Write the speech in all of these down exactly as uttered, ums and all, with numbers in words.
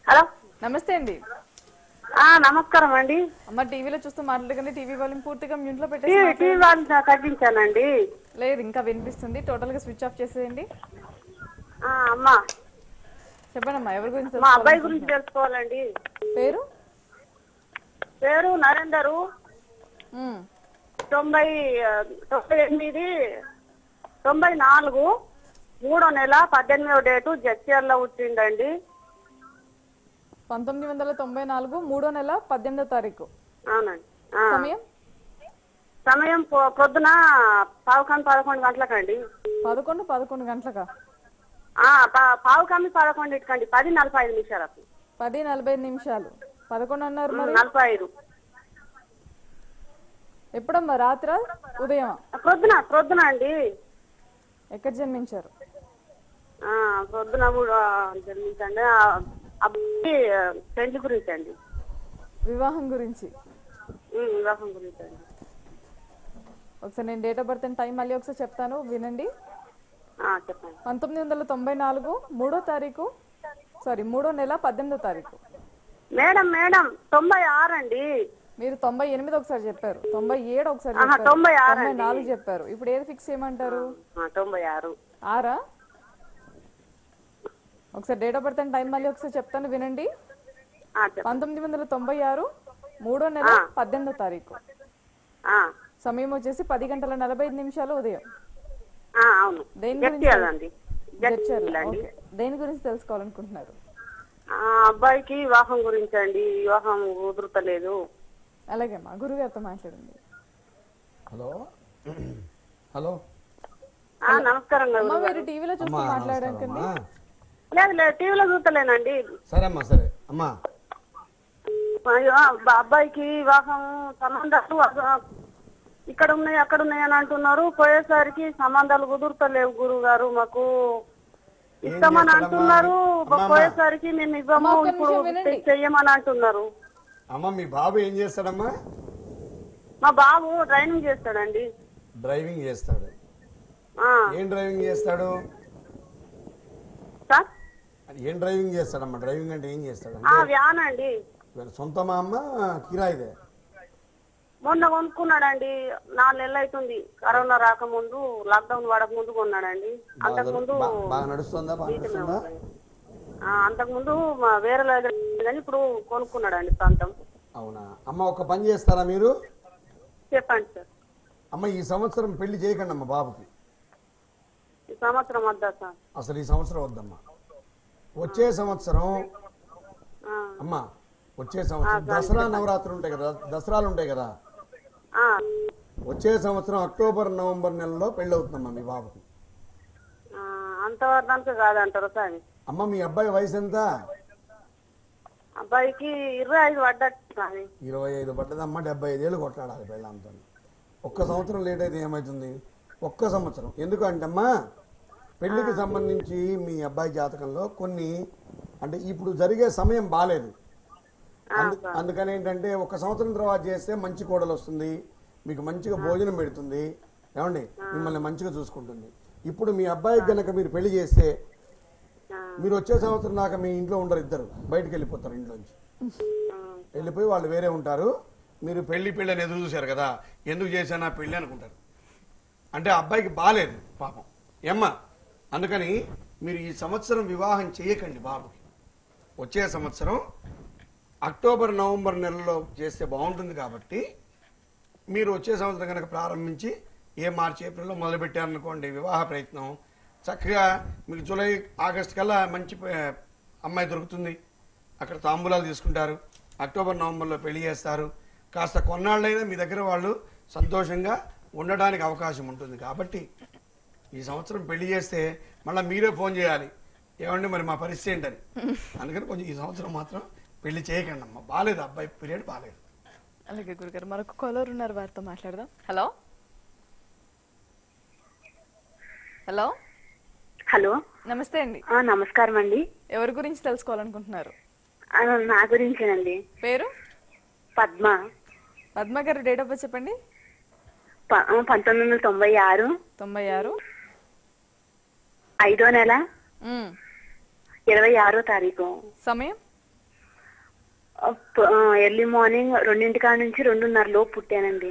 Hello నమస్తే అండి. నమస్కారం అండి. అమ్మ టీవీలో చూస్తూ మాట్లాడకండి. టీవీ వాల్యూమ్ పూర్తిగా మ్యూట్ లో పెట్టేసి టీవీ మాట్లాడండి. వాళ్ళు తగ్గించానండి. లేదు ఇంకా వినిపిస్తుంది. టోటల్ గా స్విచ్ ఆఫ్ చేసేయండి. అమ్మా చెప్పండి అమ్మా, ఎవరి గురించి మా అబ్బాయి గురించి తెలుసుకోవాలండి. పేరు పేరు నరేందరు. ఉమ్, తొంభై తొంభై ఎనిమిది తొంభై నాలుగు మూడో నెల పద్దెనిమిదో డేటు జడ్చర్లో పుట్టిండండి. పంతొమ్మిది వందల తొంభై నాలుగు మూడో నెల పద్దెనిమిదో తారీఖు. అవునండి. సమయం సమయం పొద్దున పావుకమ్మి పదకొండు గంటలకండి. పదకొండు పదకొండు గంటలకా? పావుకమ్మి పదకొండింటికండి. పది నలభై ఐదు నిమిషాలకు. పది నలభై ఐదు నిమిషాలు. పదకొండు అన్నారు మరి. నలభై ఐదు. ఎప్పుడమ్మా, రాత్ర ఉదయం? ప్రొద్దున ప్రొద్దున అండి. ఎక్కడ జన్మించారు? ప్రొద్దున కూడా జన్మించండి. అబ్బాయి పెళ్లి గురించి అండి. వివాహం గురించి? వివాహం గురించి అండి. ఒకసారి నేను date of birth and time మళ్ళీ ఒకసారి చెప్తాను, వినండి. చెప్పండి. పంతొమ్మిది వందల తొంభై నాలుగు మూడో తారీఖు సారీ మూడో నెల పద్దెనిమిదో తారీఖు. మేడం మేడం తొంభై ఆరు అండి. మీరు తొంభై ఎనిమిది ఒకసారి చెప్పారు, తొంభై ఏడు ఒకసారి తొంభై నాలుగు చెప్పారు. ఇప్పుడు ఏది ఫిక్స్ చేయమంటారు? తొంభై ఆరు. ఆరా? ఒకసారి date of birth and time మళ్ళీ ఒకసారి చెప్తాను, వినండి. పంతొమ్మిది వందల తొంభై ఆరు మూడో నెల పద్దెనిమిదో తారీఖు. సమయం వచ్చేసి పది గంటల నలభై ఐదు నిమిషాలు ఉదయం. దేని గురించి దేని గురించి తెలుసుకోవాలనుకుంటున్నారు? అబ్బాయికి వివాహం గురించి అండి. వివాహం కుదురుతలేదు. అలాగే మా గురువు గారితో మాట్లాడండి. హలో హలో నమస్కారం. మీరు టీవీలో చూస్తూ మాట్లాడకండి. లేదు లేదు టీవీలో చూస్తలేనండి. సరే అమ్మా, సరే అమ్మా. అబ్బాయికి వివాహం సంబంధాలు ఇక్కడ ఉన్నాయి అక్కడ ఉన్నాయి అని అంటున్నారు. పోయేసరికి సంబంధాలు కుదురుతలేవు గురువు గారు. మాకు ఇస్తామని అంటున్నారు. పోయేసరికి మేము ఇవ్వము, ఇప్పుడు చెయ్యమని అంటున్నారు. అమ్మ మీ బాబు ఏం చేస్తాడమ్మా? మా బాబు డ్రైవింగ్ చేస్తాడండి. డ్రైవింగ్ చేస్తాడు. ఏం డ్రైవింగ్ చేస్తాడు? ఏం డ్రైవింగ్ చేస్తాడమ్మా? డ్రైవింగ్ అంటే ఏం చేస్తాడు? వ్యాన్ అండి. సొంతమా అమ్మ కిరాయిదే? మొన్న కొనుక్కున్నాడండి. నాలుగు నెలలు అవుతుంది. కరోనా రాకముందు, లాక్డౌన్ పడక ముందు కొన్నాడండి. అంతకుముందు బాగా నడుస్తుందా? బాగా నడుస్తుందా? అంతకుముందు వేరే కానీ ఇప్పుడు కొనుక్కున్నాడండి ప్రాంతం. అవునా అమ్మ, ఒక పని చేస్తారా మీరు? చెప్పండి సార్. అమ్మ ఈ సంవత్సరం పెళ్లి చేయకండి అమ్మ బాబుకి. ఈ సంవత్సరం వద్దా సార్? అసలు ఈ సంవత్సరం వద్దమ్మా. వచ్చే సంవత్సరం అమ్మా, వచ్చే సంవత్సరం దసరా నవరాత్రులు ఉంటాయి కదా, దసరాలు ఉంటాయి కదా. వచ్చే సంవత్సరం అక్టోబర్ నవంబర్ నెలలో పెళ్లి అవుతుందమ్మా మీ బాబుకి. అంతవరకు కాదంటారు సార్? అమ్మ మీ అబ్బాయి వయసు ఎంత? అబ్బాయికి ఇరవై ఐదు పడ్డట్టు. ఇరవై ఐదు పడ్డదమ్మా. డెబ్బై ఐదేళ్ళు కొట్లాడాలి పెళ్ళంతో. ఒక్క సంవత్సరం లేట్ అయితే ఏమవుతుంది? ఒక్క సంవత్సరం ఎందుకంటే అమ్మా, పెళ్లికి సంబంధించి మీ అబ్బాయి జాతకంలో కొన్ని అంటే ఇప్పుడు జరిగే సమయం బాలేదు. అందుకని ఏంటంటే ఒక సంవత్సరం తర్వాత చేస్తే మంచి కోడలు వస్తుంది, మీకు మంచిగా భోజనం పెడుతుంది, ఏమండి మిమ్మల్ని మంచిగా చూసుకుంటుంది. ఇప్పుడు మీ అబ్బాయికి గనక మీరు పెళ్లి చేస్తే మీరు వచ్చే సంవత్సరం దాకా మీ ఇంట్లో ఉండరు, ఇద్దరు బయటకు వెళ్ళిపోతారు. ఇంట్లోంచి వెళ్ళిపోయి వాళ్ళు వేరే ఉంటారు. మీరు పెళ్లి పెళ్ళి అని ఎదురు చూశారు కదా, ఎందుకు చేశానా పెళ్లి అనుకుంటారు. అంటే అబ్బాయికి బాలేదు పాపం ఏమ్మా. అందుకని మీరు ఈ సంవత్సరం వివాహం చేయకండి బాబుకి. వచ్చే సంవత్సరం అక్టోబర్ నవంబర్ నెలలో చేస్తే బాగుంటుంది. కాబట్టి మీరు వచ్చే సంవత్సరం కనుక ప్రారంభించి ఏ మార్చి ఏప్రిల్లో మొదలుపెట్టారనుకోండి వివాహ ప్రయత్నం, చక్కగా మీకు జూలై ఆగస్టు కల్లా మంచి అమ్మాయి దొరుకుతుంది. అక్కడ తాంబూలాలు తీసుకుంటారు. అక్టోబర్ నవంబర్లో పెళ్లి చేస్తారు. కాస్త కొన్నాళ్ళైనా మీ దగ్గర వాళ్ళు సంతోషంగా ఉండడానికి అవకాశం ఉంటుంది. కాబట్టి ఈ సంవత్సరం పెళ్లి చేస్తే మళ్ళీ మీరే ఫోన్ చేయాలి, ఏమండి మరి మా పరిస్థితి ఏంటని. అందుకని కొంచెం ఈ సంవత్సరం మాత్రం పెళ్లి చేయకండి అమ్మా. బాగాలేదు, అబ్బాయి పీరియడ్ బాగాలేదు. అలాగే గురుగారు, మరొక కాలర్ ఉన్నారు, వారితో మాట్లాడదాం. హలో హలో హలో నమస్తే అండి. నమస్కారం అండి. ఎవరి గురించి తెలుసుకోవాలనుకుంటున్నారు? నా గురించేనండి. పేరు? పద్మ. పద్మ గారు డేట్ ఆఫ్ బర్త్ చెప్పండి. పంతొమ్మిది వందల తొంభై ఆరు తొంభై ఆరు ఐదో నెల ఇరవై ఆరో తారీఖు. సమయం ఎర్లీ మార్నింగ్ రెండింటి కాడ నుంచి రెండున్నర లోపు పుట్టానండి.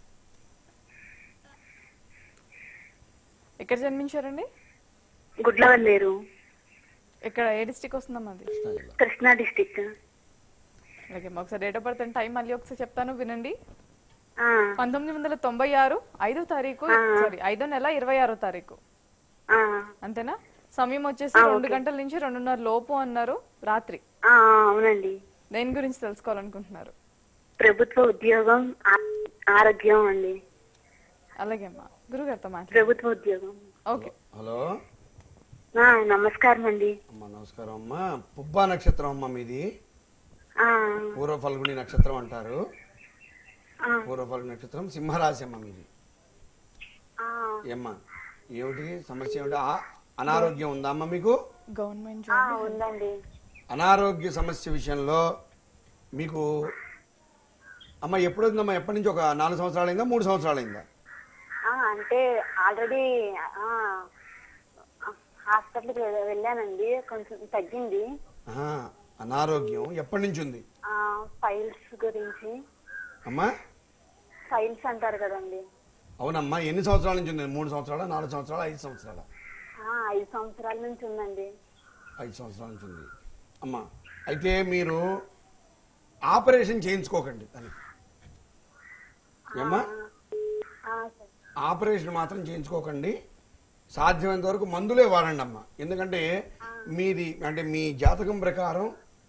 ఎక్కడ జన్మించారండి? గుడ్లవల్లేరు. ఇక్కడ ఏ డిస్టిక్ వస్తుందమ్మా అది? కృష్ణా డిస్టిక్. అలాగే ఒకసారి date of birth and time మళ్ళీ ఒకసారి చెప్తాను వినండి. పంతొమ్మిది వందల తొంభై ఆరు ఐదో తారీఖు సారీ ఐదో నెల ఇరవై ఆరో తారీఖు అంతేనా? సమయం వచ్చేసి రెండు గంటల నుంచి రెండున్నర లోపు అన్నారు రాత్రి. అవునండి. దేని గురించి తెలుసుకోవాలనుకుంటున్నారు? ప్రభుత్వ ఉద్యోగం, ఆరోగ్యం అండి. అలాగే అమ్మా గురుగారితో మాట్లాడు. ప్రభుత్వ ఉద్యోగం. ఓకే. హలో నమస్కారం అండి. అమ్మా నమస్కారం అమ్మా. పుబ్బా నక్షత్రం అమ్మా మీది. పూర్వ ఫల్గుని నక్షత్రం అంటారు. పూర్వ ఫల్గుని నక్షత్రం, సింహరాశి అమ్మ మీది. ఏమ్మా ఏమిటి సమస్య? ఏమిటి? అనారోగ్యం ఉందా అమ్మ మీకు? గవర్నమెంట్ ఉందండి. అనారోగ్య సమస్య విషయంలో మీకు అమ్మ ఎప్పుడైందమ్మా? ఎప్పటి నుంచి? ఒక నాలుగు సంవత్సరాలు అయిందా, మూడు సంవత్సరాలు అయిందా? అంటే ఆల్రెడీ హాస్పిటల్కి వెళ్ళానండి, కొంచెం తగ్గింది. అనారోగ్యం ఎప్పటి నుంచి ఉంది? ఫైల్స్ గురించి. అమ్మా ఫైల్స్ అంటారు కదండి. అవునమ్మా. ఎన్ని సంవత్సరాల నుంచి ఉంది? మూడు సంవత్సరాల, నాలుగు సంవత్సరాల, ఐదు సంవత్సరాల? ఐదు సంవత్సరాల నుంచి ఉందండి. ఐదు సంవత్సరాల నుంచి ఉంది అమ్మా. అయితే మీరు ఆపరేషన్ చేయించుకోకండి అని అమ్మా. ఆపరేషన్ మాత్రం చేయించుకోకండి. సాధ్యమైనంత వరకు మందులే వాడండి అమ్మా. ఎందుకంటే మీది అంటే మీ జాతకం ప్రకారం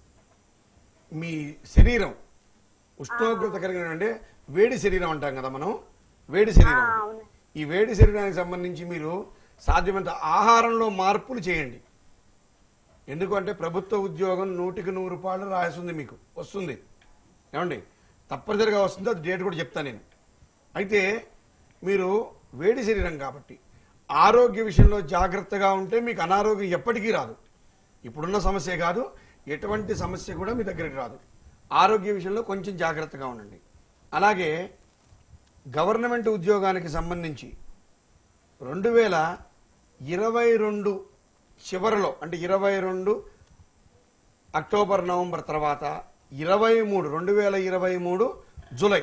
మీ శరీరం ఉష్ణోగ్రత కలిగిన అంటే వేడి శరీరం అంటాం కదా మనం, వేడి శరీరం. ఈ వేడి శరీరానికి సంబంధించి మీరు సాధ్యమైనంత ఆహారంలో మార్పులు చేయండి. ఎందుకంటే ప్రభుత్వ ఉద్యోగం నూటికి నూరు రూపాయలు రాస్తుంది, మీకు వస్తుంది. ఏమండి తప్పనిసరిగా వస్తుంది, అది డేట్ కూడా చెప్తాను నేను. అయితే మీరు వేడి శరీరం కాబట్టి ఆరోగ్య విషయంలో జాగ్రత్తగా ఉంటే మీకు అనారోగ్యం ఎప్పటికీ రాదు. ఇప్పుడున్న సమస్య కాదు, ఎటువంటి సమస్య కూడా మీ దగ్గరికి రాదు. ఆరోగ్య విషయంలో కొంచెం జాగ్రత్తగా ఉండండి. అలాగే గవర్నమెంట్ ఉద్యోగానికి సంబంధించి రెండు వేల ఇరవై రెండు చివరిలో అంటే ఇరవై రెండు అక్టోబర్ నవంబర్ తర్వాత ఇరవై మూడు రెండు వేల ఇరవై మూడు జూలై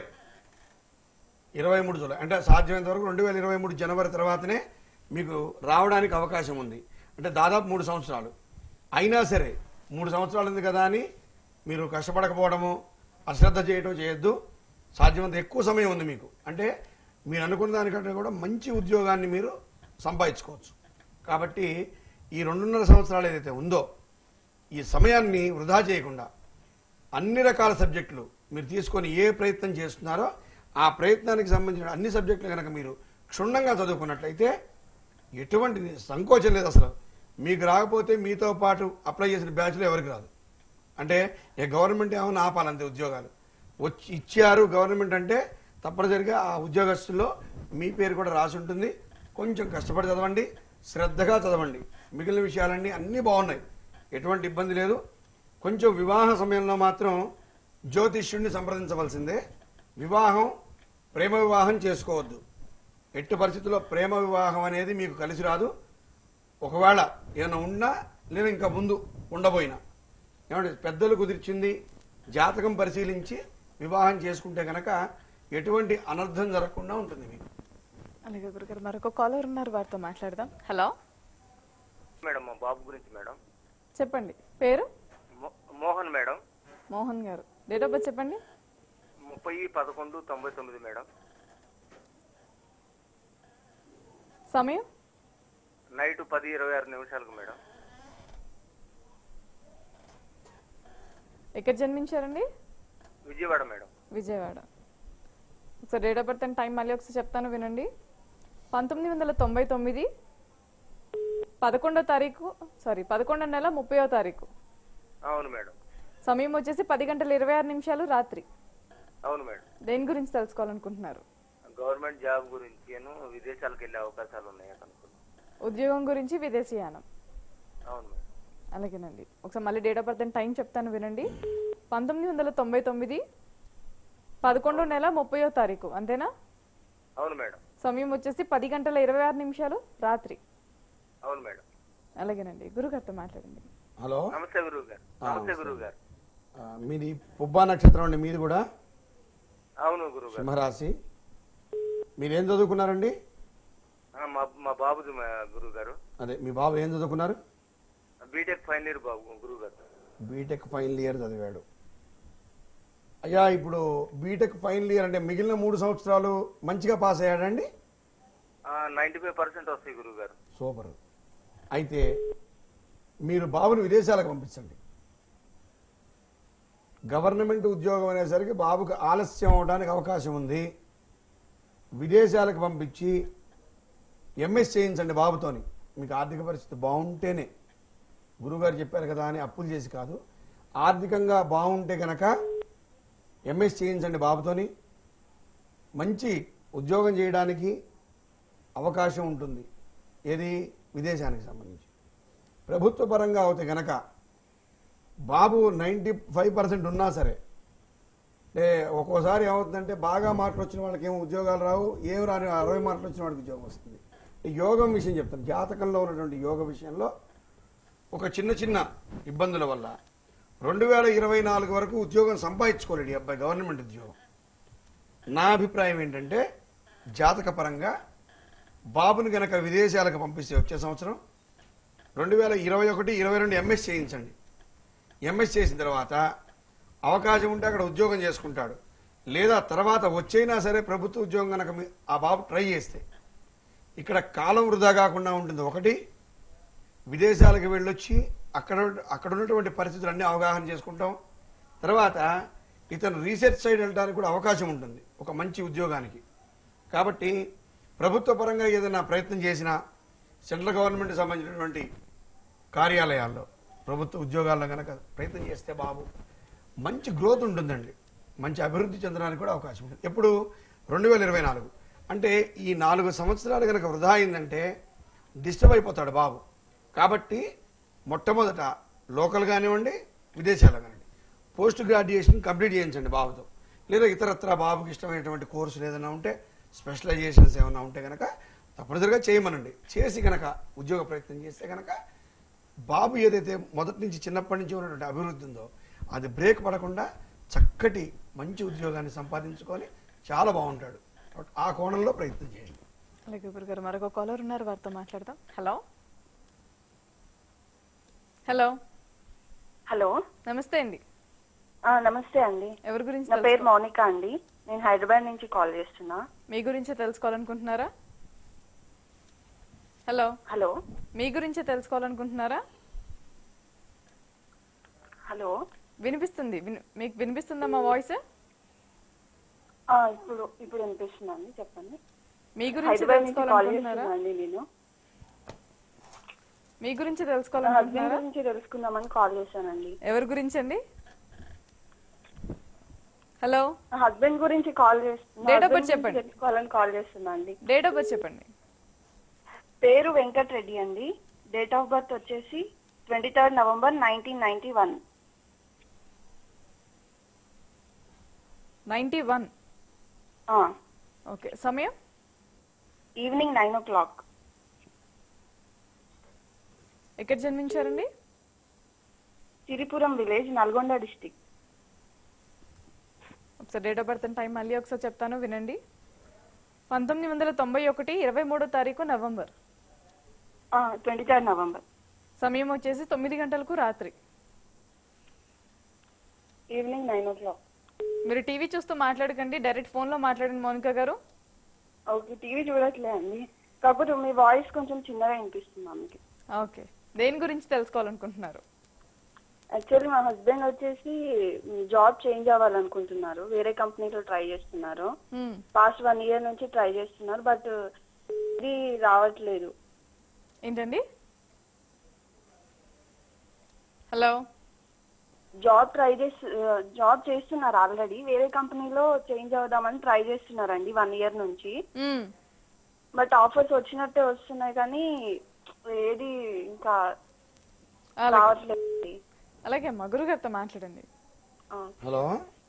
ఇరవై మూడు జూలై అంటే సాధ్యమైనంత వరకు రెండు వేల ఇరవై మూడు జనవరి తర్వాతనే మీకు రావడానికి అవకాశం ఉంది. అంటే దాదాపు మూడు సంవత్సరాలు అయినా సరే, మూడు సంవత్సరాలు ఉంది కదా అని మీరు కష్టపడకపోవడము, అశ్రద్ధ చేయడం చేయొద్దు. సాధ్యమంత ఎక్కువ సమయం ఉంది మీకు. అంటే మీరు అనుకున్న దానికంటే కూడా మంచి ఉద్యోగాన్ని మీరు సంపాదించుకోవచ్చు. కాబట్టి ఈ రెండున్నర సంవత్సరాలు ఏదైతే ఉందో ఈ సమయాన్ని వృధా చేయకుండా అన్ని రకాల సబ్జెక్టులు మీరు తీసుకొని ఏ ప్రయత్నం చేస్తున్నారో ఆ ప్రయత్నానికి సంబంధించిన అన్ని సబ్జెక్టులు కనుక మీరు క్షుణ్ణంగా చదువుకున్నట్లయితే ఎటువంటి సంకోచం లేదు. అసలు మీకు రాకపోతే మీతో పాటు అప్లై చేసిన బ్యాచ్లో ఎవరికి రాదు. అంటే ఏ గవర్నమెంట్ ఏమైనా ఆపాలంతే ఉద్యోగాలు వచ్చి ఇచ్చారు గవర్నమెంట్ అంటే తప్పనిసరిగా ఆ ఉద్యోగస్తుల్లో మీ పేరు కూడా రాసి ఉంటుంది. కొంచెం కష్టపడి చదవండి, శ్రద్ధగా చదవండి. మిగిలిన విషయాలన్నీ అన్నీ బాగున్నాయి, ఎటువంటి ఇబ్బంది లేదు. కొంచెం వివాహ సమయంలో మాత్రం జ్యోతిష్యుడిని సంప్రదించవలసిందే. వివాహం ప్రేమ వివాహం చేసుకోవద్దు. ఎట్టి పరిస్థితుల్లో ప్రేమ వివాహం అనేది మీకు కలిసి రాదు. ఒకవేళ ఏమైనా ఉన్నా లేదా ఇంకా ముందు ఉండబోయినా ఏమంటే పెద్దలు కుదిర్చింది జాతకం పరిశీలించి వివాహం చేసుకుంటే కనుక ఎటువంటి అనర్థం జరగకుండా ఉంటుంది మీకు. అలాగే గురుగారు మరొక కాలర్ ఉన్నారు, వారితో మాట్లాడదాం. హలో మేడం, మా బాబు గురించి మేడం. చెప్పండి. పేరు? మోహన్ మేడం. మోహన్ గారు, డేట్ ఆఫ్ బర్త్ చెప్పండి. ముప్పై పదకొండు తొంభై తొమ్మిది మేడం. సమయం? నైట్ పది ఇరవై ఆరు నిమిషాలకు మేడం. ఎక్కడ జన్మించారండి? విజయవాడ మేడం. విజయవాడ. ఒకసారి date of birth and time మళ్ళీ ఒకసారి చెప్తాను వినండి. పంతొమ్మిది వందల తొంభై తొమ్మిది పదకొండో తారీఖు సారీ పదకొండో నెల ముప్పయో తారీఖు. అవును మేడం. సమయం వచ్చేసి పది గంటల ఇరవై ఆరు నిమిషాలు రాత్రి. అవును మేడం. దేని గురించి తెలుసుకోవాలనుకుంటున్నారు? గవర్నమెంట్ జాబ్ గురించి, విదేశాలకు వెళ్ళే అవకాశాలు ఉన్నాయి అనుకుంటున్నాను. ఉద్యోగం గురించి, విదేశీయానం. అవును మేడం. అలాగేనండి. ఒకసారి మళ్ళీ date of birth and time చెప్తాను వినండి. పంతొమ్మిది వందల తొంభై తొమ్మిది పదకొండో నెల ముప్పయో తారీఖు అంతేనా? అవును మేడం. సమయం వచ్చేసి పది గంటల ఇరవై ఆరు నిమిషాలు రాత్రి. అవును మేడం. అలాగేనండి. గురుగారితో మాట్లాడండి. హలో. నమస్తే గురువు గారు. నమస్తే గురువు గారు. ఆ, మీది పుబ్బా నక్షత్రం అండి, మీది కూడా అవును గురువు గారు. సింహరాశి. మీరేం చదువుకున్నారండి? ఆ, మా మా బాబుది మా గురువు గారు. అదే మీ బాబు ఏం చదువుకున్నారు? బీటెక్ ఫైనల్ ఇయర్ బాబు గురువు గారు. బీటెక్ ఫైనల్ ఇయర్ చదివాడు. అయ్యా ఇప్పుడు బీటెక్ ఫైనల్ ఇయర్ అంటే మిగిలిన మూడు సంవత్సరాలు మంచిగా పాస్ అయ్యాడండి? నైన్టీ ఫైవ్ పర్సెంట్ వస్తాయి గురువు గారు. సూపర్. అయితే మీరు బాబుని విదేశాలకు పంపించండి. గవర్నమెంట్ ఉద్యోగం అనేసరికి బాబుకు ఆలస్యం అవడానికి అవకాశం ఉంది. విదేశాలకు పంపించి ఎంఎస్ చేయించండి బాబుతోని. మీకు ఆర్థిక పరిస్థితి బాగుంటేనే, గురువుగారు చెప్పారు కదా అని అప్పులు చేసి కాదు, ఆర్థికంగా బాగుంటే కనుక ఎంఎస్ చేయించండి బాబుతోని. మంచి ఉద్యోగం చేయడానికి అవకాశం ఉంటుంది. ఏది? విదేశానికి సంబంధించి. ప్రభుత్వ పరంగా అవుతే కనుక బాబు నైంటీ ఫైవ్ పర్సెంట్ ఉన్నా సరే, అంటే ఒక్కోసారి ఏమవుతుందంటే బాగా మార్కులు వచ్చిన వాళ్ళకి ఏమో ఉద్యోగాలు రావు, ఏం రాని అరవై మార్కులు వచ్చిన వాడికి ఉద్యోగం వస్తుంది. యోగం విషయం చెప్తాను. జాతకంలో ఉన్నటువంటి యోగ విషయంలో ఒక చిన్న చిన్న ఇబ్బందుల వల్ల రెండు వేల ఇరవై నాలుగు వరకు ఉద్యోగం సంపాదించుకోలేడు ఈ అబ్బాయి, గవర్నమెంట్ ఉద్యోగం. నా అభిప్రాయం ఏంటంటే జాతక పరంగా బాబుని గనక విదేశాలకు పంపిస్తే వచ్చే సంవత్సరం రెండు వేల ఇరవై ఒకటి ఇరవై రెండు ఎంఎస్ చేయించండి. ఎంఎస్ చేసిన తర్వాత అవకాశం ఉంటే అక్కడ ఉద్యోగం చేసుకుంటాడు. లేదా తర్వాత వచ్చైనా సరే ప్రభుత్వ ఉద్యోగం కనుక ఆ బాబు ట్రై చేస్తే ఇక్కడ కాలం వృధా కాకుండా ఉంటుంది. ఒకటి, విదేశాలకు వెళ్ళొచ్చి అక్కడ అక్కడ ఉన్నటువంటి పరిస్థితులన్నీ అవగాహన చేసుకుంటాం. తర్వాత ఇతను రీసెర్చ్ సైడ్ వెళ్ళడానికి కూడా అవకాశం ఉంటుంది ఒక మంచి ఉద్యోగానికి. కాబట్టి ప్రభుత్వ పరంగా ఏదైనా ప్రయత్నం చేసినా సెంట్రల్ గవర్నమెంట్ సంబంధించినటువంటి కార్యాలయాల్లో ప్రభుత్వ ఉద్యోగాల్లో కనుక ప్రయత్నం చేస్తే బాబు మంచి గ్రోత్ ఉంటుందండి, మంచి అభివృద్ధి చెందడానికి కూడా అవకాశం ఉంటుంది. ఎప్పుడు? రెండు వేల ఇరవై నాలుగు అంటే ఈ నాలుగు సంవత్సరాలు కనుక వృధా అయిందంటే డిస్టర్బ్ అయిపోతాడు బాబు. కాబట్టి మొట్టమొదట లోకల్ కానివ్వండి, విదేశాలు కానివ్వండి, పోస్ట్ గ్రాడ్యుయేషన్ కంప్లీట్ చేయించండి బాబుతో. లేదా ఇతరత్ర బాబుకి ఇష్టమైనటువంటి కోర్సులు ఏదైనా ఉంటే, స్పెషలైజేషన్స్ ఏమైనా ఉంటే కనుక తప్పనిసరిగా చేయమనండి. చేసి కనుక ఉద్యోగ ప్రయత్నం చేస్తే కనుక బాబు ఏదైతే మొదటి నుంచి చిన్నప్పటి నుంచి ఉన్నటువంటి అభివృద్ధి ఉందో అది బ్రేక్ పడకుండా చక్కటి మంచి ఉద్యోగాన్ని సంపాదించుకొని చాలా బాగుంటాడు. ఆ కోణంలో ప్రయత్నం చేయండి. అలాగే గురుగారు, మరొక కాలర్ ఉన్నారు, వారితో మాట్లాడదాం. హలో హలో హలో, నమస్తే అండి. నమస్తే అండి. ఎవరి గురించి? నా పేరు మౌనిక అండి. నేను హైదరాబాద్ నుంచి కాల్ చేస్తున్నా. మీ గురించి తెలుసుకోవాలనుకుంటున్నారా? హలో హలో, మీ గురించి తెలుసుకోవాలనుకుంటున్నారా? హలో, వినిపిస్తుంది. మీకు వినిపిస్తుందా మా వాయిస్? ఇప్పుడు ఇప్పుడు వినిపిస్తుందండి, చెప్పండి. మీ గురించి తెలుసుకోవాలనుకుంటున్నారా? నేను మీ గురించి తెలుసుకోవాలనుకుంటున్నారా? గురించి తెలుసుకుందామని కాల్ చేశానండి. ఎవరి గురించి అండి? హలో, హస్బెండ్ గురించి కాల్ చేస్తున్నా. డేట్ ఆఫ్ బర్త్ చెప్పండి. తెలుసుకోవాలని కాల్ చేస్తున్నా అండి. డేట్ ఆఫ్ బర్త్ చెప్పండి. పేరు వెంకట్ రెడ్డి అండి. డేట్ ఆఫ్ బర్త్ వచ్చేసి twenty third November nineteen ninety one. Ninety one. Okay. సమయం? Evening nine o'clock. ఎక్కడ జన్మించారండి? Siripuram village, Nalgonda district. ఒకసారి date of birth and time మళ్ళీ ఒకసారి చెప్తాను, వినండి. పంతొమ్మిది వందల తొంభై ఒకటి ఇరవై మూడో తారీఖు నవంబర్. Twenty third November. సమయం వచ్చేసి తొమ్మిది గంటలకు రాత్రి. Evening nine o'clock. మీరు టీవీ చూస్తూ మాట్లాడకండి, డైరెక్ట్ ఫోన్ లో మాట్లాడండి మౌనిక గారు. ఓకే, టీవీ చూడట్లే అండి, కాకపోతే మీ వాయిస్ కొంచెం చిన్నగా వినిపిస్తుంది మనకి. ఓకే. దేని గురించి తెలుసుకోవాలనుకుంటున్నారు? యాక్చువల్లీ మా హస్బెండ్ వచ్చేసి జాబ్ చేంజ్ అవ్వాలనుకుంటున్నారు, వేరే కంపెనీలో ట్రై చేస్తున్నారు. పాస్ట్ వన్ ఇయర్ నుంచి ట్రై చేస్తున్నారు, బట్ ఇది రావట్లేదు. ఏంటండి? హలో, జాబ్ ట్రై చేసి జాబ్ చేస్తున్నారు ఆల్రెడీ, వేరే కంపెనీలో చేంజ్ అవుదామని ట్రై చేస్తున్నారండి వన్ ఇయర్ నుంచి. బట్ ఆఫర్స్ వచ్చినట్టే వస్తున్నాయి కానీ ఏది ఇంకా రావట్లేదు. అలాగే అమ్మా, గురుగారితో మాట్లాడండి. హలో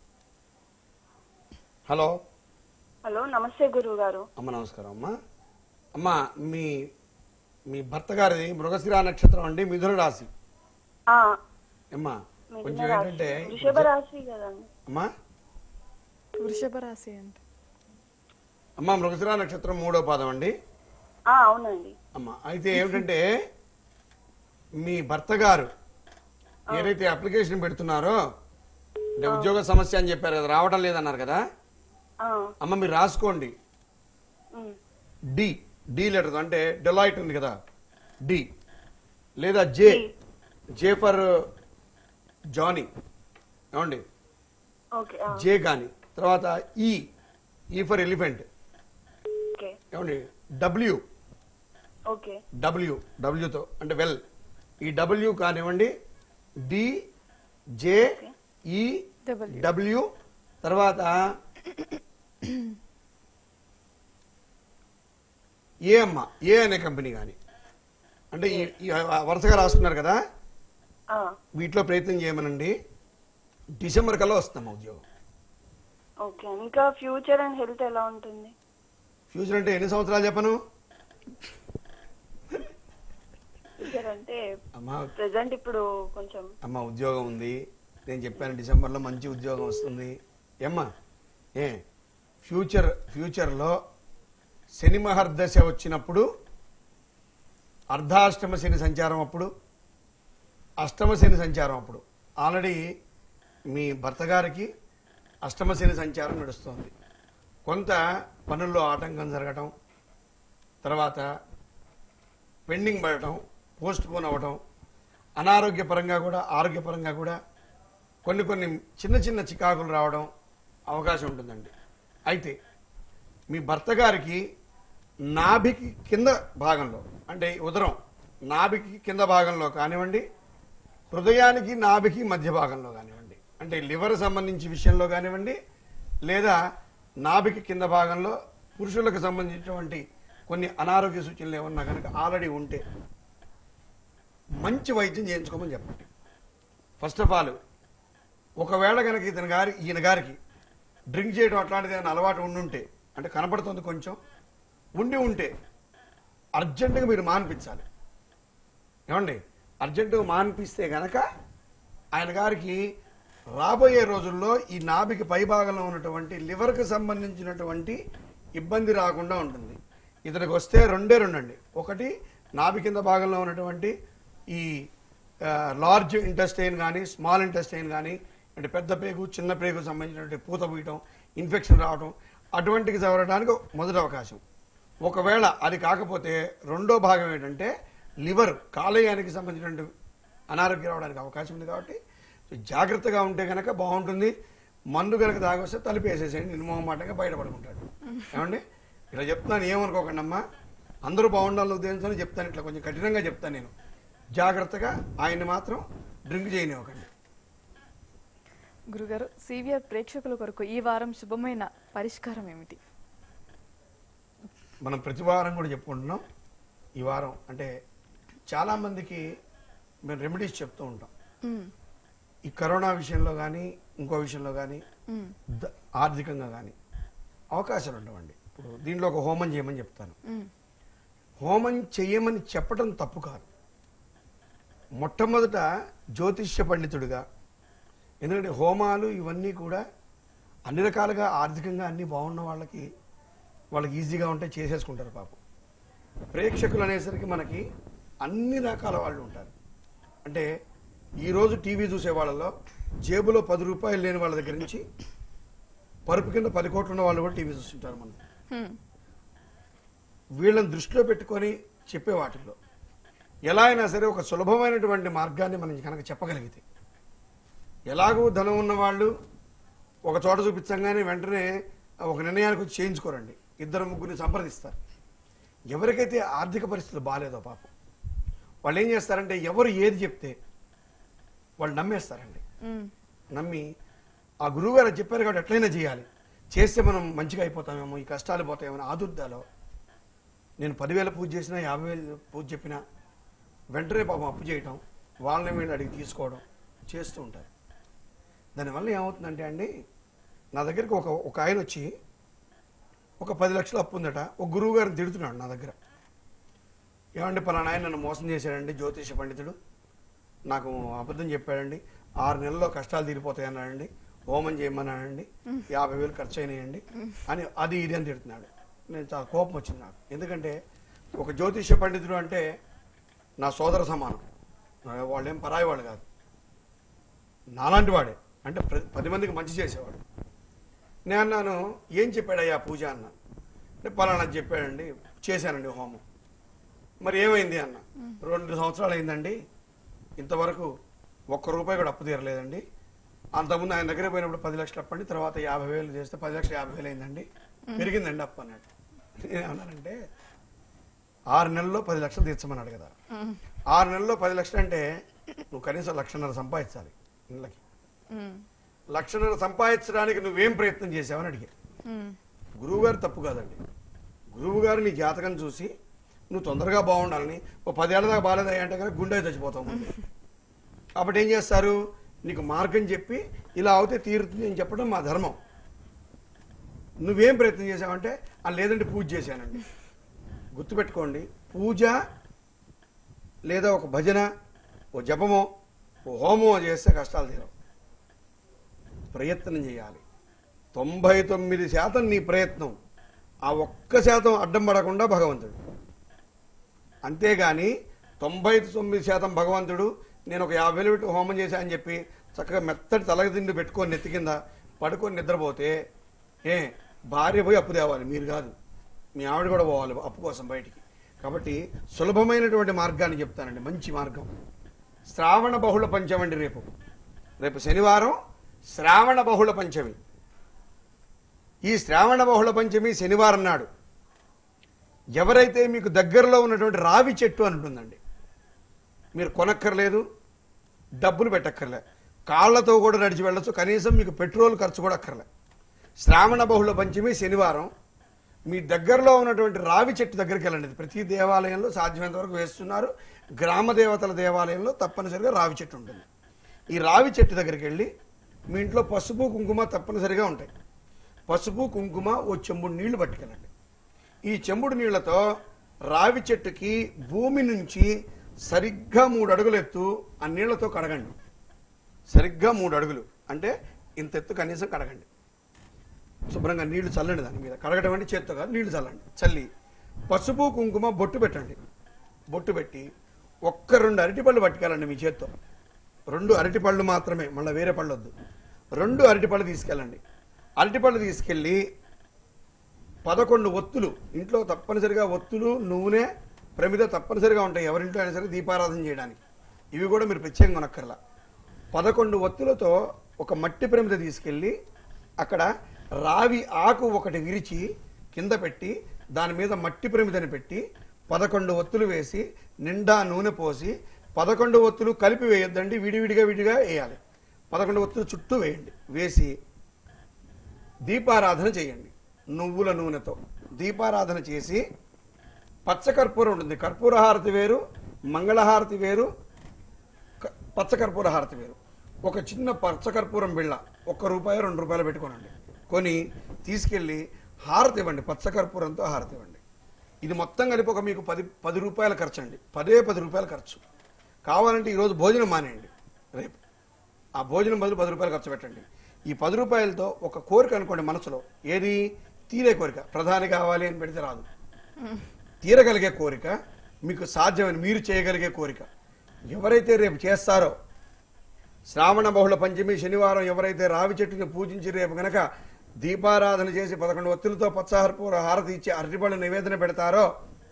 హలో హలో, నమస్తే గురువు గారు. అమ్మ నమస్కారం. అమ్మా అమ్మా మీ మీ భర్త గారిది మృగశిర నక్షత్రం అండి, మిథున రాశి. అమ్మా కొంచెం ఏంటంటే వృషభ రాశి కదండి. అమ్మా వృషభ రాశి అంటే అమ్మా మృగశిర నక్షత్రం మూడో పాదం అండి. ఆ, అవునండి. అమ్మా అయితే ఏమిటంటే మీ భర్త గారు ఏదైతే అప్లికేషన్ పెడుతున్నారో అంటే ఉద్యోగ సమస్య అని చెప్పారు కదా, రావడం లేదన్నారు కదా ఆ, అమ్మ, మీరు రాసుకోండి. ఉమ్, డి డి లెటర్ అంటే డెలాయిట్ ఉంది కదా, డి లేదా జే జే ఫర్ జానీ ఏమండి, ఓకే. ఆ, జే కానీ తర్వాత E E for elephant okay. ఏమండి, డబ్ల్యూ ఓకే. డబ్ల్యూ డబ్ల్యూతో అంటే వెల్, ఈ డబ్ల్యూ కానివ్వండి, డి జే ఈ డబ్ల్యూ డబ్ల్యూ తర్వాత ఏ అమ్మ, ఏ అనే కంపెనీ కానీ అంటే ఈ- ఈ వరుసగా రాసుకున్నారు కదా, ఆ, వీటిలో ప్రయత్నం చేయమనండి. డిసెంబర్ కల్లా వస్తాం ఉద్యోగం. ఓకే. ఇంకా ఫ్యూచర్ అండ్ హెల్త్ ఎలా ఉంటుంది? ఫ్యూచర్ అంటే ఎన్ని సంవత్సరాలు చెప్పను ఫ్యూచర్ అంటే అమ్మా, ప్రెసెంట్ ఇప్పుడు కొంచెం అమ్మ ఉద్యోగం ఉంది, నేను చెప్పాను డిసెంబర్లో మంచి ఉద్యోగం వస్తుంది. ఏమ్మా ఏ ఫ్యూచర్ ఫ్యూచర్లో శని మహర్దశ వచ్చినప్పుడు, అర్ధాష్టమ శని సంచారం అప్పుడు, అష్టమ శని సంచారం అప్పుడు ఆల్రెడీ మీ భర్త గారికి అష్టమ శని సంచారం నడుస్తుంది. కొంత పనుల్లో ఆటంకం జరగటం, తర్వాత పెండింగ్ పడటం, పోస్ట్ పోన్ అవ్వటం, అనారోగ్యపరంగా కూడా ఆరోగ్యపరంగా కూడా కొన్ని కొన్ని చిన్న చిన్న చికాకులు రావడం అవకాశం ఉంటుందండి. అయితే మీ భర్త గారికి నాభికి కింద భాగంలో అంటే ఉదరం నాభికి కింద భాగంలో కానివ్వండి, హృదయానికి నాభికి మధ్య భాగంలో కానివ్వండి, అంటే లివర్ సంబంధించి విషయంలో కానివ్వండి, లేదా నాభికి కింద భాగంలో పురుషులకు సంబంధించినటువంటి కొన్ని అనారోగ్య సూచనలు ఏమన్నా కనుక ఆల్రెడీ ఉంటే మంచి వైద్యం చేయించుకోమని చెప్పండి. ఫస్ట్ ఆఫ్ ఆల్ ఒకవేళ కనుక ఇతని గారి ఈయన గారికి డ్రింక్ చేయడం అట్లాంటిది ఏమైనా అలవాటు ఉండుంటే, అంటే కనపడుతుంది కొంచెం ఉండి ఉంటే అర్జెంటుగా మీరు మాన్పించాలి. ఏమండి, అర్జెంటుగా మాన్పిస్తే గనక ఆయన గారికి రాబోయే రోజుల్లో ఈ నాభికి పై భాగంలో ఉన్నటువంటి లివర్కి సంబంధించినటువంటి ఇబ్బంది రాకుండా ఉంటుంది. ఇతనికి వస్తే రెండే రెండండి. ఒకటి నాభి కింద భాగంలో ఉన్నటువంటి ఈ లార్జ్ ఇంటెస్టైన్ కానీ స్మాల్ ఇంటెస్టైన్ కానీ అంటే పెద్ద పేగు చిన్న పేగు సంబంధించినటువంటి పూత పూయటం, ఇన్ఫెక్షన్ రావడం, అటువంటికి జరగడానికి మొదటి అవకాశం. ఒకవేళ అది కాకపోతే రెండో భాగం ఏంటంటే లివర్ కాలేయానికి సంబంధించిన అనారోగ్యం రావడానికి అవకాశం ఉంది. కాబట్టి జాగ్రత్తగా ఉంటే కనుక బాగుంటుంది. మందు కనుక తాగొస్తే తలుపు వేసేసేయండి, నిర్మోహమాటంగా బయటపడుకుంటాడు. ఏమండి, ఇలా చెప్తాను, ఏమనుకోకండి అమ్మా, అందరూ బాగుండాలని ఉద్దేశంతో చెప్తాను. ఇట్లా కొంచెం కఠినంగా చెప్తాను నేను. జాగ్రత్తగా ఆయన్ని మాత్రం డ్రింక్ చేయనివ్వకండి. గురుగారు, సీవియర్ ప్రేక్షకుల కొరకు ఈ వారం శుభమైన పరిష్కారం ఏమిటి? మనం ప్రతి వారం కూడా చెప్పుకుంటున్నాం. ఈ వారం అంటే చాలా మందికి మేము రెమెడీస్ చెప్తూ ఉంటాం. మ్మ్. ఈ కరోనా విషయంలో కానీ ఇంకో విషయంలో కానీ మ్మ్. ఆర్థికంగా కానీ అవకాశాలు ఉండవండి. ఇప్పుడు దీంట్లో ఒక హోమం చేయమని చెప్తాను. మ్మ్. హోమం చేయమని చెప్పడం తప్పు కాదు. మొట్టమొదట జ్యోతిష్య పండితుడిగా, ఎందుకంటే హోమాలు ఇవన్నీ కూడా అన్ని రకాలుగా ఆర్థికంగా అన్ని బాగున్న వాళ్ళకి వాళ్ళకి ఈజీగా ఉంటే చేసేసుకుంటారు పాపం. ప్రేక్షకులు అనేసరికి మనకి అన్ని రకాల వాళ్ళు ఉంటారు. అంటే ఈరోజు టీవీ చూసే వాళ్ళలో జేబులో పది రూపాయలు లేని వాళ్ళ దగ్గర నుంచి పరుపు కింద పది కోట్లు ఉన్న వాళ్ళు కూడా టీవీ చూస్తుంటారు. మనం మ్మ్. వీళ్ళని దృష్టిలో పెట్టుకొని చెప్పే వాటిల్లో ఎలా అయినా సరే ఒక సులభమైనటువంటి మార్గాన్ని మనం కనుక చెప్పగలిగితే, ఎలాగూ ధనం ఉన్న వాళ్ళు ఒక చోట చూపించగానే వెంటనే ఒక నిర్ణయానికి వచ్చి చేయించుకోరండి. ఇద్దరు ముగ్గురిని సంప్రదిస్తారు. ఎవరికైతే ఆర్థిక పరిస్థితులు బాగాలేదో పాపం వాళ్ళు ఏం చేస్తారంటే ఎవరు ఏది చెప్తే వాళ్ళు నమ్మేస్తారండి. మ్మ్. నమ్మి ఆ గురువు గారు చెప్పారు కాబట్టి ఎట్లయినా చేయాలి, చేస్తే మనం మంచిగా అయిపోతామేమో, ఈ కష్టాలు పోతాయేమో ఆదుర్దాలో నేను పదివేల పూజ చేసినా యాభై వేలు పూజ చెప్పినా వెంటనే పాపం అప్పు చేయటం, వాళ్ళని వీళ్ళు అడిగి తీసుకోవడం చేస్తూ ఉంటారు. దానివల్ల ఏమవుతుందంటే అండి, నా దగ్గరికి ఒక ఒక ఆయన వచ్చి ఒక పది లక్షలు అప్పు ఉందట, ఒక గురువు గారిని తిడుతున్నాడు నా దగ్గర. ఏమంటే పలానా ఆయన నన్ను మోసం చేశాడండి, జ్యోతిష పండితుడు నాకు అబద్ధం చెప్పాడండి, ఆరు నెలల్లో కష్టాలు తీరిపోతాయి అన్నాడండి, హోమం చేయమన్నాడండి, యాభై వేలు ఖర్చు అయినాయండి అని అది ఇది అని తిడుతున్నాడు. నేను చాలా కోపం వచ్చింది నాకు. ఎందుకంటే ఒక జ్యోతిష్య పండితుడు అంటే నా సోదర సమానం, వాళ్ళేం పరాయి వాళ్ళు కాదు, నాలాంటి వాడే, అంటే పది మందికి మంచి చేసేవాడు. నేను అన్నాను, ఏం చెప్పాడయ్యా పూజ అన్నా. అంటే పలానా చెప్పాడండి, చేశానండి హోమం. మరి ఏమైంది అన్న. రెండు సంవత్సరాలు అయిందండి, ఇంతవరకు ఒక్క రూపాయి కూడా అప్పు తీరలేదండి. అంతకుముందు ఆయన దగ్గర పోయినప్పుడు పది లక్షలు అప్పండి, తర్వాత యాభై వేలు చేస్తే పది లక్షలు యాభై వేలు అయిందండి, పెరిగిందండి అప్పు అన్నాడు. నేనేమన్నానంటే ఆరు నెలల్లో పది లక్షలు తీర్చమన్నాడు కదా, ఆరు నెలల్లో పది లక్షలు అంటే నువ్వు కనీసం లక్షన్నర సంపాదించాలి, ఇళ్ళకి లక్షన్నర సంపాదించడానికి నువ్వేం ప్రయత్నం చేసావని అడిగారు. గురువు గారు తప్పు కాదండి, గురువు గారు నీ జాతకం చూసి నువ్వు తొందరగా బాగుండాలని, ఓ పదేళ్ల దాకా బాగాలేదా అంటే కనుక గుండె చచ్చిపోతావు ముందు. కాబట్టి ఏం చేస్తారు, నీకు మార్గం చెప్పి ఇలా అవుతే తీరుతుంది అని చెప్పడం మా ధర్మం. నువ్వేం ప్రయత్నం చేసావంటే ఆ లేదంటే పూజ చేశానండి. గుర్తుపెట్టుకోండి, పూజ లేదా ఒక భజన, ఓ జపమో, ఓ హోమో చేస్తే కష్టాలు తీరవు. ప్రయత్నం చేయాలి. తొంభై తొమ్మిది శాతం నీ ప్రయత్నం, ఆ ఒక్క శాతం అడ్డం పడకుండా భగవంతుడు. అంతేగాని తొంభై తొమ్మిది శాతం భగవంతుడు, నేను ఒక యాభై వేలు పెట్టి హోమం చేశా అని చెప్పి చక్కగా మెత్తటి తలగదిండి పెట్టుకొని నెత్తి కింద పడుకొని నిద్రపోతే ఏ భార్య పోయి అప్పు తేవాలి, మీరు కాదు, మీ ఆవిడ కూడా పోవాలి అప్పు కోసం బయటికి. కాబట్టి సులభమైనటువంటి మార్గాన్ని చెప్తానండి, మంచి మార్గం. శ్రావణ బహుళ పంచమి అండి, రేపు రేపు శనివారం శ్రావణ బహుళ పంచమి. ఈ శ్రావణ బహుళ పంచమి శనివారం నాడు ఎవరైతే మీకు దగ్గరలో ఉన్నటువంటి రావి చెట్టు అని ఉంటుందండి, మీరు కొనక్కర్లేదు, డబ్బులు పెట్టక్కర్లే, కాళ్లతో కూడా నడిచి వెళ్ళచ్చు, కనీసం మీకు పెట్రోల్ ఖర్చు కూడా అక్కర్లే. శ్రావణ బహుళ పంచమి శనివారం మీ దగ్గరలో ఉన్నటువంటి రావి చెట్టు దగ్గరికి వెళ్ళండి. ప్రతి దేవాలయంలో సాధ్యమైనంత వరకు వేస్తున్నారు, గ్రామ దేవతల దేవాలయంలో తప్పనిసరిగా రావి చెట్టు ఉంటుంది. ఈ రావి చెట్టు దగ్గరికి వెళ్ళి మీ ఇంట్లో పసుపు కుంకుమ తప్పనిసరిగా ఉంటాయి, పసుపు కుంకుమ ఓ చెంబుడు నీళ్లు పట్టుకెళ్ళండి. ఈ చెంబుడు నీళ్లతో రావి చెట్టుకి భూమి నుంచి సరిగ్గా మూడు అడుగులు ఎత్తు ఆ నీళ్లతో కడగండి. సరిగ్గా మూడు అడుగులు అంటే ఇంత ఎత్తు కనీసం కడగండి. శుభ్రంగా నీళ్లు చల్లండి, దాని మీద కడగడం అంటే చేత్తో కాదు, నీళ్లు చల్లండి. చల్లి పసుపు కుంకుమ బొట్టు పెట్టండి. బొట్టు పెట్టి ఒక్క రెండు అరటిపళ్ళు పట్టుకెళ్ళండి మీ చేత్తో, రెండు అరటిపళ్ళు మాత్రమే, మళ్ళీ వేరే పళ్ళు వద్దు. రెండు అరటిపళ్ళు తీసుకెళ్ళండి. అరటిపళ్ళు తీసుకెళ్ళి పదకొండు ఒత్తులు, ఇంట్లో తప్పనిసరిగా ఒత్తులు, నూనె, ప్రమిద తప్పనిసరిగా ఉంటాయి ఎవరింట్లో అయినా సరే దీపారాధన చేయడానికి. ఇవి కూడా మీరు ప్రత్యేకంగా కొనక్కర్లా. పదకొండు ఒత్తులతో ఒక మట్టి ప్రమిద తీసుకెళ్ళి అక్కడ రావి ఆకు ఒకటి విరిచి కింద పెట్టి దాని మీద మట్టి ప్రమిదని పెట్టి పదకొండు ఒత్తులు వేసి నిండా నూనె పోసి, పదకొండు ఒత్తులు కలిపి వేయొద్దండి, విడివిడిగా విడిగా వేయాలి. పదకొండు ఒత్తులు చుట్టూ వేయండి. వేసి దీపారాధన చేయండి. నువ్వుల నూనెతో దీపారాధన చేసి పచ్చకర్పూరం ఉంటుంది, కర్పూర హారతి వేరు, మంగళహారతి వేరు, పచ్చకర్పూర హారతి వేరు. ఒక చిన్న పచ్చకర్పూరం బిళ్ళ ఒక్క రూపాయి రెండు రూపాయలు పెట్టుకోనండి, కొని తీసుకెళ్ళి హారతి ఇవ్వండి, పచ్చకర్పూరంతో హారతి ఇవ్వండి. ఇది మొత్తం కలిపి ఒక మీకు పది పది రూపాయల ఖర్చు అండి, పదే పది రూపాయల ఖర్చు. కావాలంటే ఈరోజు భోజనం మానేయండి, రేపు ఆ భోజనం బదులు పది రూపాయలు ఖర్చు పెట్టండి. ఈ పది రూపాయలతో ఒక కోరిక అనుకోండి మనసులో, ఏది తీరే కోరిక, ప్రధాని కావాలి అని పెడితే రాదు, తీరగలిగే కోరిక, మీకు సాధ్యమని మీరు చేయగలిగే కోరిక. ఎవరైతే రేపు చేస్తారో శ్రావణ బహుళ పంచమి శనివారం ఎవరైతే రావి చెట్టుని పూజించి రేపు గనక దీపారాధన చేసి పదకొండు ఒత్తులతో పచ్చకర్పూర హారతి ఇచ్చి అరటిపళ్ళు నివేదన పెడతారో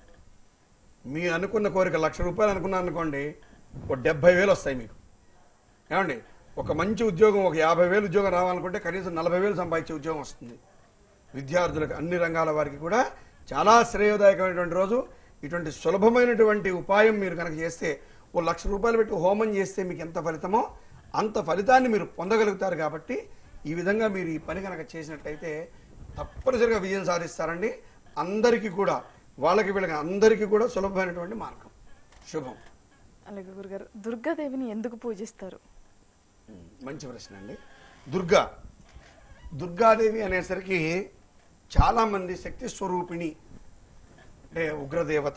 మీ అనుకున్న కోరిక లక్ష రూపాయలు అనుకున్నారు అనుకోండి, ఒక డెబ్బై వేలు వస్తాయి మీకు. ఏమండి, ఒక మంచి ఉద్యోగం, ఒక యాభై వేలు ఉద్యోగం రావాలనుకుంటే కనీసం నలభై వేలు సంపాదించే ఉద్యోగం వస్తుంది. విద్యార్థులకు అన్ని రంగాల వారికి కూడా చాలా శ్రేయోదాయకమైనటువంటి రోజు. ఇటువంటి సులభమైనటువంటి ఉపాయం మీరు కనుక చేస్తే, ఓ లక్ష రూపాయలు పెట్టి హోమం చేస్తే మీకు ఎంత ఫలితమో అంత ఫలితాన్ని మీరు పొందగలుగుతారు. కాబట్టి ఈ విధంగా మీరు ఈ పని కనుక చేసినట్లయితే తప్పనిసరిగా విజయం సాధిస్తారండి. అందరికీ కూడా, వాళ్ళకి వీళ్ళకి అందరికీ కూడా సులభమైనటువంటి మార్గం. శుభం. అలాగే గురుగారు, దుర్గాదేవిని ఎందుకు పూజిస్తారు? మంచి ప్రశ్న అండి. దుర్గా దుర్గాదేవి అనేసరికి చాలామంది శక్తి స్వరూపిణి అంటే ఉగ్రదేవత,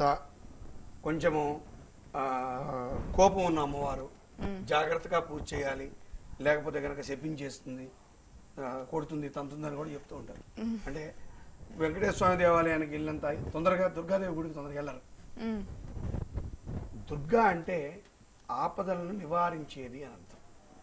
కొంచెము కోపం ఉన్న అమ్మవారు, జాగ్రత్తగా పూజ చేయాలి, లేకపోతే కనుక శపించేస్తుంది, కొడుతుంది, తంతుంది అని కూడా చెప్తూ ఉంటారు. అంటే వెంకటేశ్వర స్వామి దేవాలయానికి వెళ్ళినంత తొందరగా దుర్గాదేవి గుడికి తొందరగా వెళ్ళరు. దుర్గా అంటే ఆపదలను నివారించేది అని అర్థం.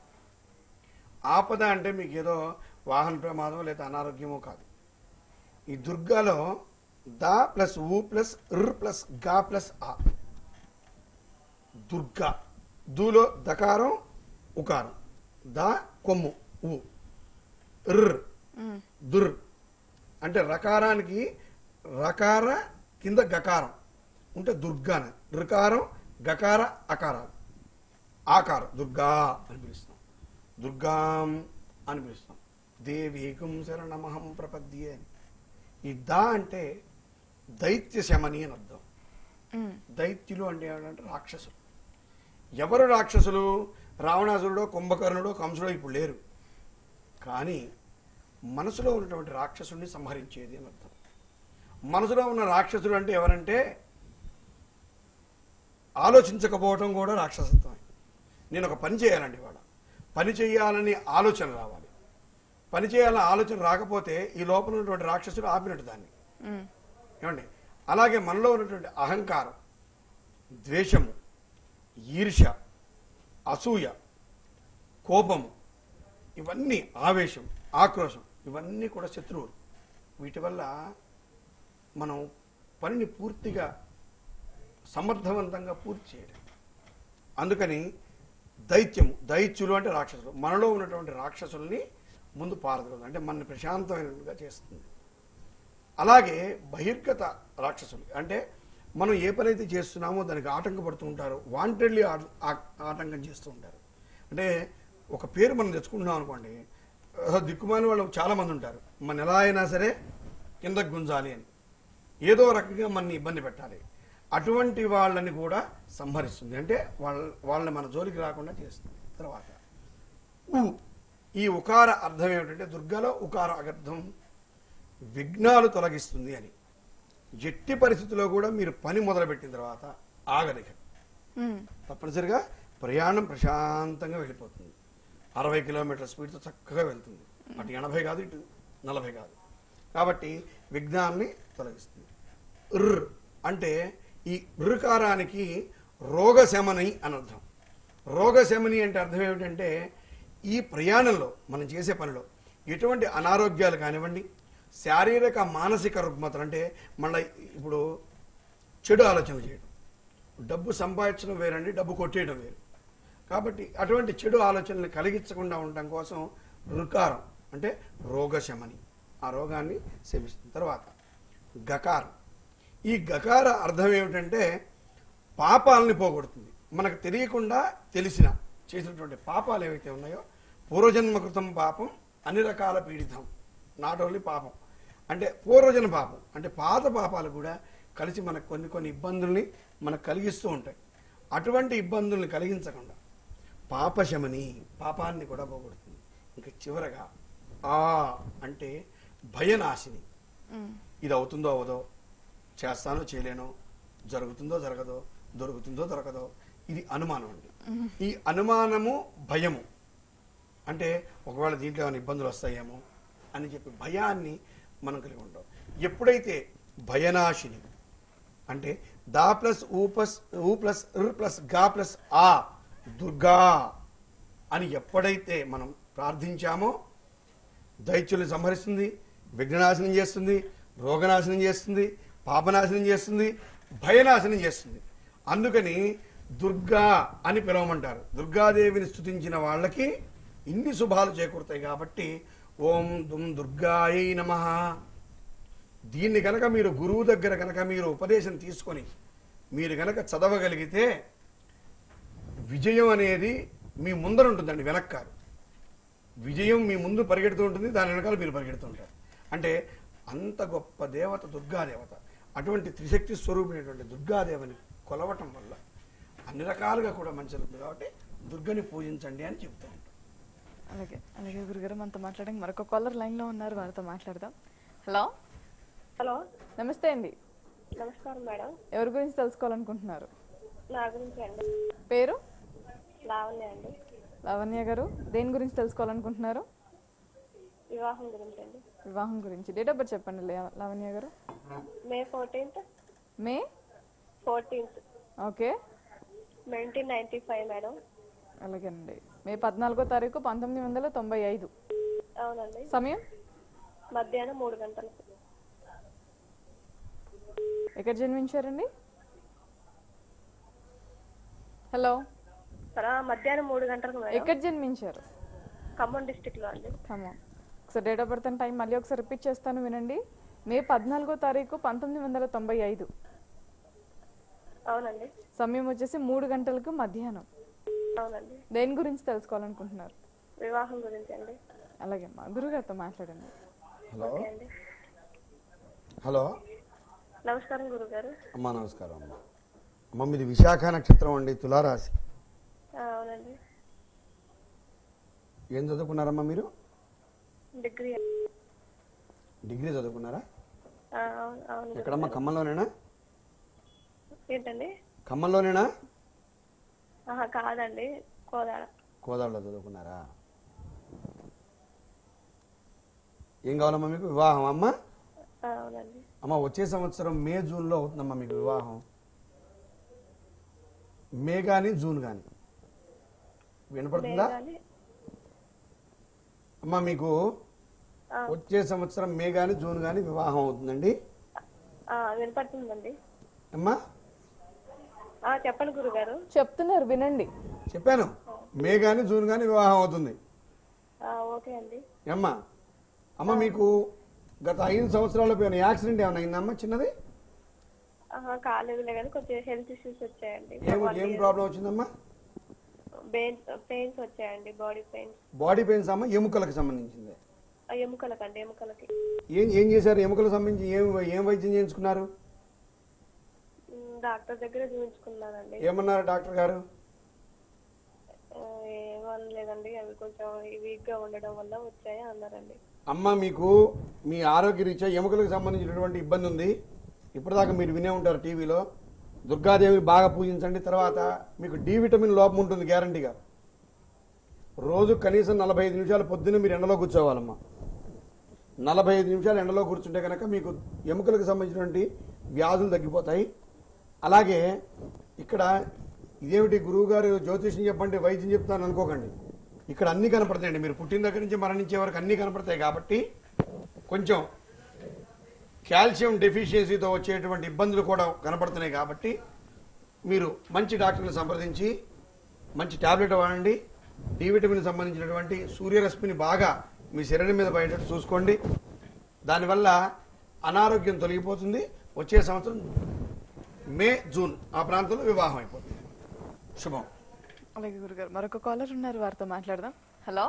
ఆపద అంటే మీకు ఏదో వాహన ప్రమాదం లేదా అనారోగ్యమో కాదు. ఈ దుర్గాలో దా ప్లస్ ఊ ప్లస్ ర్ ప్లస్ గా ప్లస్ ఆ. దుర్గా, దూలో దకారం ఉకారం, దా కొమ్ము ఊ, ర్ దుర్ అంటే రకారానికి రకార కింద గకారం ఉంటే దుర్గాన, ఋకారం గకార అకారాలు, ఆకారం దుర్గా అని పిలుస్తాం, దుర్గాం అని పిలుస్తాం. దేవీకం శరణమహం ప్రపద్యే అని. ఈ దా అంటే దైత్య శమని అని అర్థం. దైత్యులు అంటే ఏమంటే రాక్షసులు. ఎవరు రాక్షసులు? రావణాసురుడో కుంభకర్ణుడో కంసుడో ఇప్పుడు లేరు. కానీ మనసులో ఉన్నటువంటి రాక్షసుడిని సంహరించేది అని అర్థం. మనసులో ఉన్న రాక్షసుడు అంటే ఎవరంటే ఆలోచించకపోవటం కూడా రాక్షసత్వమే. నేను ఒక పని చేయాలండి, ఇవాళ పని చేయాలని ఆలోచన రావాలి. పని చేయాలని ఆలోచన రాకపోతే ఈ లోపల ఉన్నటువంటి రాక్షసుడు ఆపినట్టు దాన్ని. ఏమండి? అలాగే మనలో ఉన్నటువంటి అహంకారం, ద్వేషము, ఈర్ష్య, అసూయ, కోపము, ఇవన్నీ ఆవేశం, ఆక్రోశం, ఇవన్నీ కూడా శత్రువులు. వీటి వల్ల మనం పనిని పూర్తిగా సమర్థవంతంగా పూర్తి చేయడం. అందుకని దైత్యము, దైత్యులు అంటే రాక్షసులు. మనలో ఉన్నటువంటి రాక్షసుల్ని ముందు పారదలదు, అంటే మనని ప్రశాంతమైనట్టుగా చేస్తుంది. అలాగే బహిర్గత రాక్షసులు అంటే మనం ఏ పని అయితే చేస్తున్నామో దానికి ఆటంకపడుతూ ఉంటారు, వాంటెడ్లీ ఆటంకం చేస్తూ ఉంటారు. అంటే ఒక పేరు మనం తెచ్చుకుంటున్నాం అనుకోండి, దిక్కుమాలిన వాళ్ళు చాలా మంది ఉంటారు, మన ఎలా అయినా సరే కిందకు గుంజాలి అని, ఏదో రకంగా మనని ఇబ్బంది పెట్టాలి. అటువంటి వాళ్ళని కూడా సంహరిస్తుంది, అంటే వాళ్ళ వాళ్ళని మన జోలికి రాకుండా చేస్తుంది. తర్వాత ఉ, ఈ ఉకార అర్థం ఏమిటంటే దుర్గాలో ఉకార అర్థం విఘ్నాలు తొలగిస్తుంది అని. ఎట్టి పరిస్థితుల్లో కూడా మీరు పని మొదలుపెట్టిన తర్వాత ఆగదిక తప్పనిసరిగా ప్రయాణం ప్రశాంతంగా వెళ్ళిపోతుంది. అరవై కిలోమీటర్ల స్పీడ్తో చక్కగా వెళ్తుంది. అటు ఎనభై కాదు, ఇటు నలభై కాదు. కాబట్టి విఘ్నాన్ని తొలగిస్తుంది. ర్ అంటే ఈ ఋకారానికి రోగశమని అని అర్థం. రోగశమని అంటే అర్థం ఏమిటంటే ఈ ప్రయాణంలో మనం చేసే పనిలో ఎటువంటి అనారోగ్యాలు కానివ్వండి, శారీరక మానసిక రుగ్మతలు, అంటే మళ్ళీ ఇప్పుడు చెడు ఆలోచనలు చేయడం, డబ్బు సంపాదించడం వేరండి, డబ్బు కొట్టేయడం వేరు. కాబట్టి అటువంటి చెడు ఆలోచనలు కలిగించకుండా ఉండటం కోసం ఋకారం అంటే రోగశమని, ఆ రోగాన్ని శమిస్తుంది. తర్వాత గకారం, ఈ గకార అర్థం ఏమిటంటే పాపాలని పోగొడుతుంది. మనకు తెలియకుండా తెలిసిన చేసినటువంటి పాపాలు ఏవైతే ఉన్నాయో, పూర్వజన్మకృతం పాపం అన్ని రకాల పీడితం, నాట్ ఓన్లీ పాపం అంటే పూర్వజన్మ పాపం, అంటే పాత పాపాలు కూడా కలిసి మనకు కొన్ని కొన్ని ఇబ్బందుల్ని మనకు కలిగిస్తూ ఉంటాయి. అటువంటి ఇబ్బందుల్ని కలిగించకుండా పాపశమని, పాపాన్ని కూడా పోగొడుతుంది. ఇంకా చివరగా ఆ అంటే భయనాశిని, ఇది అవుతుందో అవదో, చేస్తానో చేయలేనో, జరుగుతుందో జరగదో, దొరుకుతుందో దొరకదో, ఇది అనుమానం అండి. ఈ అనుమానము భయము అంటే ఒకవేళ దీంట్లో ఏమైనా ఇబ్బందులు వస్తాయేమో అని చెప్పి భయాన్ని మనం కలిగి ఉంటాం. ఎప్పుడైతే భయనాశిని అంటే దా ప్లస్ ఊ ప్లస్ ఊ ప్లస్ ర్ ప్లస్ గా ప్లస్ ఆ దుర్గా అని ఎప్పుడైతే మనం ప్రార్థించామో దైత్యుల్ని సంహరిస్తుంది, విఘ్ననాశనం చేస్తుంది, రోగనాశనం చేస్తుంది, పాపనాశనం చేస్తుంది, భయనాశనం చేస్తుంది. అందుకని దుర్గా అని పిలవమంటారు. దుర్గాదేవిని స్తుతించిన వాళ్ళకి ఇన్ని శుభాలు చేకూరుతాయి. కాబట్టి ఓం దుమ్ దుర్గాయై నమః. దీన్ని కనుక మీరు గురువు దగ్గర కనుక మీరు ఉపదేశం తీసుకొని మీరు కనుక చదవగలిగితే విజయం అనేది మీ ముందర ఉంటుందండి, వెనక్కారు. విజయం మీ ముందు పరిగెడుతూ ఉంటుంది, దాని వెనకాల మీరు పరిగెడుతూ ఉంటారు. అంటే అంత గొప్ప దేవత దుర్గాదేవత. అటువంటి త్రిశక్తి స్వరూపినటువంటి దుర్గాదేవిని కొలవటం వల్ల అన్ని రకాలుగా కూడా మంచి జరుగుతుంది. కాబట్టి దుర్గని పూజించండి అని చెప్తూ ఉంటాం. అలాగే అలాగే గురుగారు, మనతో మాట్లాడడానికి మరొక కాలర్ లైన్ లో ఉన్నారు, వారితో మాట్లాడదాం. హలో హలో, నమస్తే అండి. నమస్కారం మేడం. ఎవరి గురించి తెలుసుకోవాలనుకుంటున్నారు? నా గురించి అండి. పేరు? లావణ్య అండి. లావణ్య గారు దేని గురించి తెలుసుకోవాలనుకుంటున్నారు? వివాహం గురించి అండి. వివాహం గురించి. డేట్ ఆఫ్ బర్త్ చెప్పండి లా- లావణ్య గారు. May fourteenth May fourteenth okay nineteen ninety five madam. అలాగేనండి. మే పద్నాలుగో తారీఖు పంతొమ్మిది వందల తొంభై ఐదు. అవునండి. సమయం మధ్యాహ్నం మూడు గంటలకు. ఎక్కడ జన్మించారండి? హలో, ఆ, మధ్యాహ్నం మూడు గంటలకు మేడం. ఎక్కడ జన్మించారు? ఖమ్మం డిస్టిక్ లో అండి. ఖమ్మం. ఒకసారి date of birth and time మళ్ళీ ఒకసారి రిపీట్ చేస్తాను వినండి. మే పద్నాలుగో తారీఖు పంతొమ్మిది వందల తొంభై ఐదు. అవునండి. సమయం వచ్చేసి మూడు గంటలకు మధ్యాహ్నం. అవునండి. దేని గురించి తెలుసుకోవాలనుకుంటున్నారు? వివాహం గురించి అండి. అలాగే అమ్మా గురుగారితో మాట్లాడండి. హలో ఓకే అండి. హలో నమస్కారం గురుగారు. అమ్మా నమస్కారం అమ్మా. అమ్మ మీది విశాఖ నక్షత్రం అండి, తులారాశి. ఆ, అవునండి. ఏం చదువుకున్నారమ్మా మీరు? డిగ్రీ. డిగ్రీ చదువుకున్నారా? ఆ, అవును అవును ఎక్కడమ్మా? గురుగారు. ఖమ్మంలోనేనా? ఏంటండి? ఖమ్మంలోనేనా? ఆహా, కాదండి, కోదాడ. కోదాడలో చదువుకున్నారా? ఏం కావాలమ్మా మీకు? వివాహం అమ్మా? ఆ, అవునండి. అమ్మ వచ్చే సంవత్సరం మే జూన్లో అవుతుందమ్మా మీకు వివాహం. మే కానీ జూన్ కానీ వినపడుతుందా మేఘాలి. అమ్మా? మీకు ఆ, వచ్చే సంవత్సరం మే కానీ జూన్ కానీ వివాహం అవుతుందండి ఆ, వినపడుతుందండి. అమ్మా. ఆ, చెప్పండి గురుగారు. చెప్తున్నారు వినండి. చెప్పాను, మే కానీ జూన్ కానీ వివాహం అవుతుంది. ఆ, ఓకే అండి. అమ్మా అమ్మ మీకు గత ఐదు సంవత్సరాల పైన యాక్సిడెంట్ ఏమైనా అయిందమ్మా? చిన్నది ఆహా, కాలేదులే కానీ కొంచెం హెల్త్ ఇష్యూస్ వచ్చాయండి. ఏం ఏం ప్రాబ్లం వచ్చిందమ్మా? పెయిన్స్ వచ్చాయండి, బాడీ పెయిన్స్. బాడీ పెయిన్స్ అమ్మ? ఎముకలకు సంబంధించింది. ఎముకలకండి, ఎముకలకి. ఏం ఏం చేశారు? ఎముకలకు సంబంధించి ఏం ఏం వైద్యం చేయించుకున్నారు? ఉమ్, డాక్టర్ దగ్గర చూపించుకున్నానండి. ఏమన్నారు డాక్టర్ గారు? ఆ, ఏమనలేదండి, అవి కొంచెం వీక్ గా ఉండడం వల్ల వచ్చాయి అన్నారండి. అమ్మ మీకు మీ ఆరోగ్య రీత్యా ఎముకలకు సంబంధించినటువంటి ఇబ్బంది ఉంది. ఇప్పటిదాకా మీరు వినే ఉంటారు టీవీలో. దుర్గాదేవిని బాగా పూజించండి. తర్వాత మీకు డి విటమిన్ లోపం ఉంటుంది గ్యారంటీగా. రోజు కనీసం నలభై ఐదు నిమిషాలు పొద్దున్న మీరు ఎండలో కూర్చోవాలమ్మా. నలభై ఐదు నిమిషాలు ఎండలో కూర్చుంటే కనుక మీకు ఎముకలకు సంబంధించినటువంటి వ్యాధులు తగ్గిపోతాయి. అలాగే ఇక్కడ ఇదేమిటి గురువు గారు జ్యోతిష్యం చెప్పండి వైద్యం చెప్తాను అనుకోకండి. ఇక్కడ అన్నీ కనపడతాయండి. మీరు పుట్టిన దగ్గర నుంచి మరణించే వరకు అన్నీ కనపడతాయి. కాబట్టి కొంచెం కాల్షియం డెఫిషియన్సీతో వచ్చేటువంటి ఇబ్బందులు కూడా కనపడుతున్నాయి. కాబట్టి మీరు మంచి డాక్టర్ని సంప్రదించి మంచి టాబ్లెట్ వాడండి. డి విటమిన్ సంబంధించినటువంటి సూర్యరశ్మిని బాగా మీ శరీరం మీద పడేటట్టు చూసుకోండి. దానివల్ల అనారోగ్యం తొలగిపోతుంది. వచ్చే సంవత్సరం మే జూన్ ఆ ప్రాంతంలో వివాహం అయిపోతుంది. శుభం. అలాగే గురుగారు మరొక కాలర్ ఉన్నారు, వారితో మాట్లాడదాం. హలో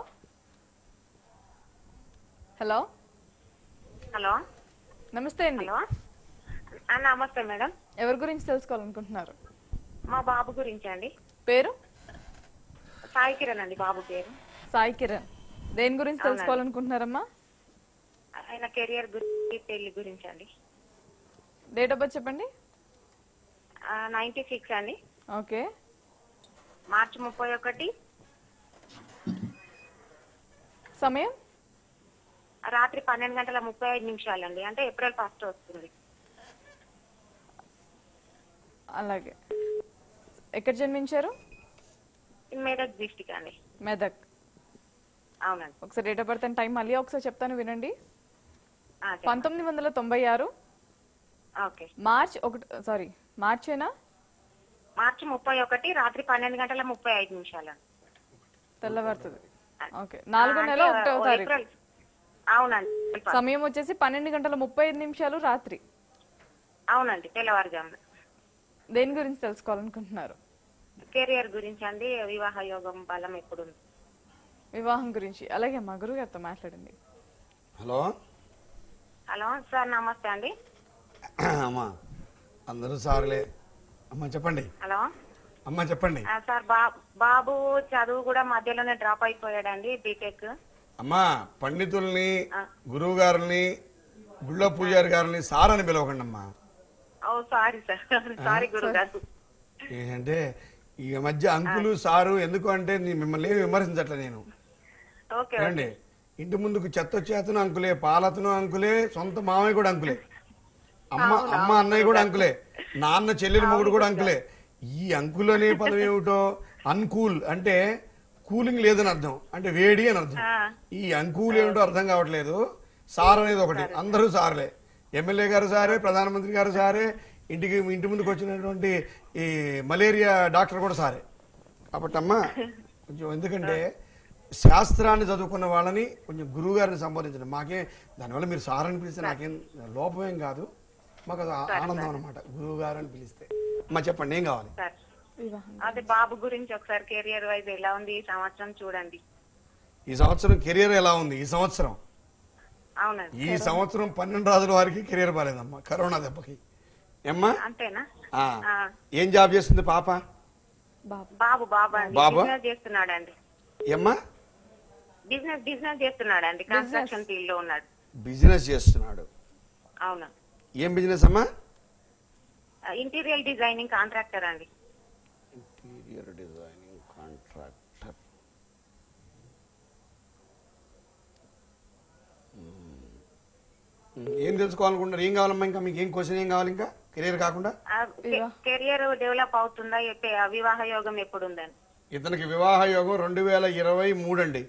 హలో హలో నమస్తే అండి. హలో ఆ, నమస్తే మేడం. ఎవరి గురించి తెలుసుకోవాలనుకుంటున్నారు? మా బాబు గురించి అండి. పేరు? సాయి కిరణ్ అండి బాబు పేరు. సాయి కిరణ్. దేని గురించి తెలుసుకోవాలనుకుంటున్నారమ్మా? ఆయన కెరియర్ గురించి, పెళ్లి గురించి అండి. డేట్ ఆఫ్ బర్త్ చెప్పండి. నైన్టీ సిక్స్ అండి. ఓకే. మార్చి ముప్పై ఒకటి. సమయం? రాత్రి పన్నెండు గంటల ముప్పై ఐదు నిమిషాలండి. అంటే ఏప్రిల్ ఫస్ట్ వస్తుంది. అలాగే. ఎక్కడ జన్మించారు? మెదక్ డిస్టిక్ అండి. మెదక్. అవునండి. ఒకసారి date of birth and time మళ్ళీ ఒకసారి చెప్తాను వినండి. ఆ, చెప్పండి. పంతొమ్మిది వందల తొంభై ఆరు ఓకే. మార్చ్ ఒకటి సారీ మార్చేనా మార్చి ముప్పై ఒకటి రాత్రి పన్నెండు గంటల ముప్పై ఐదు నిమిషాలండి. తెల్లవారుతుంది. ఓకే. నాలుగో అంటే నెల ఒకటో తారీఖు. ఏప్రిల్. అవునండి. సమయం వచ్చేసి పన్నెండు గంటల ముప్పై ఐదు నిమిషాలు రాత్రి. అవునండి, తెల్లవారుజామున. దేని గురించి తెలుసుకోవాలనుకుంటున్నారు? కెరియర్ గురించి అండి. వివాహ యోగం బలం ఎప్పుడుంది? వివాహం గురించి. అలాగే మా గురువు గారితో మాట్లాడండి. హలో హలో సార్, నమస్తే అండి. అమ్మా అందరూ సార్లే. అమ్మా చెప్పండి. హలో అమ్మా చెప్పండి. ఆ, సార్ బా- బాబు చదువు కూడా మధ్యలోనే డ్రాప్ అయిపోయాడండి, బీటెక్. అమ్మా పండితుల్ని గురువు గారిని గుళ్ళో పూజారి గారిని సార్ అని పిలవకండి అమ్మా. ఓ సారీ సార్, సారీ గురుగారు. ఏంటంటే ఈ మధ్య అంకులు సారు ఎందుకు అంటే నీ- మిమ్మల్ని ఏమి విమర్శించట్లే నేను. ఓకే ఏమండి ఇంటి ముందుకు చెత్త చేతను అంకులే, పాలతను అంకులే, సొంత మామయ్య కూడా అంకులే, అమ్మ అమ్మ అన్నయ్య కూడా అంకులే, నాన్న చెల్లెలు మొగుడు కూడా అంకులే. ఈ అంకుల్ అనే పదం ఏమిటో, అన్కూల్ అంటే కూలింగ్ లేదని అర్థం, అంటే వేడి అని అర్థం. ఈ అంకూల్ ఏమిటో అర్థం కావట్లేదు. సార్ అనేది ఒకటి, అందరూ సార్లే. ఎమ్మెల్యే గారు సారే, ప్రధానమంత్రి గారు సారే, ఇంటికి ఇంటి ముందుకు వచ్చినటువంటి ఈ మలేరియా డాక్టర్ కూడా సారే. కాబట్టి అమ్మా కొంచెం ఎందుకంటే శాస్త్రాన్ని చదువుకున్న వాళ్ళని కొంచెం గురువు గారిని సంబోధించండి. మాకేం దానివల్ల మీరు సార్ అని పిలిస్తే నాకేం లోపమేం కాదు, మాకు అది ఆనందం అనమాట గురువు గారు అని పిలిస్తే. అమ్మా చెప్పండి ఏం కావాలి? అదే బాబు గురించి ఒకసారి కెరియర్ వైజ్ ఎలా ఉంది ఈ సంవత్సరం చూడండి. ఈ సంవత్సరం కెరియర్ ఎలా ఉంది? ఈ సంవత్సరం అవునండి. ఈ సంవత్సరం పన్నెండు రాజుల వారికి కెరియర్ బాలేదమ్మా కరోనా దెబ్బకి. ఏమ్మా అంతేనా? ఆ. ఏం జాబ్ చేస్తుంది పాప? బాబు బాబు అండి బాబు? బిజినెస్ చేస్తున్నాడండి. ఏమ్మా? బిజినెస్ బిజినెస్ చేస్తున్నాడండి, కన్స్ట్రక్షన్ ఫీల్డ్ లో ఉన్నాడు. బిజినెస్ చేస్తున్నాడు. అవునా? ఏం బిజినెస్ అమ్మా? ఇంటీరియర్ డిజైనింగ్ కాంట్రాక్టర్ అండి. Interior designing contractor. ఏం తెలుసుకోవాలనుకుంటున్నారు? ఏం కావాలమ్మా? ఇంకా మీకు ఏం క్వశ్చన్ ఏం కావాలి ఇంకా కెరీర్ కాకుండా? కెరియర్ డెవలప్ అవుతుందా? ఎప్ప- వివాహ యోగం ఎప్పుడు ఉందండి? ఇతనికి వివాహ యోగం రెండు వేల ఇరవై మూడు అండి.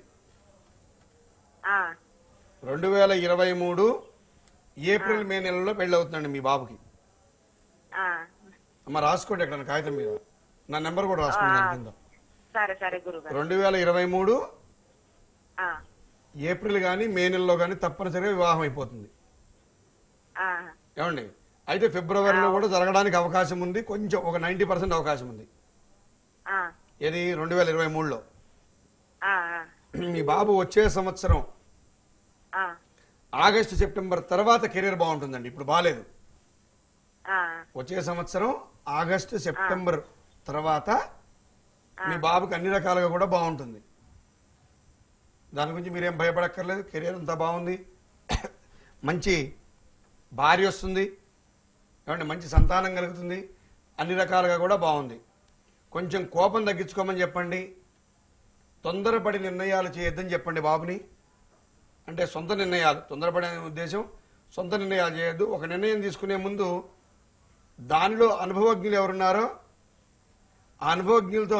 ఆ, రెండు వేల ఇరవై మూడు ఏప్రిల్ మే నెలలో పెళ్లి అవుతుందండి మీ బాబుకి. ఆ. అమ్మ రాసుకోండి ఎక్కడ కాగితం మీద, నా నెంబర్ కూడా రాసుకోండి దాని కింద. సరే సరే గురుగారు. రెండు వేల ఇరవై మూడు ఆ, ఏప్రిల్ గాని మే నెలలో గాని తప్పనిసరిగా వివాహం అయిపోతుంది. ఆ, ఏమండి? అయితే ఫిబ్రవరిలో కూడా జరగడానికి అవకాశం ఉంది, కొంచెం ఒక నైన్టీ పర్సెంట్ అవకాశం ఉంది. ఆ, ఏది రెండు వేల ఇరవై మూడులో ఆ, ఆ, మీ బాబు వచ్చే సంవత్సరం ఆ, ఆగస్టు సెప్టెంబర్ తర్వాత కెరీర్ బాగుంటుందండి. ఇప్పుడు బాగాలేదు. ఆ, వచ్చే సంవత్సరం ఆగస్టు సెప్టెంబర్ తర్వాత మీ బాబుకి అన్ని రకాలుగా కూడా బాగుంటుంది. దాని గురించి మీరేం భయపడక్కర్లేదు. కెరీర్ అంతా బాగుంది. మంచి భార్య వస్తుంది, ఏమంటే మంచి సంతానం కలుగుతుంది, అన్ని రకాలుగా కూడా బాగుంది. కొంచెం కోపం తగ్గించుకోమని చెప్పండి, తొందరపడి నిర్ణయాలు చేయొద్దని చెప్పండి బాబుని. అంటే సొంత నిర్ణయాలు, తొందరపడే ఉద్దేశం సొంత నిర్ణయాలు చేయొద్దు. ఒక నిర్ణయం తీసుకునే ముందు దానిలో అనుభవజ్ఞులు ఎవరున్నారో ఆ అనుభవజ్ఞులతో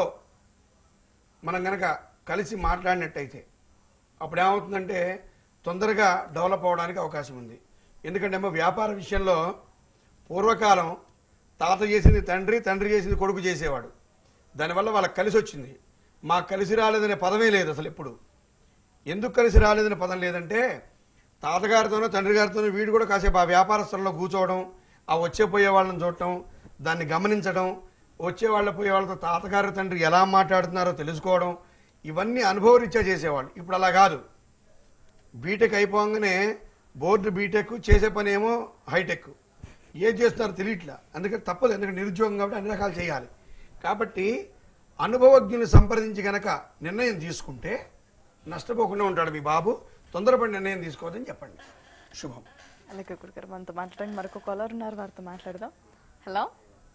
మనం గనక కలిసి మాట్లాడినట్టయితే అప్పుడు ఏమవుతుందంటే తొందరగా డెవలప్ అవడానికి అవకాశం ఉంది. ఎందుకంటే ఏమో వ్యాపార విషయంలో పూర్వకాలం తాత చేసింది తండ్రి, తండ్రి చేసింది కొడుకు చేసేవాడు. దానివల్ల వాళ్ళకి కలిసి వచ్చింది. మాకు కలిసి రాలేదనే పదమే లేదు అసలు. ఎప్పుడు ఎందుకు కలిసి రాలేదనే పదం లేదంటే తాతగారితోనో తండ్రి గారితోనో వీడు కూడా కాసేపు ఆ వ్యాపార స్థలంలో కూర్చోవడం, ఆ వచ్చే పోయే వాళ్ళని చూడటం, దాన్ని గమనించడం, వచ్చే వాళ్ళ పోయే వాళ్ళతో తాతగారు తండ్రి ఎలా మాట్లాడుతున్నారో తెలుసుకోవడం, ఇవన్నీ అనుభవరీత్యా చేసేవాళ్ళు. ఇప్పుడు అలా కాదు. బీటెక్ అయిపోగానే బోర్డు బీటెక్, చేసే పని ఏమో హైటెక్. ఏం చేస్తున్నారో తెలియట్లా. అందుకని తప్పదు, ఎందుకంటే నిరుద్యోగం కాబట్టి అన్ని రకాలు చేయాలి. కాబట్టి అనుభవజ్ఞుని సంప్రదించి గనక నిర్ణయం తీసుకుంటే నష్టపోకుండా ఉంటాడు మీ బాబు. తొందరపడి నిర్ణయం తీసుకోవద్దని చెప్పండి. శుభం. అలాగే గురుగారు, మనతో మాట్లాడండి. మరొక కాలర్ ఉన్నారు, వారితో మాట్లాడదాం. హలో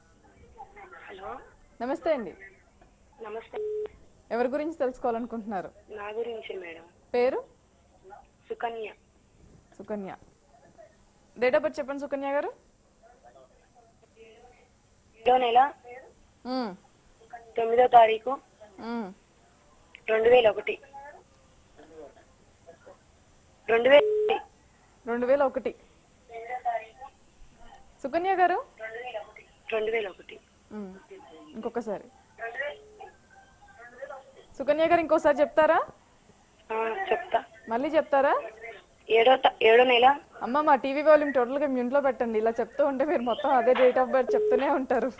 హలో, నమస్తే అండి. నమస్తే. ఎవరి గురించి తెలుసుకోవాలనుకుంటున్నారు? నా గురించి మేడం. పేరు? Sukanya. Sukanya. Date of birth చెప్పండి సుకన్య గారు. ఏడో నెల ఉమ్, తొమ్మిదో తారీఖు ఉమ్. రెండు వేల ఒకటి రెండు వేల రెండు వేల ఒకటి. సుకన్య గారు రెండు వేల ఒకటి ఉమ్, ఇంకొకసారి సుకన్య గారు ఇంకోసారి చెప్తారా? ఆ, చెప్తా. మళ్ళీ చెప్తారా? ఏడో త- ఏడో నెల అమ్మ, మా టీవీ వాల్యూమ్ టోటల్ గా మ్యూట్ లో పెట్టండి. ఇలా చెప్తూ ఉంటే మీరు మొత్తం అదే డేట్ ఆఫ్ బర్త్ చెప్తూనే ఉంటారు.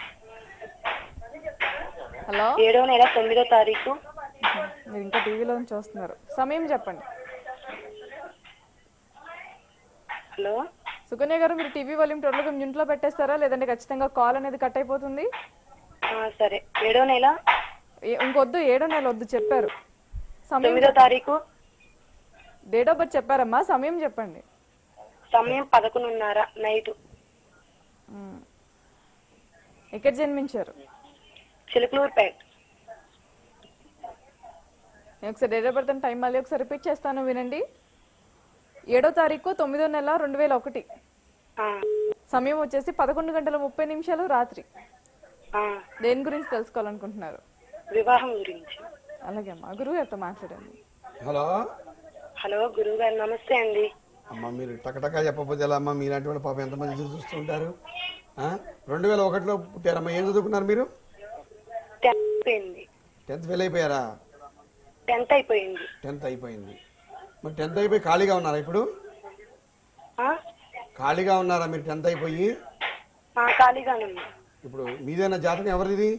హలో, ఏడో నెల తొమ్మిదో తారీఖు మీరు ఇంకా టీవీలో చూస్తున్నారు. సమయం చెప్పండి. హలో, సుకన్య గారు, మీరు టీవీ వాల్యూమ్ టోటల్ గా మ్యూట్ లో పెట్టేస్తారా, లేదంటే ఖచ్చితంగా కాల్ అనేది కట్ అయిపోతుంది? ఆ, సరే. ఏడో నెల ఏ- ఇంకొద్దు, ఏడో నెల వద్దు, చెప్పారు. సమయం తొమ్మిదో తారీఖు డేట్ ఆఫ్ బర్త్ చెప్పారమ్మా, సమయం చెప్పండి. సమయం పదకొండున్నర నైట్. ఉమ్. ఎక్కడ జన్మించారు? చిలుకలూరుపేట. నేను ఒకసారి date of birth and time మళ్ళీ ఒకసారి రిపీట్ చేస్తాను వినండి. ఏడో తారీఖు తొమ్మిదో నెల రెండు వేల ఒకటి సమయం వచ్చేసి పదకొండు గంటల ముప్పై నిమిషాలు రాత్రి. దేని గురించి తెలుసుకోవాలనుకుంటున్నారు? వివాహం గురించి. అలాగే అమ్మా, గురువు గారితో మాట్లాడండి. హలో హలో గురువు గారు నమస్తే అండి. అమ్మ మీరు టకటకా చెప్పకపోతే ఎలా అమ్మా? మీలాంటి వాళ్ళు పాపం ఎంతమంది ఎదురు చూస్తుంటారు. రెండు వేల ఒకటిలో పుట్టారమ్మా. ఏం చదువుకున్నారు మీరు? టెన్త్ ఫెయిల్ అయిపోయారా? టెన్త్ అయిపోయింది. టెన్త్ అయిపోయింది. మరి టెన్త్ అయిపోయి ఖాళీగా ఉన్నారా ఇప్పుడు? ఖాళీగా ఉన్నారా మీరు టెన్త్ అయిపోయి? ఖాళీగానే ఉన్నా. ఇప్పుడు మీదైనా జాతకం ఎవరిది?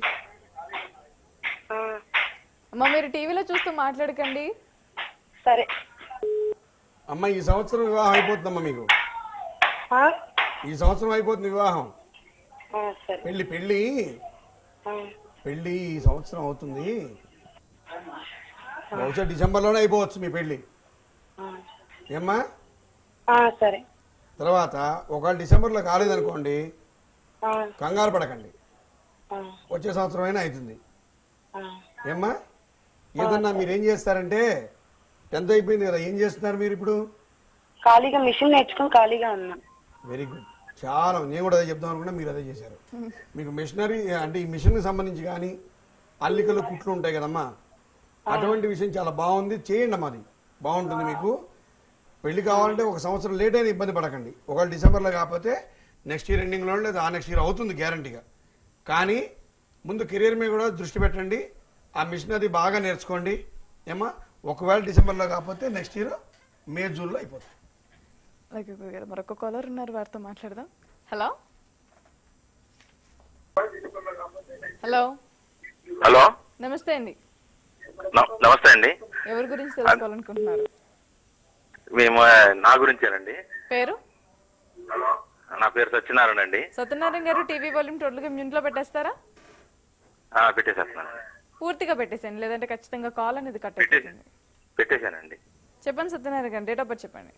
అమ్మా మీరు టీవీలో చూస్తూ మాట్లాడకండి. సరే అమ్మ ఈ సంవత్సరం వివాహం అయిపోతుందమ్మా మీకు. ఈ సంవత్సరం అయిపోతుంది వివాహం. పెళ్లి పెళ్లి పెళ్లి ఈ సంవత్సరం అవుతుంది. బహుశా డిసెంబర్ లోనే అయిపోవచ్చు మీ పెళ్లి. ఏమ్మా? సరే. తర్వాత ఒకవేళ డిసెంబర్ లో కాలేదనుకోండి, కంగారు పడకండి, వచ్చే సంవత్సరం అయినా అవుతుంది. ఏమ్మా? ఏదన్నా మీరు ఏం చేస్తారంటే, టెన్త్ అయిపోయింది కదా, ఏం చేస్తున్నారు మీరు ఇప్పుడు? ఖాళీగా మిషన్ నేర్చుకుని ఖాళీగా ఉన్నా. Very good. చాలా నేను కూడా అదే చెప్దాం అనుకున్నా, మీరు అదే చేశారు. మీకు మిషనరీ అంటే ఈ మిషన్ కి సంబంధించి కానీ అల్లికలు కుట్లు ఉంటాయి కదమ్మా, అటువంటి విషయం చాలా బాగుంది. చేయండి అమ్మా, అది బాగుంటుంది మీకు. పెళ్లి కావాలంటే ఒక సంవత్సరం లేట్ అయినా ఇబ్బంది పడకండి. ఒకవేళ డిసెంబర్లో కాకపోతే నెక్స్ట్ ఇయర్ ఎండింగ్లో లేదా ఆ నెక్స్ట్ ఇయర్ అవుతుంది గ్యారంటీగా. కానీ ముందు కెరీర్ మీద కూడా దృష్టి పెట్టండి. ఆ మిషన్ అది బాగా నేర్చుకోండి. ఏమా? ఒకవేళ డిసెంబర్లో కాకపోతే నెక్స్ట్ ఇయర్ మే జూన్లో అయిపోతుంది. అలాగే గురుగారు, మరొక కాలర్ ఉన్నారు, వారితో మాట్లాడదాం. హలో హలో హలో నమస్తే అండి. నమస్తే అండి. ఎవరి గురించి తెలుసుకోవాలనుకుంటున్నారు? మేము నా గురించేనండి. పేరు? నా పేరు సత్యనారాయణ అండి. సత్యనారాయణ గారు టీవీ వాల్యూమ్ టోటల్ గా మ్యూట్ లో పెట్టేస్తారా? పెట్టేసేస్తున్నాను. పూర్తిగా పెట్టేసాను, లేదంటే ఖచ్చితంగా కాల్ అనేది కట్ అయిపోతుంది. పెట్టేశానండి. చెప్పండి సత్యనారాయణ గారు, డేట్ ఆఫ్ బర్త్ చెప్పండి.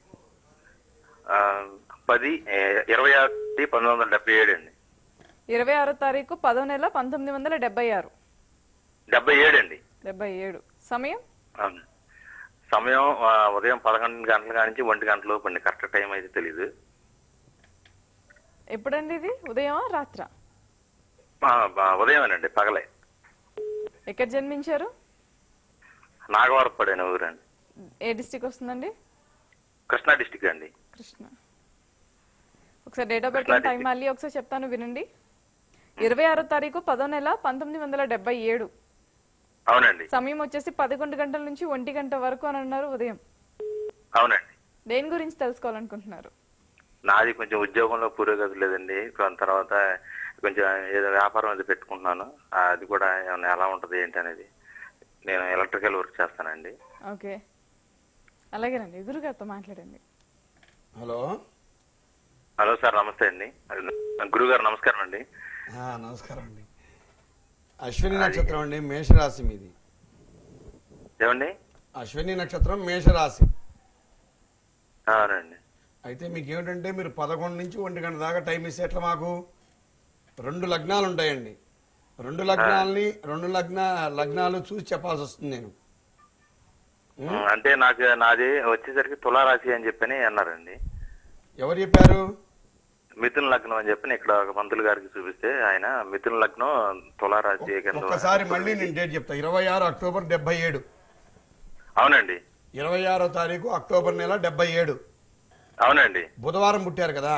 పది ఇరవై ఒకటి పంతొమ్మిది వందల డెబ్బై ఏడు అండి. ఇరవై ఆరో తారీఖు పదో నెల పంతొమ్మిది వందల డెబ్బై ఆరు. డెబ్బై ఏడు అండి. డెబ్బై ఏడు. సమయం? సమయం ఉదయం పదకొండు గంటల కానించి ఒంటి గంటల లోపు అండి. కరెక్ట్ టైం అయితే తెలీదు. ఎప్పుడండి ఇది? ఉదయమా రాత్రా? ఉదయమేనండి, పగలే. ఎక్కడ జన్మించారు? నాగవరపడైన ఊరండి. ఏ డిస్టిక్ వస్తుందండి? కృష్ణా డిస్టిక్ అండి. కృష్ణ. ఒకసారి డేట్ ఆఫ్ బర్త్ టైం మళ్ళీ ఒకసారి చెప్తాను వినండి. ఇరవై ఆరో తారీఖు పదో నెల పంతొమ్మిది వందల డెబ్బై ఏడు. అవునండి. సమయం వచ్చేసి పదకొండు గంటల నుంచి ఒంటి గంట వరకు అని అన్నారు ఉదయం. అవునండి. దేని గురించి తెలుసుకోవాలనుకుంటున్నారు? నాది కొంచెం ఉద్యోగంలో పురోగతి లేదండి. తర్వాత కొంచెం ఏదో వ్యాపారం అది పెట్టుకుంటున్నాను. అది కూడా ఏమన్నా ఎలా ఉంటది ఏంటి అనేది. నేను ఎలక్ట్రికల్ వర్క్ చేస్తానండి. ఓకే, అలాగేనండి. గురుగారితో మాట్లాడండి. హలో హలో సార్, నమస్తే అండి. గురుగారు నమస్కారం అండి. నమస్కారం అండి. అశ్విని నక్షత్రం అండి, మేషరాశి మీది. ఏమండి? అశ్విని నక్షత్రం మేషరాశి. అవునండి. అయితే మీకు ఏమిటంటే మీరు పదకొండు నుంచి ఒంటి గంట దాకా టైం ఇస్తే ఎట్లా? మాకు రెండు లగ్నాలు ఉంటాయండి. రెండు లగ్నాలని రెండు లగ్న లగ్నాలు చూసి చెప్పాల్సి వస్తుంది. నేను అంటే నాకు నాది వచ్చేసరికి తులారాశి అని చెప్పని అన్నారండి. ఎవరు చెప్పారు? మిథున లగ్నం అని చెప్పి ఇక్కడ ఒక పంతులు గారికి చూపిస్తే ఆయన మిథున లగ్నం తులారాశి. ఒకసారి మళ్ళీ నేను డేట్ చెప్తా. ఇరవై ఆరు అక్టోబర్ డెబ్బై ఏడు. అవునండి. ఇరవై ఆరో తారీఖు అక్టోబర్ నెల డెబ్బై ఏడు. అవునండి. బుధవారం పుట్టారు కదా.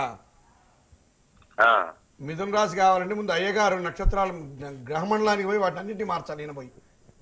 మిథున రాశి కావాలంటే ముందు అయ్యగారు నక్షత్రాలు గ్రహమండలానికి పోయి వాటి అన్నింటినీ మార్చాలి. ఈయన పోయి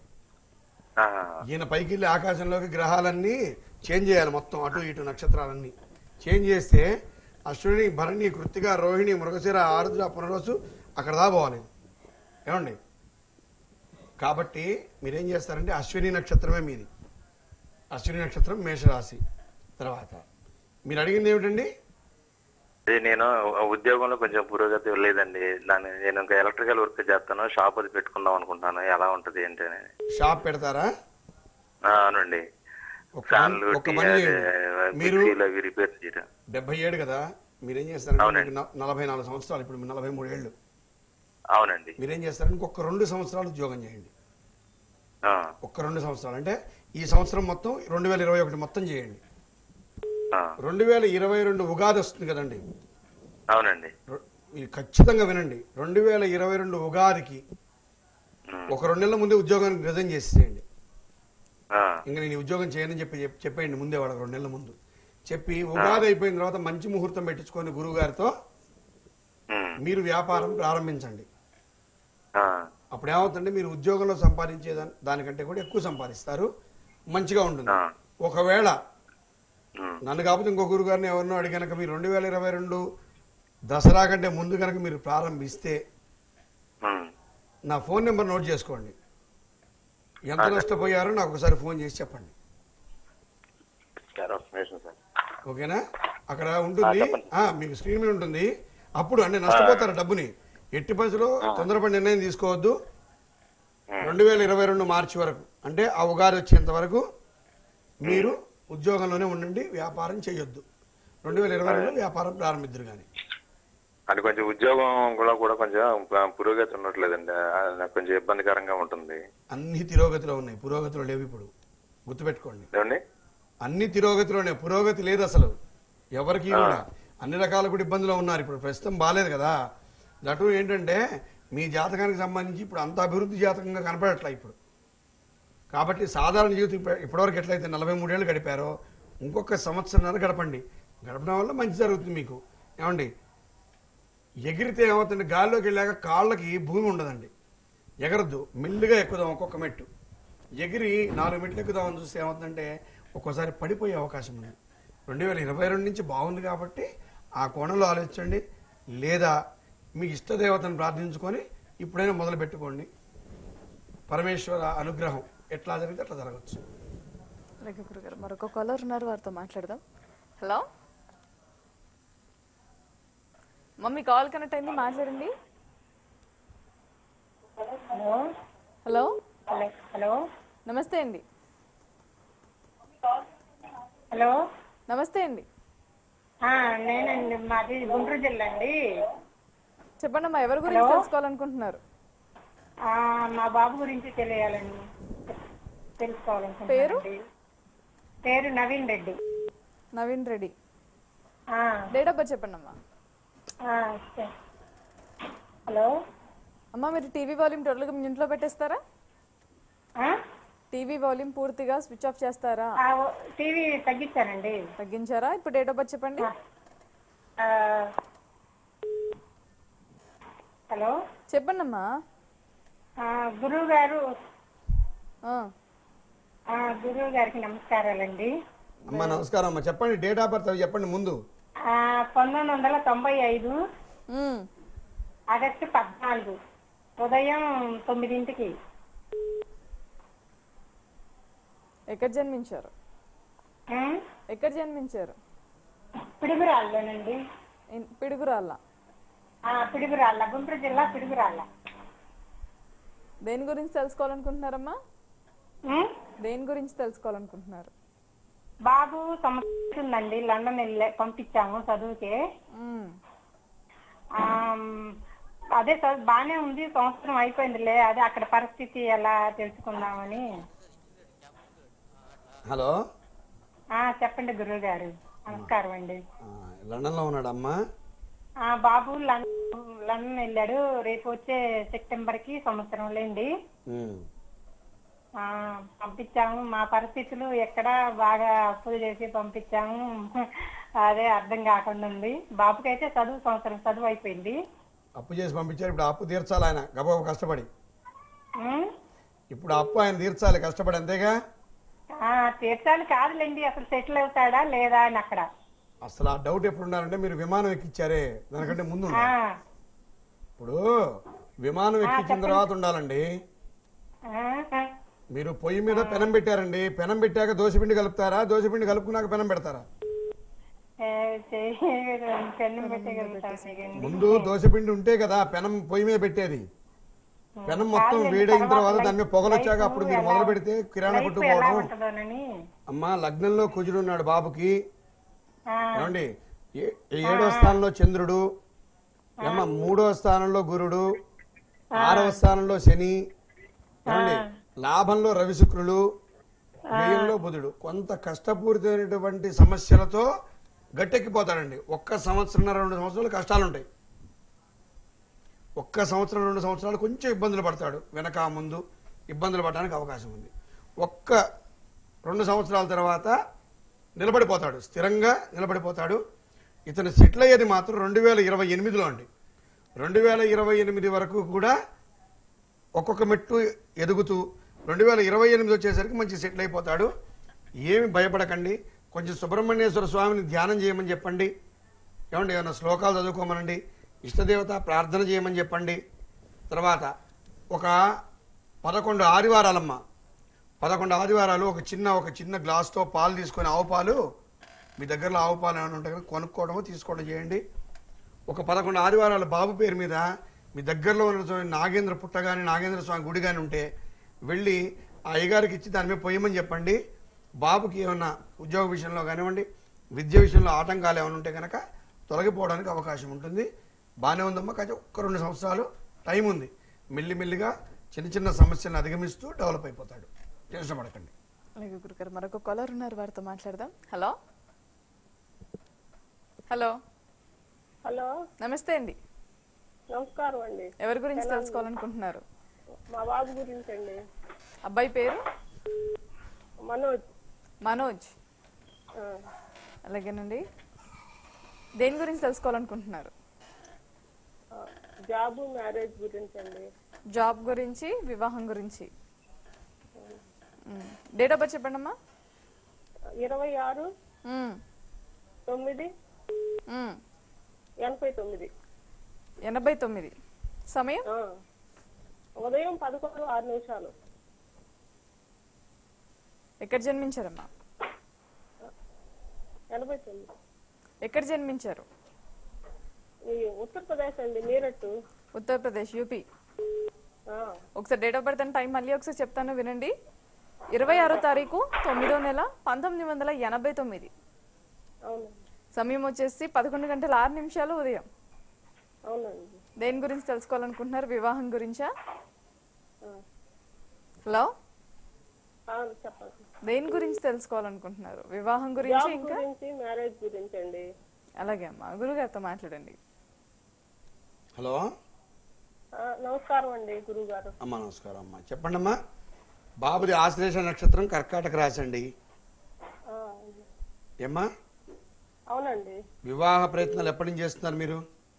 ఈయన పైకి వెళ్ళి ఆకాశంలోకి గ్రహాలన్నీ చేంజ్ చేయాలి. మొత్తం అటు ఇటు నక్షత్రాలన్నీ చేంజ్ చేస్తే అశ్విని, భరణి, కృత్తిక, రోహిణి, మృగశిర, ఆరుద్ర, పునర్వసు అక్కడ దాపోవాలి. ఏమండి? కాబట్టి మీరేం చేస్తారంటే అశ్విని నక్షత్రమే మీది. అశ్విని నక్షత్రం మేషరాశి. తర్వాత మీరు అడిగింది ఏమిటండి? నేను ఉద్యోగంలో కొంచెం పురోగతి లేదండి. దాన్ని నేను ఇంకా ఎలక్ట్రికల్ వర్క్ చేస్తాను. షాప్ అది పెట్టుకుందాం అనుకుంటాను. ఎలా ఉంటది ఏంటి అని. షాప్ పెడతారా? అవునండి. రిపేర్ చేయడం. డెబ్బై ఏడు కదా, మీరేం చేస్తారంటే నలభై నాలుగు సంవత్సరాలు, ఇప్పుడు నలభై మూడు ఏళ్ళు. అవునండి. మీరేం చేస్తారంటే ఇంకొక రెండు సంవత్సరాలు ఉద్యోగం చేయండి. ఆ, ఒక్క రెండు సంవత్సరాలు అంటే ఈ సంవత్సరం మొత్తం రెండు వేల ఇరవై ఒకటి మొత్తం చేయండి. ఆ, రెండు వేల ఇరవై రెండు ఉగాది వస్తుంది కదండి, అవునండి. రొ- మీరు ఖచ్చితంగా వినండి. రెండు వేల ఇరవై రెండు ఉగాదికి ఉమ్, ఒక రెండు నెలల ముందే ఉద్యోగానికి రిజైన్ చేసేయండి. ఆ, ఇంకా నేను ఈ ఉద్యోగం చేయనని చెప్పి చెప్- చెప్పేయండి ముందే వాళ్ళకి రెండు నెలల ముందు చెప్పి, ఉగాది అయిపోయిన తర్వాత మంచి ముహూర్తం పెట్టించుకొని గురువు గారితో ఉమ్, మీరు వ్యాపారం ప్రారంభించండి. ఆ, అప్పుడు ఏమవుతుందంటే మీరు ఉద్యోగంలో సంపాదించే దాని దానికంటే కూడా ఎక్కువ సంపాదిస్తారు, మంచిగా ఉంటుంది. ఆ. ఒకవేళ ఉమ్, నన్ను కాకపోతే ఇంకో గురువు గారిని ఎవరినో అడిగి కనుక మీరు రెండు వేల ఇరవై రెండు దసరా కంటే ముందు కనుక మీరు ప్రారంభిస్తే ఉమ్. నా ఫోన్ నెంబర్ నోట్ చేసుకోండి. ఎంత నష్టపోయారో నాకు ఒకసారి ఫోన్ చేసి చెప్పండి. సార్, ఒక నిమిషం సార్. ఓకేనా? అక్కడ ఉంటుంది, ఆ, చెప్పండి. ఆ, మీకు స్క్రీన్ మీద ఉంటుంది. అప్పుడు అంటే నష్టపోతారు డబ్బుని. ఎట్టి పరిస్థితుల్లో తొందరపడి నిర్ణయం తీసుకోవద్దు. రెండు వేల ఇరవై రెండు మార్చి వరకు అంటే ఆ ఉగాది వచ్చేంత వరకు మీరు ఉద్యోగంలోనే ఉండండి, వ్యాపారం చేయొద్దు. రెండు వేల ఇరవై రెండు వ్యాపారం ప్రారంభిద్దరు కానీ. అంటే కొంచెం ఉద్యోగంలో కూడా కొంచెం పురోగతి ఉండట్లేదండి. అది నాకు కొంచెం ఇబ్బందికరంగా ఉంటుంది. అన్ని తిరోగతిలో ఉన్నాయి, పురోగతిలో లేవు. ఇప్పుడు గుర్తుపెట్టుకోండి, ఏమండి? అన్ని తిరోగతిలోనే, పురోగతి లేదు అసలు ఎవరికి కూడా. అన్ని రకాల కూడా ఇబ్బందులు ఉన్నారు. ఇప్పుడు ప్రస్తుతం బాగాలేదు కదా. దటు ఏంటంటే మీ జాతకానికి సంబంధించి ఇప్పుడు అంత అభివృద్ధి జాతకంగా కనపడట్లే ఇప్పుడు. కాబట్టి సాధారణ జీవితం ఇప్ప- ఇప్పటివరకు ఎట్లయితే నలభై మూడేళ్ళు గడిపారో ఇంకొక సంవత్సరంన్నర గడపండి. గడపడం వల్ల మంచి జరుగుతుంది మీకు. ఏమండి, ఎగిరితే ఏమవుతుంది, గాల్లోకి వెళ్ళాక కాళ్ళకి భూమి ఉండదండి, ఎగరద్దు, మెల్లిగా ఎక్కుదాం ఒక్కొక్క మెట్టు. ఎగిరి నాలుగు మెట్లు ఎక్కుదామని చూస్తే ఏమవుతుందంటే ఒక్కోసారి పడిపోయే అవకాశం ఉంది. రెండు వేల ఇరవై రెండు నుంచి బాగుంది కాబట్టి ఆ కోణంలో ఆలోచించండి. లేదా మీ ఇష్టదేవతను ప్రార్థించుకొని ఇప్పుడైనా మొదలు పెట్టుకోండి. పరమేశ్వర అనుగ్రహం ఎట్లా జరిగితే అట్లా జరగచ్చు. అలాగే గురుగారు, మరొక కాలర్ ఉన్నారు, వారితో మాట్లాడదాం. హలో మమ్మీ, కాల్ కనెక్ట్ అయింది, మాట్లాడండి. హలో హలో హలో హలో నమస్తే అండి. హలో నమస్తే అండి, ఆ, నేనండి, మాది గుంటూరు జిల్లా అండి. చెప్పండి అమ్మా, ఎవరి గురించి హలో. తెలుసుకోవాలనుకుంటున్నారు? ఆ, మా బాబు గురించి తెలియాలండి, తెలుసుకోవాలనుకుంటున్నానండి. పేరు నవీన్ రెడ్డి. నవీన్ రెడ్డి. ఆ, డేట్ ఆఫ్ బర్త్ చెప్పండి అమ్మా. ఆ, సరే. హలో అమ్మా, మీరు టీవీ వాల్యూమ్ టోటల్గా మీ ఇంట్లో పెట్టేస్తారా? ఆ? టీవీ వాల్యూమ్ పూర్తిగా స్విచ్ ఆఫ్ చేస్తారా? ఆ, ఓ- టీవీ తగ్గించానండి. తగ్గించారా? ఇప్పుడు డేట్ ఆఫ్ బర్త్ చెప్పండి. ఆ, హలో చెప్పండి అమ్మా. ఆ, గురువు గారు ఆ, ఆ, గురువు గారికి నమస్కారాలండి. అమ్మా నమస్కారం అమ్మా, చెప్పండి డేట్ ఆఫ్ బర్త్ అవి చెప్పండి ముందు. ఆ, పంతొమ్మిది వందల తొంభై ఐదు ఉమ్, ఆగస్టు పద్నాలుగు ఉదయం తొమ్మిదింటికి. ఎక్కడ జన్మించారు? ఉం? ఎక్కడ జన్మించారు? పిడుగురాళ్ళలోనండి. ఇన్- పిడుగురాళ్ళ. ఆ, పిడుగురాళ్ళ, గుంటూరు జిల్లా పిడుగురాళ్ళ. దేని గురించి తెలుసుకోవాలనుకుంటున్నారమ్మా? ఉం? దేని గురించి తెలుసుకోవాలనుకుంటున్నారు? బాబు సంవత్సరండి, లండన్ వెళ్ళే పంపించాము చదువుకే. ఉమ్, ఆమ్, అదే చదువు బానే ఉంది, సంవత్సరం అయిపోయిందిలే, అదే అక్కడ పరిస్థితి ఎలా తెలుసుకుందామని. హలో, ఆ, చెప్పండి గురువు గారు, నమస్కారం అండి. ఆ, లండన్లో ఉన్నాడమ్మా. ఆ, బాబు లండన్ లండన్ వెళ్ళాడు, రేపు వచ్చే సెప్టెంబర్ కి సంవత్సరం లేండి. ఉమ్. ఆ, పంపించాము. మా పరిస్థితులు ఎక్కడ బాగా అప్పులు చేసి పంపించాము, అదే అర్థం కాకుండా ఉంది. బాబుకైతే చదువు సంవత్సరం చదువు అయిపోయింది. అప్పు చేసి పంపించారు, ఇప్పుడు ఆ అప్పు తీర్చాలి ఆయన గబగబ కష్టపడి. ఉం? ఇప్పుడు ఆ అప్పు ఆయన తీర్చాలి కష్టపడి, అంతేగా. ఆ, తీర్చాలి కాదులేండి, అసలు సెటిల్ అవుతాడా లేదా అని అక్కడ. అసలు ఆ డౌట్ ఎప్పుడు ఉండాలంటే మీరు విమానం ఎక్కించారే దానికంటే ముందు ఆ, ఉండాలి. ఇప్పుడు విమానం ఎక్కించిన తర్వాత ఉండాలండి. ఆ, మీరు పొయ్యి మీద పెనం పెట్టారండి, పెనం పెట్టాక దోశపిండి కలుపుతారా, దోశపిండి కలుపుకున్నాక పెనం పెడతారా? ఏ, చెయ్యి పెన్ను పెట్టగలుగుతాను. ముందు దోశపిండి ఉంటే కదా పెనం పొయ్యి మీద పెట్టేది. పెనం మొత్తం వేడైన తర్వాత దాని మీద పొగలు వచ్చాక అప్పుడు మీరు మొదలు పెడితే కిరాణా ఎలా కొట్టుకోవడం. ఉంటుందోనని. అమ్మా లగ్నంలో కుజుడు ఉన్నాడు బాబుకి, ఆ, ఏమండి ఏ- ఏడో స్థానంలో చంద్రుడు, ఏమ్మా మూడో స్థానంలో గురుడు, ఆరవ స్థానంలో శని, ఏమండి లాభంలో రవి శుక్రులు, వ్యయంలో బుధుడు. కొంత కష్టపూరితమైనటువంటి సమస్యలతో గట్టెక్కిపోతాడండి. ఒక్క సంవత్సరంన్నర రెండు సంవత్సరాలు కష్టాలు ఉంటాయి. ఒక్క సంవత్సరం రెండు సంవత్సరాలు కొంచెం ఇబ్బందులు పడతాడు, వెనక ముందు ఇబ్బందులు పడడానికి అవకాశం ఉంది. ఒక్క రెండు సంవత్సరాల తర్వాత నిలబడిపోతాడు, స్థిరంగా నిలబడిపోతాడు. ఇతను సెటిల్ అయ్యేది మాత్రం రెండు వేల ఇరవై ఎనిమిదిలో అండి. రెండు వేల ఇరవై ఎనిమిది వరకు కూడా ఒక్కొక్క మెట్టు ఎదుగుతూ రెండు వేల ఇరవై ఎనిమిది వచ్చేసరికి మంచి సెటిల్ అయిపోతాడు. ఏమి భయపడకండి. కొంచెం సుబ్రహ్మణ్యేశ్వర స్వామిని ధ్యానం చేయమని చెప్పండి. ఏమండి ఏమైనా శ్లోకాలు చదువుకోమనండి. ఇష్టదేవత ప్రార్థన చేయమని చెప్పండి. తర్వాత ఒక పదకొండు ఆదివారాలమ్మ, పదకొండు ఆదివారాలు ఒక చిన్న ఒక చిన్న గ్లాస్తో పాలు తీసుకొని, ఆవు పాలు మీ దగ్గరలో ఆవు పాలు ఏమైనా ఉంటే కనుక కొనుక్కోవడమో తీసుకోవడం చేయండి. ఒక పదకొండు ఆదివారాలు బాబు పేరు మీద మీ దగ్గరలో ఉన్న నాగేంద్ర పుట్ట కానీ నాగేంద్ర స్వామి గుడి కానీ ఉంటే వెళ్ళి ఆ అయ్యగారికి ఇచ్చి దాని మీద పొయ్యమని చెప్పండి. బాబుకి ఏమన్నా ఉద్యోగ విషయంలో కానివ్వండి, విద్య విషయంలో ఆటంకాలు ఏమైనా ఉంటే కనుక తొలగిపోవడానికి అవకాశం ఉంటుంది. బాగానే ఉందమ్మా, కానీ ఒక్క రెండు సంవత్సరాలు టైం ఉంది. మెల్లిమెల్లిగా చిన్న చిన్న సమస్యలను అధిగమిస్తూ డెవలప్ అయిపోతాడు. టెన్షన్ పడకండి. అలాగే గురుగారు, మరొక కాలర్ ఉన్నారు, వారితో మాట్లాడదాం. హలో హలో హలో నమస్తే అండి. నమస్కారం అండి. ఎవరి గురించి తెలుసుకోవాలనుకుంటున్నారు? మా బాబు గురించి అండి. అబ్బాయి పేరు మనోజ్. మనోజ్, అలాగేనండి. దేని గురించి తెలుసుకోవాలనుకుంటున్నారు? జాబ్ మ్యారేజ్ గురించి అండి. జాబ్ గురించి, వివాహం గురించి. డేట్ ఆఫ్ బర్త్ చెప్పండి అమ్మా. ఇరవై ఆరు తొమ్మిది ఎనభై తొమ్మిది ఎనభై తొమ్మిది సమయం ఉదయం పదకొండు ఆరు నిమిషాలు. ఎక్కడ జన్మించారమ్మా? ఎనభై తొమ్మిది. ఎక్కడ జన్మించారు? ఉత్తరప్రదేశ్ అండి, మీరట్. ఉత్తరప్రదేశ్, యూపీ. ఒకసారి date of birth and time మళ్ళీ ఒకసారి చెప్తాను వినండి. ఇరవై ఆరో తారీఖు తొమ్మిదో నెల పంతొమ్మిది వందల ఎనభై తొమ్మిది. సమయం వచ్చేసి పదకొండు గంటల ఆరు నిమిషాలు ఉదయం. అవునండి. దేని గురించి తెలుసుకోవాలనుకుంటున్నారు? వివాహం గురించా? హలో, చెప్పండి. దేని గురించి తెలుసుకోవాలనుకుంటున్నారు? వివాహం గురించి, ఇంకా మ్యారేజ్ గురించి అండి. అలాగే అమ్మా, గురుగారితో మాట్లాడండి. హలో, నమస్కారం అండి గురువు గారు. అమ్మా నమస్కారం అమ్మా, చెప్పండి అమ్మా. బాబుది ఆశ్లేష నక్షత్రం, కర్కాటక రాశి అండి. ఏమ్మా? అవునండి. వివాహ ప్రయత్నాలు ఎప్పటి నుంచి చేస్తున్నారు మీరు?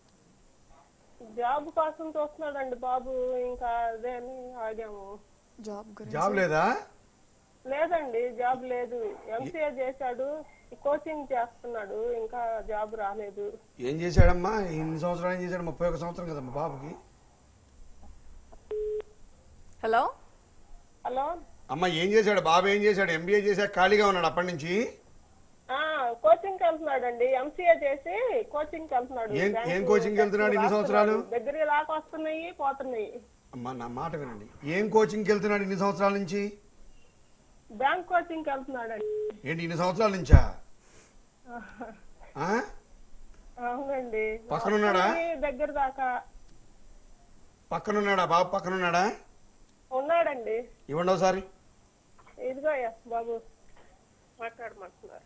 జాబ్ కోసం చూస్తున్నాడండి బాబు, ఇంకా అదే అని ఆగాము. జాబ్ జాబ్ లేదా? లేదండి, జాబ్ లేదు. ఎంసీఏ చేశాడు, కోచింగ్ చేస్తున్నాడు, ఇంకా జాబ్ రాలేదు. ఏం చేశాడమ్మా? ఇన్ని సంవత్సరాలు ఏం చేశాడు? ముప్పై ఒక సంవత్సరం కదమ్మా బాబుకి. హలో హలో అమ్మ, ఏం చేశాడు బాబు? ఏం చేశాడు? ఎంబీఏ చేశాక ఖాళీగా ఉన్నాడు అప్పటి నుంచి? కోచింగ్ వెళ్తున్నాడండి, ఎంసీఏ చేసి కోచింగ్ వెళ్తున్నాడు. ఏం కోచింగ్ వెళ్తున్నాడు? ఇన్ని సంవత్సరాలు దగ్గర దాకా వస్తున్నాయి, పోతున్నాయి. అమ్మా నా మాట వినండి. ఏం కోచింగ్ వెళ్తున్నాడు ఇన్ని సంవత్సరాల నుంచి? బ్యాంక్ కోచింగ్ వెళ్తున్నాడండి. ఏంటి ఇన్ని సంవత్సరాల నుంచా? అవునండి. పక్కనున్నాడా? దగ్గర దాకా. పక్కనున్నాడా బాబు? పక్కనున్నాడా? ఉన్నాడండి. ఇవ్వండి ఒకసారి. ఇదిగో బాబు మాట్లాడమంటున్నారు.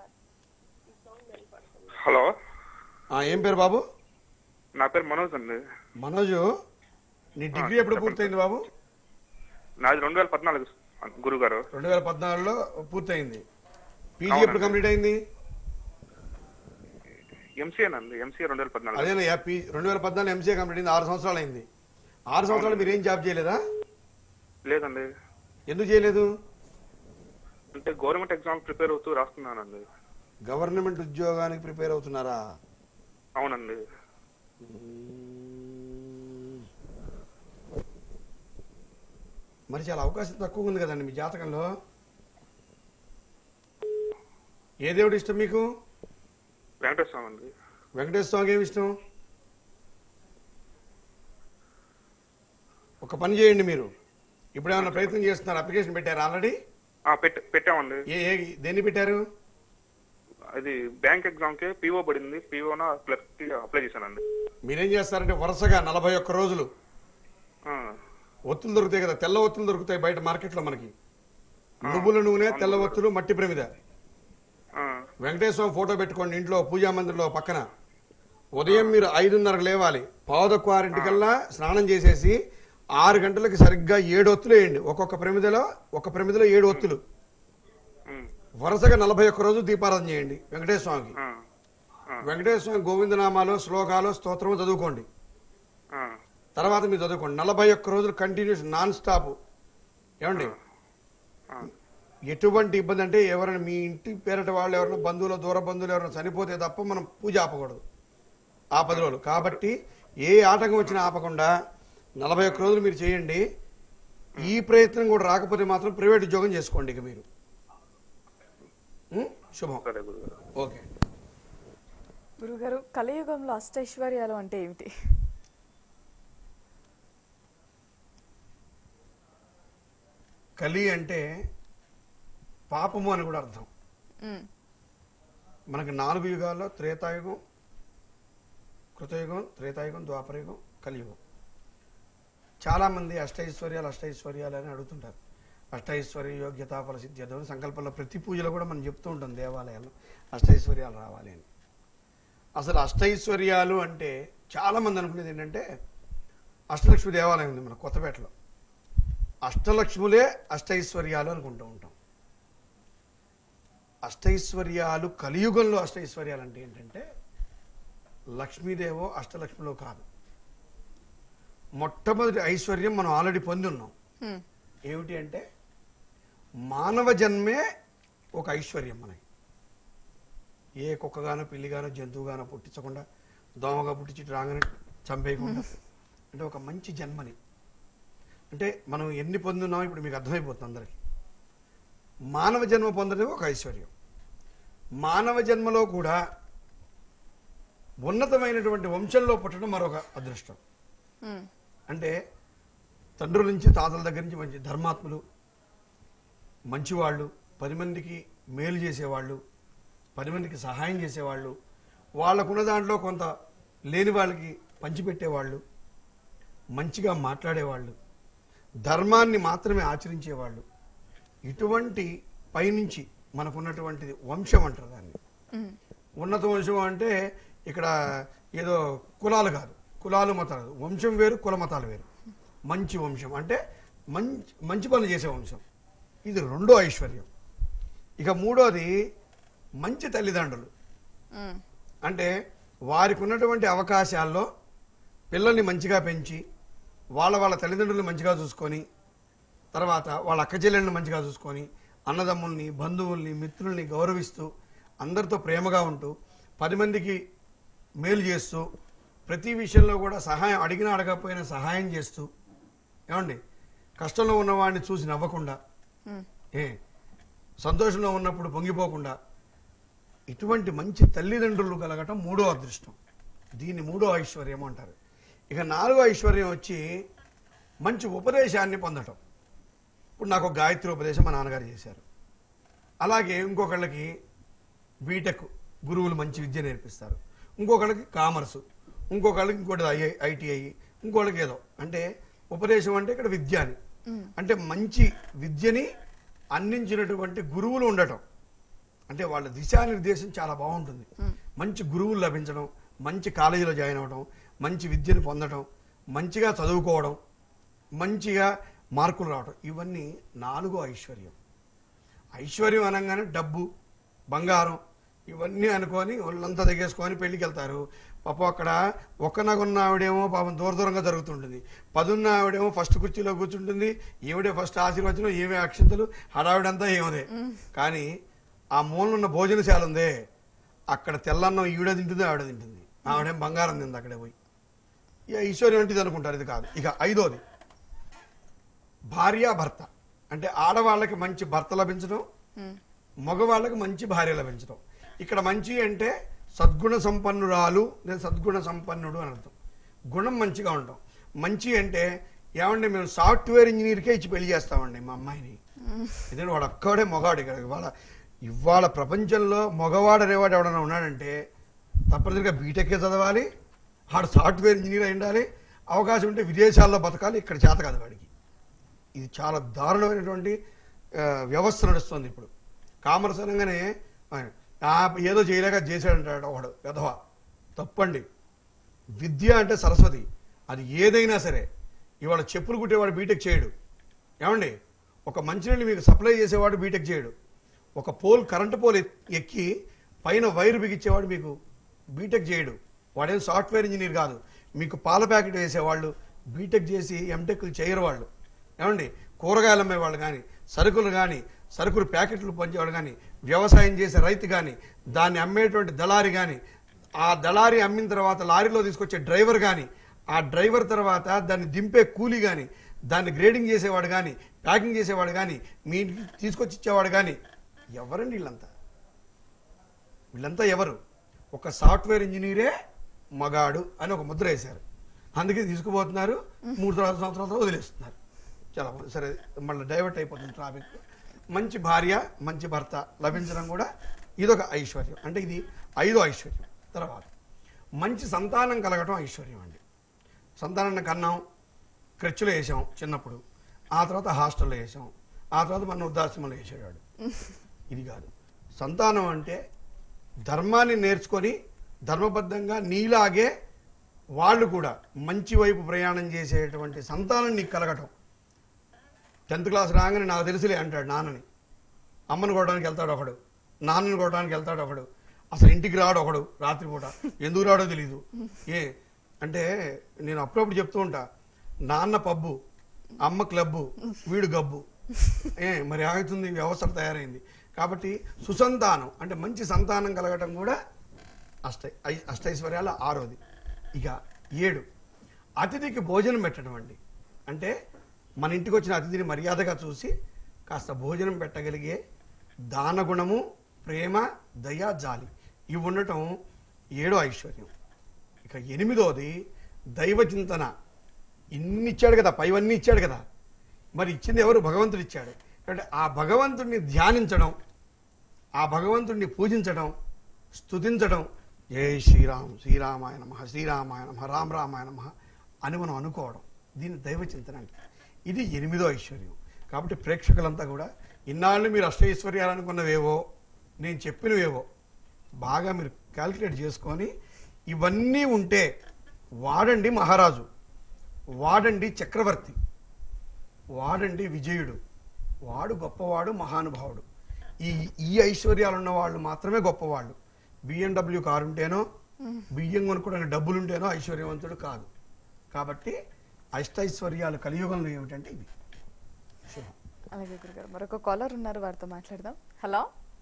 హలో, ఏం పేరు బాబు? నా పేరు మనోజ్ అండి. మనోజు, నీ డిగ్రీ ఎప్పుడు పూర్తయింది బాబు? నాది రెండు వేల పద్నాలుగు గురుగారు. రెండు వేల పద్నాలుగులో పూర్తయింది. పీజీ ఎప్పుడు కంప్లీట్ అయింది? ఎంసీఏనండి, ఎంసీఏ రెండు వేల పద్నాలుగు. అదేనా, రెండు వేల పద్నాలుగు ఎంసీఏ కంప్లీట్ అయింది. ఆరు సంవత్సరాలు అయింది. ఆరు సంవత్సరాలు మీరు ఏం జాబ్ చేయలేదా? లేదండి. ఎందుకు చేయలేదు? అంటే గవర్నమెంట్ ఎగ్జామ్ ప్రిపేర్ అవుతూ రాస్తున్నానండి. గవర్నమెంట్ ఉద్యోగానికి ప్రిపేర్ అవుతున్నారా? అవునండి. మరి చాలా అవకాశం తక్కువ ఉంది కదండి మీ జాతకంలో. ఏ దేవుడు ఇష్టం మీకు? వెంకటేశ్వర స్వామి అండి. వెంకటేశ్వర స్వామికి ఏమి ఇష్టం? ఒక పని చేయండి, మీరు ఇప్పుడు ఏమైనా ప్రయత్నం చేస్తున్నారు? అప్లికేషన్ పెట్టారు ఆల్రెడీ? పెట్టామండి. ఏ దేన్ని పెట్టారు? అది బ్యాంక్ ఎగ్జామ్ కి పీఓ పడింది, పీఓ అప్లై చేశానండి. మీరేం చేస్తారంటే వరుసగా నలభై ఒక్క రోజులు ఒత్తులు దొరుకుతాయి కదా, తెల్ల ఒత్తులు దొరుకుతాయి బయట మార్కెట్లో మనకి. నువ్వుల నూనె, తెల్ల ఒత్తులు, మట్టి ప్రమిద. వెంకటేశ్వర ఫోటో పెట్టుకోండి ఇంట్లో పూజా మందిరంలో పక్కన. ఉదయం మీరు ఐదున్నరకు లేవాలి, పావుదక్కువ ఆరింటికల్లా స్నానం చేసేసి ఆరు గంటలకు సరిగ్గా ఏడు ఒత్తులు వేయండి. ఒక్కొక్క ప్రమిదలో ఒక ప్రమిదలో ఏడు ఒత్తులు. వరుసగా నలభై ఒక్క రోజు దీపారాధన చేయండి వెంకటేశ్వర స్వామికి. వెంకటేశ్వర స్వామి గోవిందనామాలు, శ్లోకాలు, స్తోత్రము చదువుకోండి. తర్వాత మీరు చదువుకోండి నలభై ఒక్క రోజులు కంటిన్యూస్ నాన్ స్టాప్. ఏమండి ఎటువంటి ఇబ్బంది అంటే ఎవరైనా మీ ఇంటి పేరట వాళ్ళు ఎవరైనా బంధువులు, దూర బంధువులు ఎవరైనా చనిపోతే తప్ప మనం పూజ ఆపకూడదు ఆ పది రోజులు. కాబట్టి ఏ ఆటంకం వచ్చినా ఆపకుండా నలభై ఒక్క రోజులు మీరు చేయండి. ఈ ప్రయత్నం కూడా రాకపోతే మాత్రం ప్రైవేట్ ఉద్యోగం చేసుకోండి ఇక మీరు. శుభం. ఓకే గురుగారు, కలియుగంలో అష్టైశ్వర్యాలు అంటే ఏమిటి? కలి అంటే పాపము అని కూడా అర్థం. మనకి నాలుగు యుగాల్లో త్రేతాయుగం, కృతయుగం, త్రేతాయుగం, ద్వాపరయుగం, కలియుగం. చాలామంది అష్టైశ్వర్యాలు అష్టైశ్వర్యాలు అని అడుగుతుంటారు. అష్టైశ్వర్య యోగ్యతా ఫల సిద్ధ్యర్థం సంకల్పంలో ప్రతి పూజలో కూడా మనం చెప్తూ ఉంటాం దేవాలయాల్లో అష్టైశ్వర్యాలు రావాలి అని. అసలు అష్టైశ్వర్యాలు అంటే చాలామంది అనుకునేది ఏంటంటే అష్టలక్ష్మి దేవాలయం ఉంది మన కొత్తపేటలో, అష్టలక్ష్ములే అష్టైశ్వర్యాలు అనుకుంటూ ఉంటాం. అష్టైశ్వర్యాలు కలియుగంలో అష్టైశ్వర్యాలు అంటే ఏంటంటే లక్ష్మీదేవో అష్టలక్ష్మిలో కాదు. మొట్టమొదటి ఐశ్వర్యం మనం ఆల్రెడీ పొంది ఉన్నాం. ఏమిటి అంటే మానవ జన్మే ఒక ఐశ్వర్యం మనకి. ఏ కుక్కగానో పిల్లిగానో జంతువుగానో పుట్టించకుండా, దోమగా పుట్టించి రాగానే చంపేయకుండా, అంటే ఒక మంచి జన్మని. అంటే మనం ఎన్ని పొందున్నామో ఇప్పుడు మీకు అర్థమైపోతుంది అందరికీ. మానవ జన్మ పొందడం ఒక ఐశ్వర్యం. మానవ జన్మలో కూడా ఉన్నతమైనటువంటి వంశంలో పుట్టడం మరొక అదృష్టం. అంటే తండ్రుల నుంచి, తాతల దగ్గర నుంచి మంచి ధర్మాత్ములు, మంచివాళ్ళు, పది మందికి మేలు చేసేవాళ్ళు, పది మందికి సహాయం చేసేవాళ్ళు, వాళ్ళకున్న దాంట్లో కొంత లేని వాళ్ళకి పంచిపెట్టేవాళ్ళు, మంచిగా మాట్లాడేవాళ్ళు, ధర్మాన్ని మాత్రమే ఆచరించేవాళ్ళు. ఇటువంటి పైనుంచి మనకున్నటువంటిది వంశం అంటారు దాన్ని. ఉన్నత వంశం అంటే ఇక్కడ ఏదో కులాలు కాదు, కులాలు మతాలు, వంశం వేరు, కుల మతాలు వేరు. మంచి వంశం అంటే మంచి మంచి పనులు చేసే వంశం. ఇది రెండో ఐశ్వర్యం. ఇక మూడోది మంచి తల్లిదండ్రులు. అంటే వారికి ఉన్నటువంటి అవకాశాల్లో పిల్లల్ని మంచిగా పెంచి వాళ్ళ వాళ్ళ తల్లిదండ్రులను మంచిగా చూసుకొని, తర్వాత వాళ్ళ అక్క చెల్లెళ్ళని మంచిగా చూసుకొని, అన్నదమ్ముల్ని, బంధువుల్ని, మిత్రుల్ని గౌరవిస్తూ, అందరితో ప్రేమగా ఉంటూ, పది మందికి మేలు చేస్తూ, ప్రతి విషయంలో కూడా సహాయం అడిగినా అడగకపోయినా సహాయం చేస్తూ, ఏమండి కష్టంలో ఉన్నవాడిని చూసి నవ్వకుండా, ఏ సంతోషంలో ఉన్నప్పుడు పొంగిపోకుండా, ఇటువంటి మంచి తల్లిదండ్రులు కలగటం మూడో అదృష్టం. దీన్ని మూడో ఐశ్వర్యం అంటారు. ఇక నాలుగో ఐశ్వర్యం వచ్చి మంచి ఉపదేశాన్ని పొందటం. ఇప్పుడు నాకు గాయత్రి ఉపదేశం మా నాన్నగారు చేశారు. అలాగే ఇంకొకళ్ళకి బీటెక్ గురువులు మంచి విద్య నేర్పిస్తారు, ఇంకొకళ్ళకి కామర్సు, ఇంకొకళ్ళకి ఇంకోటి ఐ ఐటీఐ, ఇంకోళ్ళకి ఏదో. అంటే ఉపదేశం అంటే ఇక్కడ విద్య అని. అంటే మంచి విద్యని అందించినటువంటి గురువులు ఉండటం. అంటే వాళ్ళ దిశానిర్దేశం చాలా బాగుంటుంది. మంచి గురువులు లభించడం, మంచి కాలేజీలో జాయిన్ అవ్వడం, మంచి విద్యను పొందడం, మంచిగా చదువుకోవడం, మంచిగా మార్కులు రావడం, ఇవన్నీ నాలుగో ఐశ్వర్యం. ఐశ్వర్యం అనగానే డబ్బు, బంగారం ఇవన్నీ అనుకొని వాళ్ళంతా తెగేసుకొని పెళ్లికి వెళ్తారు. పాపం అక్కడ ఒక్కనగున్న ఆవిడేమో పాపం దూర దూరంగా జరుగుతుంటుంది, పదున్న ఆవిడేమో ఫస్ట్ కుర్చీలో కూర్చుంటుంది, ఈవిడే ఫస్ట్ ఆశీర్వచనం, ఏమే అక్షంతలు, హడావిడంతా ఏమదే. కానీ ఆ మూలనున్న భోజనశాల ఉందే, అక్కడ తెల్లన్నం ఈవిడ తింటుంది, ఆవిడ తింటుంది, ఆవిడేం బంగారం తింది అక్కడే పోయి. ఇక ఐశ్వర్యం అంటే ఇది అనుకుంటారు, ఇది కాదు. ఇక ఐదోది భార్య భర్త. అంటే ఆడవాళ్ళకి మంచి భర్త లభించడం, మగవాళ్ళకి మంచి భార్య లభించడం. ఇక్కడ మంచి అంటే సద్గుణ సంపన్నురాలు, నేను సద్గుణ సంపన్నుడు అని అర్థం. గుణం మంచిగా ఉండటం. మంచి అంటే ఏమంటే మేము సాఫ్ట్వేర్ ఇంజనీర్కే ఇచ్చి పెళ్లి చేస్తామండి మా అమ్మాయిని. ఎందుకంటే వాడు ఒక్కడే మగవాడు. ఇక్కడ ఇవాళ ఇవాళ ప్రపంచంలో మగవాడు అనేవాడు ఎవడన్నా ఉన్నాడంటే తప్పనిసరిగా బీటెక్కే చదవాలి, వాడు సాఫ్ట్వేర్ ఇంజనీర్ అయి ఉండాలి, అవకాశం ఉంటే విదేశాల్లో బతకాలి, ఇక్కడ చేత కాదు వాడికి. ఇది చాలా దారుణమైనటువంటి వ్యవస్థ నడుస్తుంది ఇప్పుడు. కామర్స్ అనగానే ఏదో చేయలేక చేశాడంటాడు ఒకడు వెధవ. తప్పండి. విద్య అంటే సరస్వతి, అది ఏదైనా సరే. ఇవాళ చెప్పులు కుట్టేవాడు బీటెక్ చేయడు ఏమండి, ఒక మంచినీళ్ళు మీకు సప్లై చేసేవాడు బీటెక్ చేయడు, ఒక పోల్ కరెంటు పోల్ ఎక్కి పైన వైర్ బిగించేవాడు మీకు బీటెక్ చేయడు, వాడేం సాఫ్ట్వేర్ ఇంజనీర్ కాదు. మీకు పాల ప్యాకెట్ వేసేవాళ్ళు బీటెక్ చేసి ఎంటెక్లు చేయరు వాళ్ళు ఏమండి. కూరగాయలు అమ్మేవాళ్ళు కానీ, సరుకులు కానీ, సరుకులు ప్యాకెట్లు పంచేవాడు కానీ, వ్యవసాయం చేసే రైతు కానీ, దాన్ని అమ్మేటువంటి దళారి కానీ, ఆ దళారి అమ్మిన తర్వాత లారీలో తీసుకొచ్చే డ్రైవర్ కానీ, ఆ డ్రైవర్ తర్వాత దాన్ని దింపే కూలీ కానీ, దాన్ని గ్రేడింగ్ చేసేవాడు కానీ, ప్యాకింగ్ చేసేవాడు కానీ, మీ ఇంటికి తీసుకొచ్చి ఇచ్చేవాడు కానీ, ఎవరండి వీళ్ళంతా? వీళ్ళంతా ఎవరు? ఒక సాఫ్ట్వేర్ ఇంజనీరే మగాడు అని ఒక ముద్ర వేశారు, అందుకే తీసుకుపోతున్నారు. మూడు సంవత్సరాల తర్వాత వదిలేస్తున్నారు. చాలా సరే, మళ్ళీ డైవర్ట్ అయిపోతుంది ట్రాఫిక్. మంచి భార్య, మంచి భర్త లభించడం కూడా ఇదొక ఐశ్వర్యం. అంటే ఇది ఐదో ఐశ్వర్యం. తర్వాత మంచి సంతానం కలగటం ఐశ్వర్యం అండి. సంతానాన్ని కన్నాం, ఖర్చులో వేసాం చిన్నప్పుడు, ఆ తర్వాత హాస్టల్లో వేసాం, ఆ తర్వాత మన వృద్ధాశ్రమంలో వేసేవాడు. ఇది కాదు సంతానం అంటే. ధర్మాన్ని నేర్చుకొని ధర్మబద్ధంగా నీలాగే వాళ్ళు కూడా మంచి వైపు ప్రయాణం చేసేటువంటి సంతానం నీకు కలగటం. టెన్త్ క్లాస్ రాగానే నాకు తెలుసులే అంటాడు నాన్నని. అమ్మని కొట్టడానికి వెళ్తాడు ఒకడు, నాన్నని కొట్టడానికి వెళ్తాడు ఒకడు, అసలు ఇంటికి రాడు ఒకడు రాత్రిపూట. ఎందుకు రాడో తెలీదు. ఏ అంటే నేను అప్పుడప్పుడు చెప్తూ ఉంటా, నాన్న పబ్బు, అమ్మ క్లబ్బు, వీడు గబ్బు. ఏ మరి ఆగుతుంది, వ్యవస్థ తయారైంది. కాబట్టి సుసంతానం అంటే మంచి సంతానం కలగటం కూడా అష్ట అష్టైశ్వర్యాల ఆరోది. ఇక ఏడు, అతిథికి భోజనం పెట్టడం అండి. అంటే మన ఇంటికి వచ్చిన అతిథిని మర్యాదగా చూసి కాస్త భోజనం పెట్టగలిగే దానగుణము, ప్రేమ, దయ, జాలి ఇవి ఉండటం ఏడో ఐశ్వర్యం. ఇక ఎనిమిదోది దైవ చింతన. ఇన్ని ఇచ్చాడు కదా, పైవన్నీ ఇచ్చాడు కదా, మరి ఇచ్చింది ఎవరు? భగవంతుడు ఇచ్చాడు. అంటే ఆ భగవంతుడిని ధ్యానించడం, ఆ భగవంతుడిని పూజించడం, స్తుతించడం, జై శ్రీరామ్, శ్రీరామాయ నమః, శ్రీరామాయ నమః, రామ రామాయ నమః అని మనం అనుకోవడం, దీన్ని దైవ చింతన అంటే. ఇది ఎనిమిదో ఐశ్వర్యం. కాబట్టి ప్రేక్షకులంతా కూడా ఇన్నాళ్ళు మీరు అష్టైశ్వర్యాలు అనుకున్నవేవో, నేను చెప్పినవేవో బాగా మీరు క్యాల్కులేట్ చేసుకొని ఇవన్నీ ఉంటే వాడండి మహారాజు, వాడండి చక్రవర్తి, వాడండి విజయుడు, వాడు గొప్పవాడు, మహానుభావుడు. ఈ ఈ ఐశ్వర్యాలు ఉన్న వాళ్ళు మాత్రమే గొప్పవాళ్ళు. బిఎండబ్ల్యూ కారు ఉంటేనో, బియ్యం కొనుక్కోవడానికి డబ్బులు ఉంటేనో ఐశ్వర్యవంతుడు కాదు. కాబట్టి అష్టైశ్వర్యాలు కలియుగంలో ఏమిటంటే ఇవి. అలాగే గురుగారు, మరొక కాలర్ ఉన్నారు, వారితో మాట్లాడదాం. హలో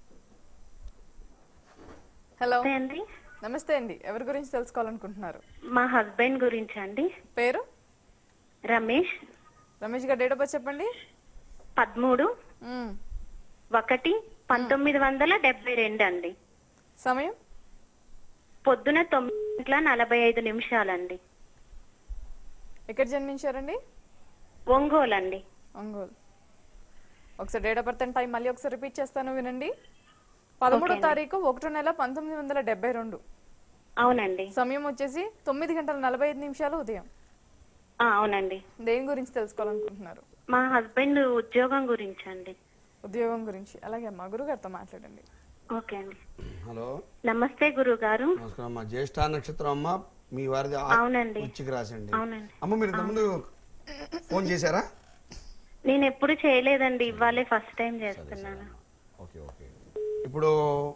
హలో అండి, నమస్తే అండి. ఎవరి గురించి తెలుసుకోవాలనుకుంటున్నారు? మా హస్బెండ్ గురించి అండి. పేరు? రమేష్. రమేష్ గారు డేట్ ఆఫ్ బర్త్ చెప్పండి. పదమూడు ఒకటి పంతొమ్మిది వందల డెబ్బై రెండు అండి. సమయం పొద్దున తొమ్మిది గంటల నలభై ఐదు నిమిషాలండి. ఎక్కడ జన్మించారండి? ఒంగోలు అండి. ఒంగోలు. ఒకసారి date of birth and time మళ్ళీ ఒకసారి రిపీట్ చేస్తాను వినండి. పదమూడో తారీఖు ఒకటో నెల పంతొమ్మిది వందల డెబ్బై రెండు. అవునండి. సమయం వచ్చేసి తొమ్మిది గంటల నలభై ఐదు నిమిషాలు ఉదయం. అవునండి. దేని గురించి తెలుసుకోవాలనుకుంటున్నారు? మా హస్బెండ్ ఉద్యోగం గురించి అండి. ఉద్యోగం గురించి. అలాగే అమ్మా, గురుగారితో మాట్లాడండి. ఓకే అండి. హలో, నమస్తే గురువు గారు. నమస్కారం అమ్మా. జ్యేష్ఠ నక్షత్రం అమ్మ, మీ వారిది అవునండి. ఉచ్చికి రాసండి. అవునండి. అమ్మ మీరు ఇంతకుముందు ఫోన్ చేశారా? నేను ఎప్పుడు చేయలేదండి, ఇవాళే ఫస్ట్ టైం చేస్తున్నాను. Okay okay. ఇప్పుడు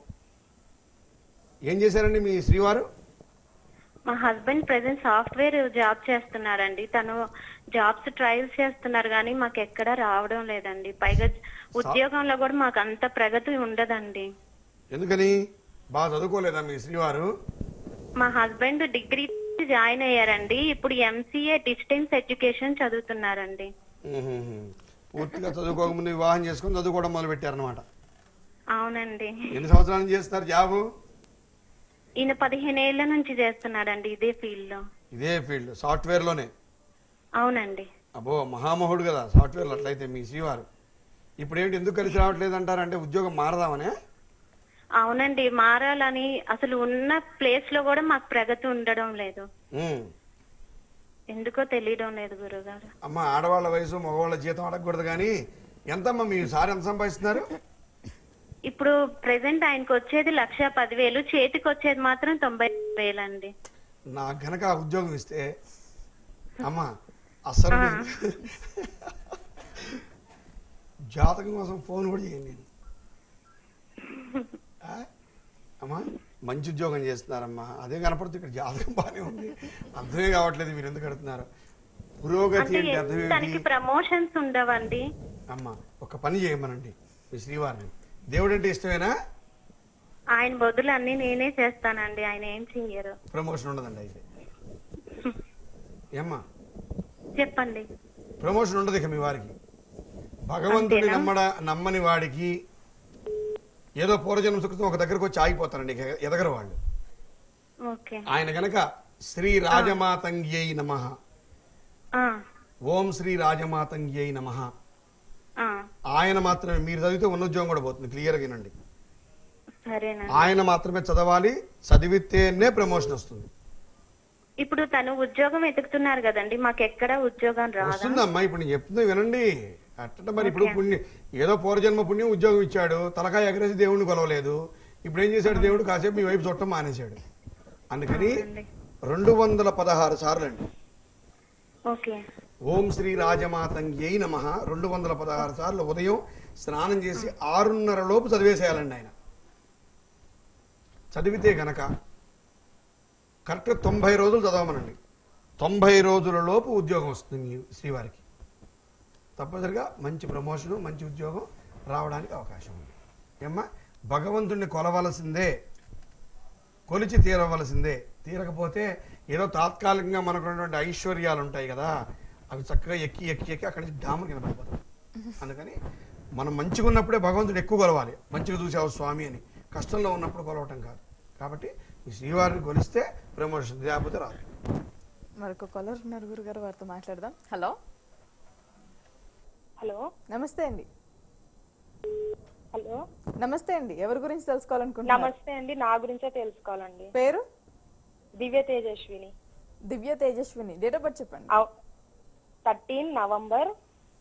ఏం చేశారండి మీ శ్రీవారు? మా హస్బెండ్ ప్రెసెంట్ సాఫ్ట్వేర్ జాబ్ చేస్తున్నారండి. తను జాబ్స్ ట్రయల్స్ చేస్తున్నారు కానీ మాకు ఎక్కడా రావడం లేదండి. పైగా ఉద్యోగంలో కూడా మాకు అంత ప్రగతి ఉండదండి. ఎందుకని? బాగా చదువుకోలేదా మీ శ్రీవారు? మా హస్బెండ్ డిగ్రీ జాయిన్ అయ్యారండి. ఇప్పుడు ఎంసీఏ డిస్టెన్స్ ఎడ్యుకేషన్ చదువుతున్నారండి. పూర్తిగా చదువుకోకముందు వివాహం చేసుకుని చదువుకోవడం మొదలు పెట్టారనమాట. అవునండి. ఎన్ని సంవత్సరాల నుంచి చేస్తున్నారు జాబు? ఈయన పదిహేను ఏళ్ల నుంచి చేస్తున్నాడండి ఇదే ఫీల్డ్ లో. ఇదే ఫీల్డ్ సాఫ్ట్వేర్ లోనే? అవునండి. అబ్బో, మహామహుడు కదా సాఫ్ట్వేర్. అట్లయితే మీ శ్రీవారు ఇప్పుడు ఏంటి ఎందుకు కలిసి రావట్లేదు అంటారంటే ఉద్యోగం మారదామనే? అవునండి, మారాలని. అసలు ఉన్న ప్లేస్ లో కూడా మాకు ప్రగతి ఉండడం లేదు. ఎందుకో తెలియడం లేదు గురుగారు. అమ్మ ఆడవాళ్ళ వయసు మగవాళ్ళ జీతం అడగకూడదు కానీ ఎంతమ్మా మీ సార్ ఎంత సంపాదిస్తున్నారు? ఇప్పుడు ప్రెసెంట్ ఆయనకు వచ్చేది లక్ష పదివేలు, చేతికి వచ్చేది మాత్రం తొంభై వేలండి. నాకు గనక ఆ ఉద్యోగం ఇస్తే అమ్మా అసలు జాతకం కోసం ఫోన్ కూడా చేయండి నేను. అమ్మా మంచి ఉద్యోగం చేస్తున్నారమ్మా, అదే కనపడుతుంది. ఇక్కడ జాతకం బాగానే ఉంది, అర్థమే కావట్లేదు మీరు ఎందుకు కడుతున్నారు. పురోగతి అంటే అర్థమేంటి? ప్రమోషన్స్ ఉండవండి. అమ్మా ఒక పని చేయమనండి మీ శ్రీవారిని. దేవుడు అంటే ఇష్టమేనా? ఆయన బదులు అన్ని నేనే చేస్తానండి, ఆయన ఏం చెయ్యరు. ప్రమోషన్ ఉండదండి అయితే. ఏమ్మా చెప్పండి. ప్రమోషన్ ఉండదు ఇక మీ వారికి. భగవంతుడి నమ్మడ నమ్మని వాడికి ఏదో పూర్వజన్మ సుఖం ఒక దగ్గరకు వచ్చి ఆగిపోతారండి, ఎదగరు వాళ్ళు. ఆయన గనక శ్రీ రాజమాతంగ్యై నమః, ఓం శ్రీ రాజమాతంగ్యై నమః, ఆయన మాత్రమే మీరు చదివితే ఉన్న ఉద్యోగం కూడా పోతుంది. క్లియర్గా వినండి. ఆయన మాత్రమే చదవాలి, చదివితేనే ప్రమోషన్ వస్తుంది. ఇప్పుడు తను ఉద్యోగం వెతుకుతున్నారు కదండి, మాకు ఎక్కడ ఉద్యోగం రాదు. వస్తుందమ్మా, ఇప్పుడు నేను చెప్తున్నా వినండి. అట్ట మరి ఇప్పుడు పుణ్యం ఏదో పూర్వజన్మ పుణ్యం ఉద్యోగం ఇచ్చాడు, తలకాయ ఎగరేసి దేవుడిని కొలవలేదు. ఇప్పుడు ఏం చేశాడు దేవుడు? కాసేపు మీ వైపు చుట్టం మానేశాడు. అందుకని రెండు వందల పదహారు సార్లు అండి ఓం శ్రీ రాజమాతంగ్యై నమః రెండు వందల పదహారు సార్లు ఉదయం స్నానం చేసి ఆరున్నర లోపు చదివేసేయాలండి. ఆయన చదివితే గనక కరెక్ట్గా తొంభై రోజులు చదవమనండి. తొంభై రోజుల లోపు ఉద్యోగం వస్తుంది మీ శ్రీవారికి. తప్పనిసరిగా మంచి ప్రమోషను, మంచి ఉద్యోగం రావడానికి అవకాశం ఉంది. ఏమ్మా భగవంతుడిని కొలవలసిందే, కొలిచి తీరవలసిందే. తీరకపోతే ఏదో తాత్కాలికంగా మనకు ఉన్నటువంటి ఐశ్వర్యాలు ఉంటాయి కదా, అవి చక్కగా ఎక్కి ఎక్కి ఎక్కి అక్కడి నుంచి డాములు కింద పడిపోతాం. అందుకని మనం మంచిగా ఉన్నప్పుడే భగవంతుడు ఎక్కువ కొలవాలి. మంచిగా చూసావు స్వామి అని, కష్టంలో ఉన్నప్పుడు కొలవటం కాదు. కాబట్టి ఈ శ్రీవారిని కొలిస్తే ప్రమోషన్, లేకపోతే రాదు. మరొక కాలర్ ఉన్నారు గురుగారు, వారితో మాట్లాడదాం. హలో హలో నమస్తే అండి. హలో నమస్తే అండి, ఎవరి గురించి తెలుసుకోవాలనుకుంటున్నారు? నమస్తే అండి, నా గురించే తెలుసుకోవాలండి. పేరు? Divya Tejaswini. Divya Tejaswini, date of birth చెప్పండి. Thirteen November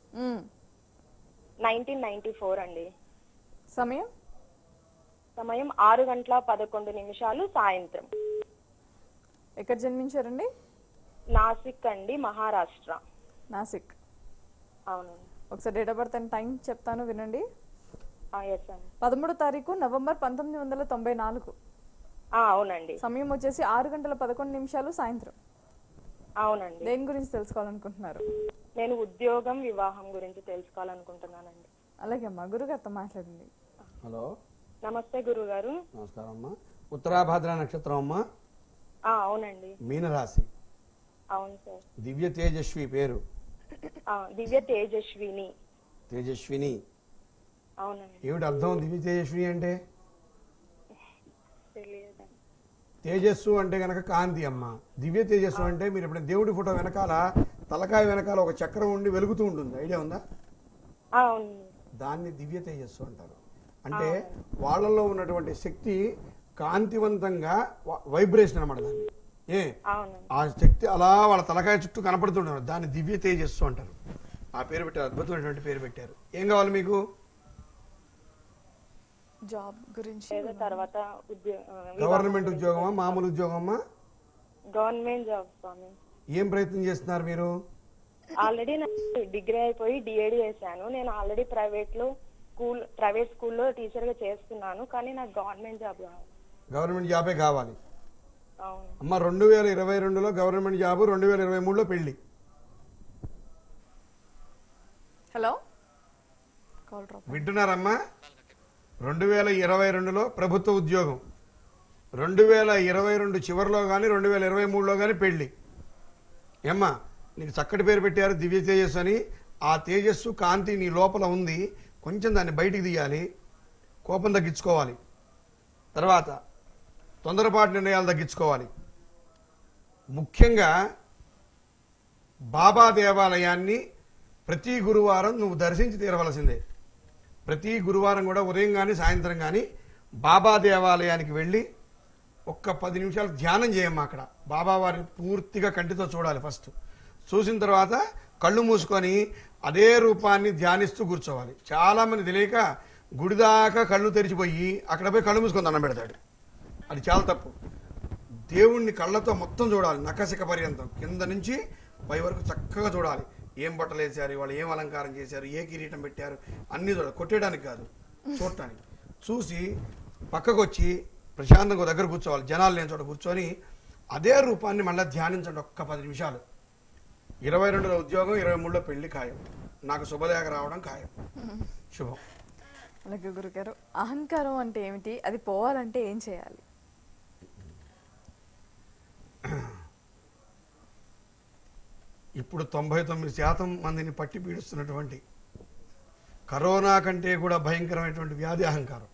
nineteen ninety four అండి. సమయం? సమయం ఆరు గంటల పదకొండు నిమిషాలు సాయంత్రం. ఎక్కడ జన్మించారండి? నాసిక్ అండి, మహారాష్ట్ర. నాసిక్. అవునండి. ఒకసారి date of birth and time చెప్తాను వినండి. పదమూడో తారీఖు నవంబర్ పంతొమ్మిది వందల తొంభై నాలుగు. అవునండి. సమయం వచ్చేసి ఆరు గంటల పదకొండు నిమిషాలు సాయంత్రం. అవునండి. దేని గురించి తెలుసుకోవాలనుకుంటున్నారు? నేను ఉద్యోగం, వివాహం గురించి తెలుసుకోవాలనుకుంటున్నానండి. అలాగే అమ్మా, గురుగారితో మాట్లాడండి. హలో నమస్తే గురుగారు. నమస్కారం అమ్మా. ఉత్తరాభాద్ర నక్షత్రం అమ్మా. అవునండి. మీనరాశి. అవును సార్. దివ్య తేజస్వి పేరు? దివ్య తేజస్విని. తేజస్విని. అవునండి. ఏమిటి అర్థం దివ్య తేజస్విని అంటే? తెలియదండి. తేజస్సు అంటే గనక కాంతి అమ్మ. దివ్య తేజస్సు అంటే మీరు ఇప్పుడు దేవుడి ఫోటో వెనకాల తలకాయ వెనకాల ఒక చక్రం ఉండి వెలుగుతూ ఉంటుంది, ఐడియా ఉందా? దాన్ని దివ్య తేజస్సు అంటారు. అంటే వాళ్ళలో ఉన్నటువంటి శక్తి కాంతివంతంగా వైబ్రేషన్ అనమాట. దాన్ని ఏ ఆ శక్తి అలా వాళ్ళ తలకాయ చుట్టూ కనపడుతుంటారు, దాన్ని దివ్య తేజస్సు అంటారు. ఆ పేరు పెట్టారు, అద్భుతమైనటువంటి పేరు పెట్టారు. ఏం కావాలి మీకు? జాబ్ గురించి. తర్వాత గవర్నమెంట్ ఉద్యోగమా, మామూలు ఉద్యోగమా? గవర్నమెంట్ జాబ్ స్వామి. ఏం ప్రయత్నం చేస్తున్నారు మీరు? ఆల్రెడీ డిగ్రీ అయిపోయి డిఏడి చేశాను. నేను ఆల్రెడీ ప్రైవేట్ లో స్కూల్ ప్రైవేట్ స్కూల్లో టీచర్ గా చేస్తున్నాను, కానీ నాకు గవర్నమెంట్ జాబ్ కావాలి. గవర్నమెంట్ జాబే కావాలి అమ్మ. రెండు వేల ఇరవై రెండులో గవర్నమెంట్ జాబ్, రెండు వేల ఇరవై మూడులో పెళ్లి. హలో వింటున్నారమ్మా? రెండు వేల ఇరవై రెండులో ప్రభుత్వ ఉద్యోగం, రెండు వేల ఇరవై రెండు చివరిలో కానీ రెండు వేల ఇరవై మూడులో కానీ పెళ్లి. ఏమ్మా నీకు చక్కటి పేరు పెట్టారు దివ్య తేజస్సు అని. ఆ తేజస్సు కాంతి నీ లోపల ఉంది, కొంచెం దాన్ని బయటికి తీయాలి, కోపం తగ్గించుకోవాలి, తర్వాత తొందరపాటు నిర్ణయాలు తగ్గించుకోవాలి. ముఖ్యంగా బాబా దేవాలయాన్ని ప్రతి గురువారం నువ్వు దర్శించి తీరవలసిందే. ప్రతి గురువారం కూడా ఉదయం కానీ సాయంత్రం కానీ బాబా దేవాలయానికి వెళ్ళి ఒక్క పది నిమిషాలు ధ్యానం చేయమ్మా. అక్కడ బాబా వారిని పూర్తిగా కంటితో చూడాలి. ఫస్ట్ చూసిన తర్వాత కళ్ళు మూసుకొని అదే రూపాన్ని ధ్యానిస్తూ కూర్చోవాలి. చాలామంది తెలియక గుడిదాకా కళ్ళు తెరిచిపోయి అక్కడ పోయి కళ్ళు మూసుకొని దండం పెడతాడు. అది చాలా తప్పు. దేవుణ్ణి కళ్ళతో మొత్తం చూడాలి, నఖశిఖ పర్యంతం కింద నుంచి పై వరకు చక్కగా చూడాలి. ఏం బట్టలు వేసారు, వాళ్ళు ఏం అలంకారం చేశారు, ఏ కిరీటం పెట్టారు, అన్నీ చూడాలి. కొట్టేయడానికి కాదు, చూడటానికి. చూసి పక్కకు వచ్చి ప్రశాంతంగా దగ్గర కూర్చోవాలి, జనాలు లేని చోట కూర్చొని అదే రూపాన్ని మళ్ళీ ధ్యానించండి ఒక్క పది నిమిషాలు. ఇరవై రెండులో ఉద్యోగం, ఇరవై మూడులో పెళ్లి ఖాయం, నాకు శుభలేఖ రావడం ఖాయం. శుభం. అలాగే గురుగారు, అహంకారం అంటే ఏమిటి, అది పోవాలంటే ఏం చేయాలి? ఇప్పుడు తొంభై తొమ్మిది శాతం మందిని పట్టి పీడిస్తున్నటువంటి కరోనా కంటే కూడా భయంకరమైనటువంటి వ్యాధి అహంకారం.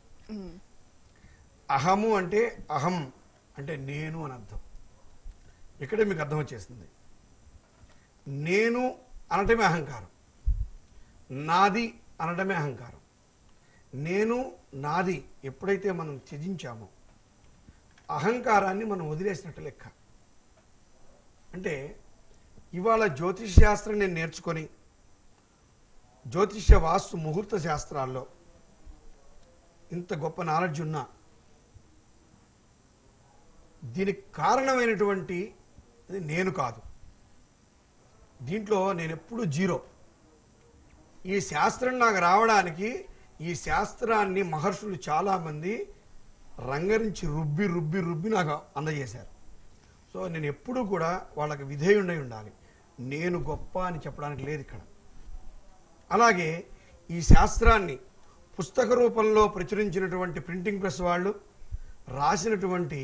అహము అంటే అహం అంటే నేను అని అర్థం. ఇక్కడే మీకు అర్థం వచ్చేస్తుంది. నేను అనటమే అహంకారం, నాది అనటమే అహంకారం. నేను నాది ఎప్పుడైతే మనం త్యజించామో అహంకారాన్ని మనం వదిలేసినట్టు లెక్క. అంటే ఇవాళ జ్యోతిష్ శాస్త్రం నేను నేర్చుకొని జ్యోతిష్య వాస్తు ముహూర్త శాస్త్రాల్లో ఇంత గొప్ప నాలెడ్జ్ ఉన్నా దీనికి కారణమైనటువంటి నేను కాదు. దీంట్లో నేను ఎప్పుడు జీరో. ఈ శాస్త్రం నాకు రావడానికి ఈ శాస్త్రాన్ని మహర్షులు చాలామంది రంగరించి రుబ్బి రుబ్బి రుబ్బి నాకు అందజేశారు. సో నేను ఎప్పుడూ కూడా వాళ్ళకి విధేయుండై ఉండాలి. నేను గొప్ప అని చెప్పడానికి లేదు ఇక్కడ. అలాగే ఈ శాస్త్రాన్ని పుస్తక రూపంలో ప్రచురించినటువంటి ప్రింటింగ్ ప్రెస్ వాళ్ళు, రాసినటువంటి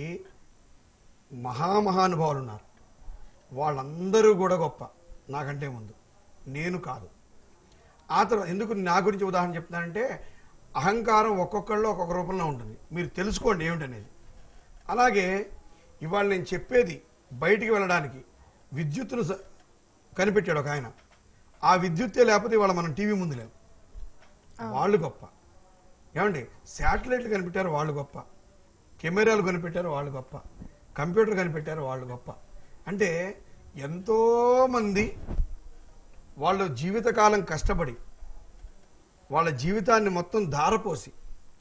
మహామహానుభావులు ఉన్నారు. వాళ్ళందరూ కూడా గొప్ప నాకంటే ముందు, నేను కాదు. ఆ తర్వాత ఎందుకు నా గురించి ఉదాహరణ చెప్తానంటే అహంకారం ఒక్కొక్కళ్ళు ఒక్కొక్క రూపంలో ఉంటుంది, మీరు తెలుసుకోండి ఏమిటనేది. అలాగే ఇవాళ నేను చెప్పేది బయటికి వెళ్ళడానికి విద్యుత్తును కనిపెట్టాడు ఒక ఆయన. ఆ విద్యుత్తే లేకపోతే ఇవాళ మనం టీవీ ముందు లేవు. వాళ్ళు గొప్ప. ఏమండి, శాటిలైట్లు కనిపెట్టారు వాళ్ళు గొప్ప, కెమెరాలు కనిపెట్టారు వాళ్ళు గొప్ప, కంప్యూటర్ కనిపెట్టారు వాళ్ళు గొప్ప. అంటే ఎంతోమంది వాళ్ళు జీవితకాలం కష్టపడి వాళ్ళ జీవితాన్ని మొత్తం ధారపోసి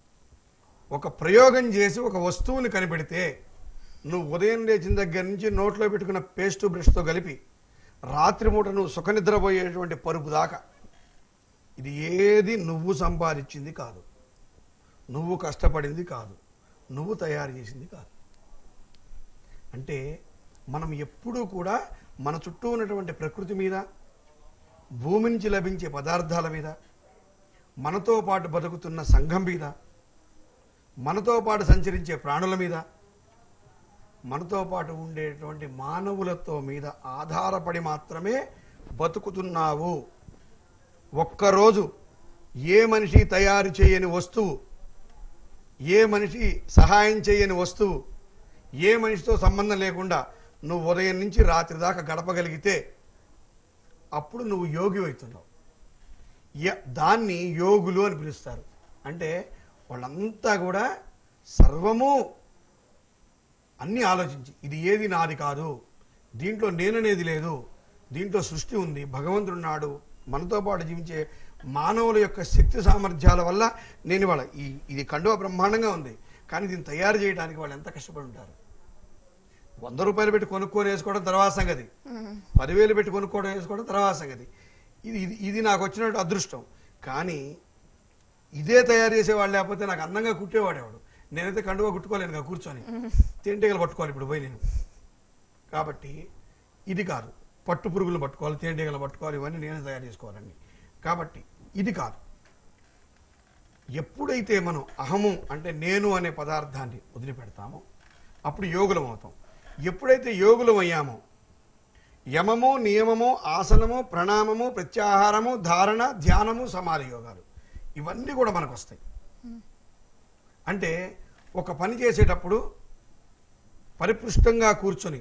ఒక ప్రయోగం చేసి ఒక వస్తువుని కనిపెడితే నువ్వు ఉదయం లేచిన దగ్గర నుంచి నోట్లో పెట్టుకున్న పేస్ట్ బ్రష్తో కలిపి రాత్రి పూట నువ్వు సుఖనిద్రపోయేటువంటి పరుపు దాకా ఇది ఏది నువ్వు సంపాదించింది కాదు, నువ్వు కష్టపడింది కాదు, నువ్వు తయారు చేసింది కాదు. అంటే మనం ఎప్పుడూ కూడా మన చుట్టూ ఉన్నటువంటి ప్రకృతి మీద, భూమి నుంచి లభించే పదార్థాల మీద, మనతో పాటు బతుకుతున్న సంఘం మీద, మనతో పాటు సంచరించే ప్రాణుల మీద, మనతో పాటు ఉండేటువంటి మానవులతో మీద ఆధారపడి మాత్రమే బతుకుతున్నావు. ఒక్కరోజు ఏ మనిషి తయారు చేయని వస్తువు, ఏ మనిషి సహాయం చేయని వస్తువు, ఏ మనిషితో సంబంధం లేకుండా నువ్వు ఉదయం నుంచి రాత్రి దాకా గడపగలిగితే అప్పుడు నువ్వు యోగి అవుతున్నావు. దాన్ని యోగులు అని పిలుస్తారు. అంటే వాళ్ళంతా కూడా సర్వము అన్నీ ఆలోచించి ఇది ఏది నాది కాదు, దీంట్లో నేననేది లేదు, దీంట్లో సృష్టి ఉంది, భగవంతుడున్నాడు, మనతో పాటు జీవించే మానవుల యొక్క శక్తి సామర్థ్యాల వల్ల నేను ఇవాళ ఈ ఇది కండువ బ్రహ్మాండంగా ఉంది, కానీ దీన్ని తయారు చేయడానికి వాళ్ళు ఎంత కష్టపడి ఉంటారు. వంద రూపాయలు పెట్టి కొనుక్కొని వేసుకోవడం తర్వాత సంగతి, పదివేలు పెట్టి కొనుక్కోవడం వేసుకోవడం తర్వాత సంగతి. ఇది ఇది ఇది నాకు వచ్చినట్టు అదృష్టం. కానీ ఇదే తయారు చేసేవాళ్ళు లేకపోతే నాకు అందంగా కుట్టేవాడేవాడు. నేనైతే కండువా కుట్టుకోలేను కదా, కూర్చొని తేనెటీగలు పట్టుకోవాలి ఇప్పుడు పోయి నేను. కాబట్టి ఇది కాదు, పట్టు పురుగులు పట్టుకోవాలి, తేనెటీగలు పట్టుకోవాలి, ఇవన్నీ నేనే తయారు చేసుకోవాలండి. కాబట్టి ఇది కాదు. ఎప్పుడైతే మనం అహము అంటే నేను అనే పదార్థాన్ని వదిలిపెడతామో అప్పుడు యోగులం అవుతాం. ఎప్పుడైతే యోగులం అయ్యామో యమము, నియమము, ఆసనము, ప్రణామము, ప్రత్యాహారము, ధారణ, ధ్యానము, సమాధి యోగాలు ఇవన్నీ కూడా మనకు వస్తాయి. అంటే ఒక పని చేసేటప్పుడు పరిపృష్టంగా కూర్చొని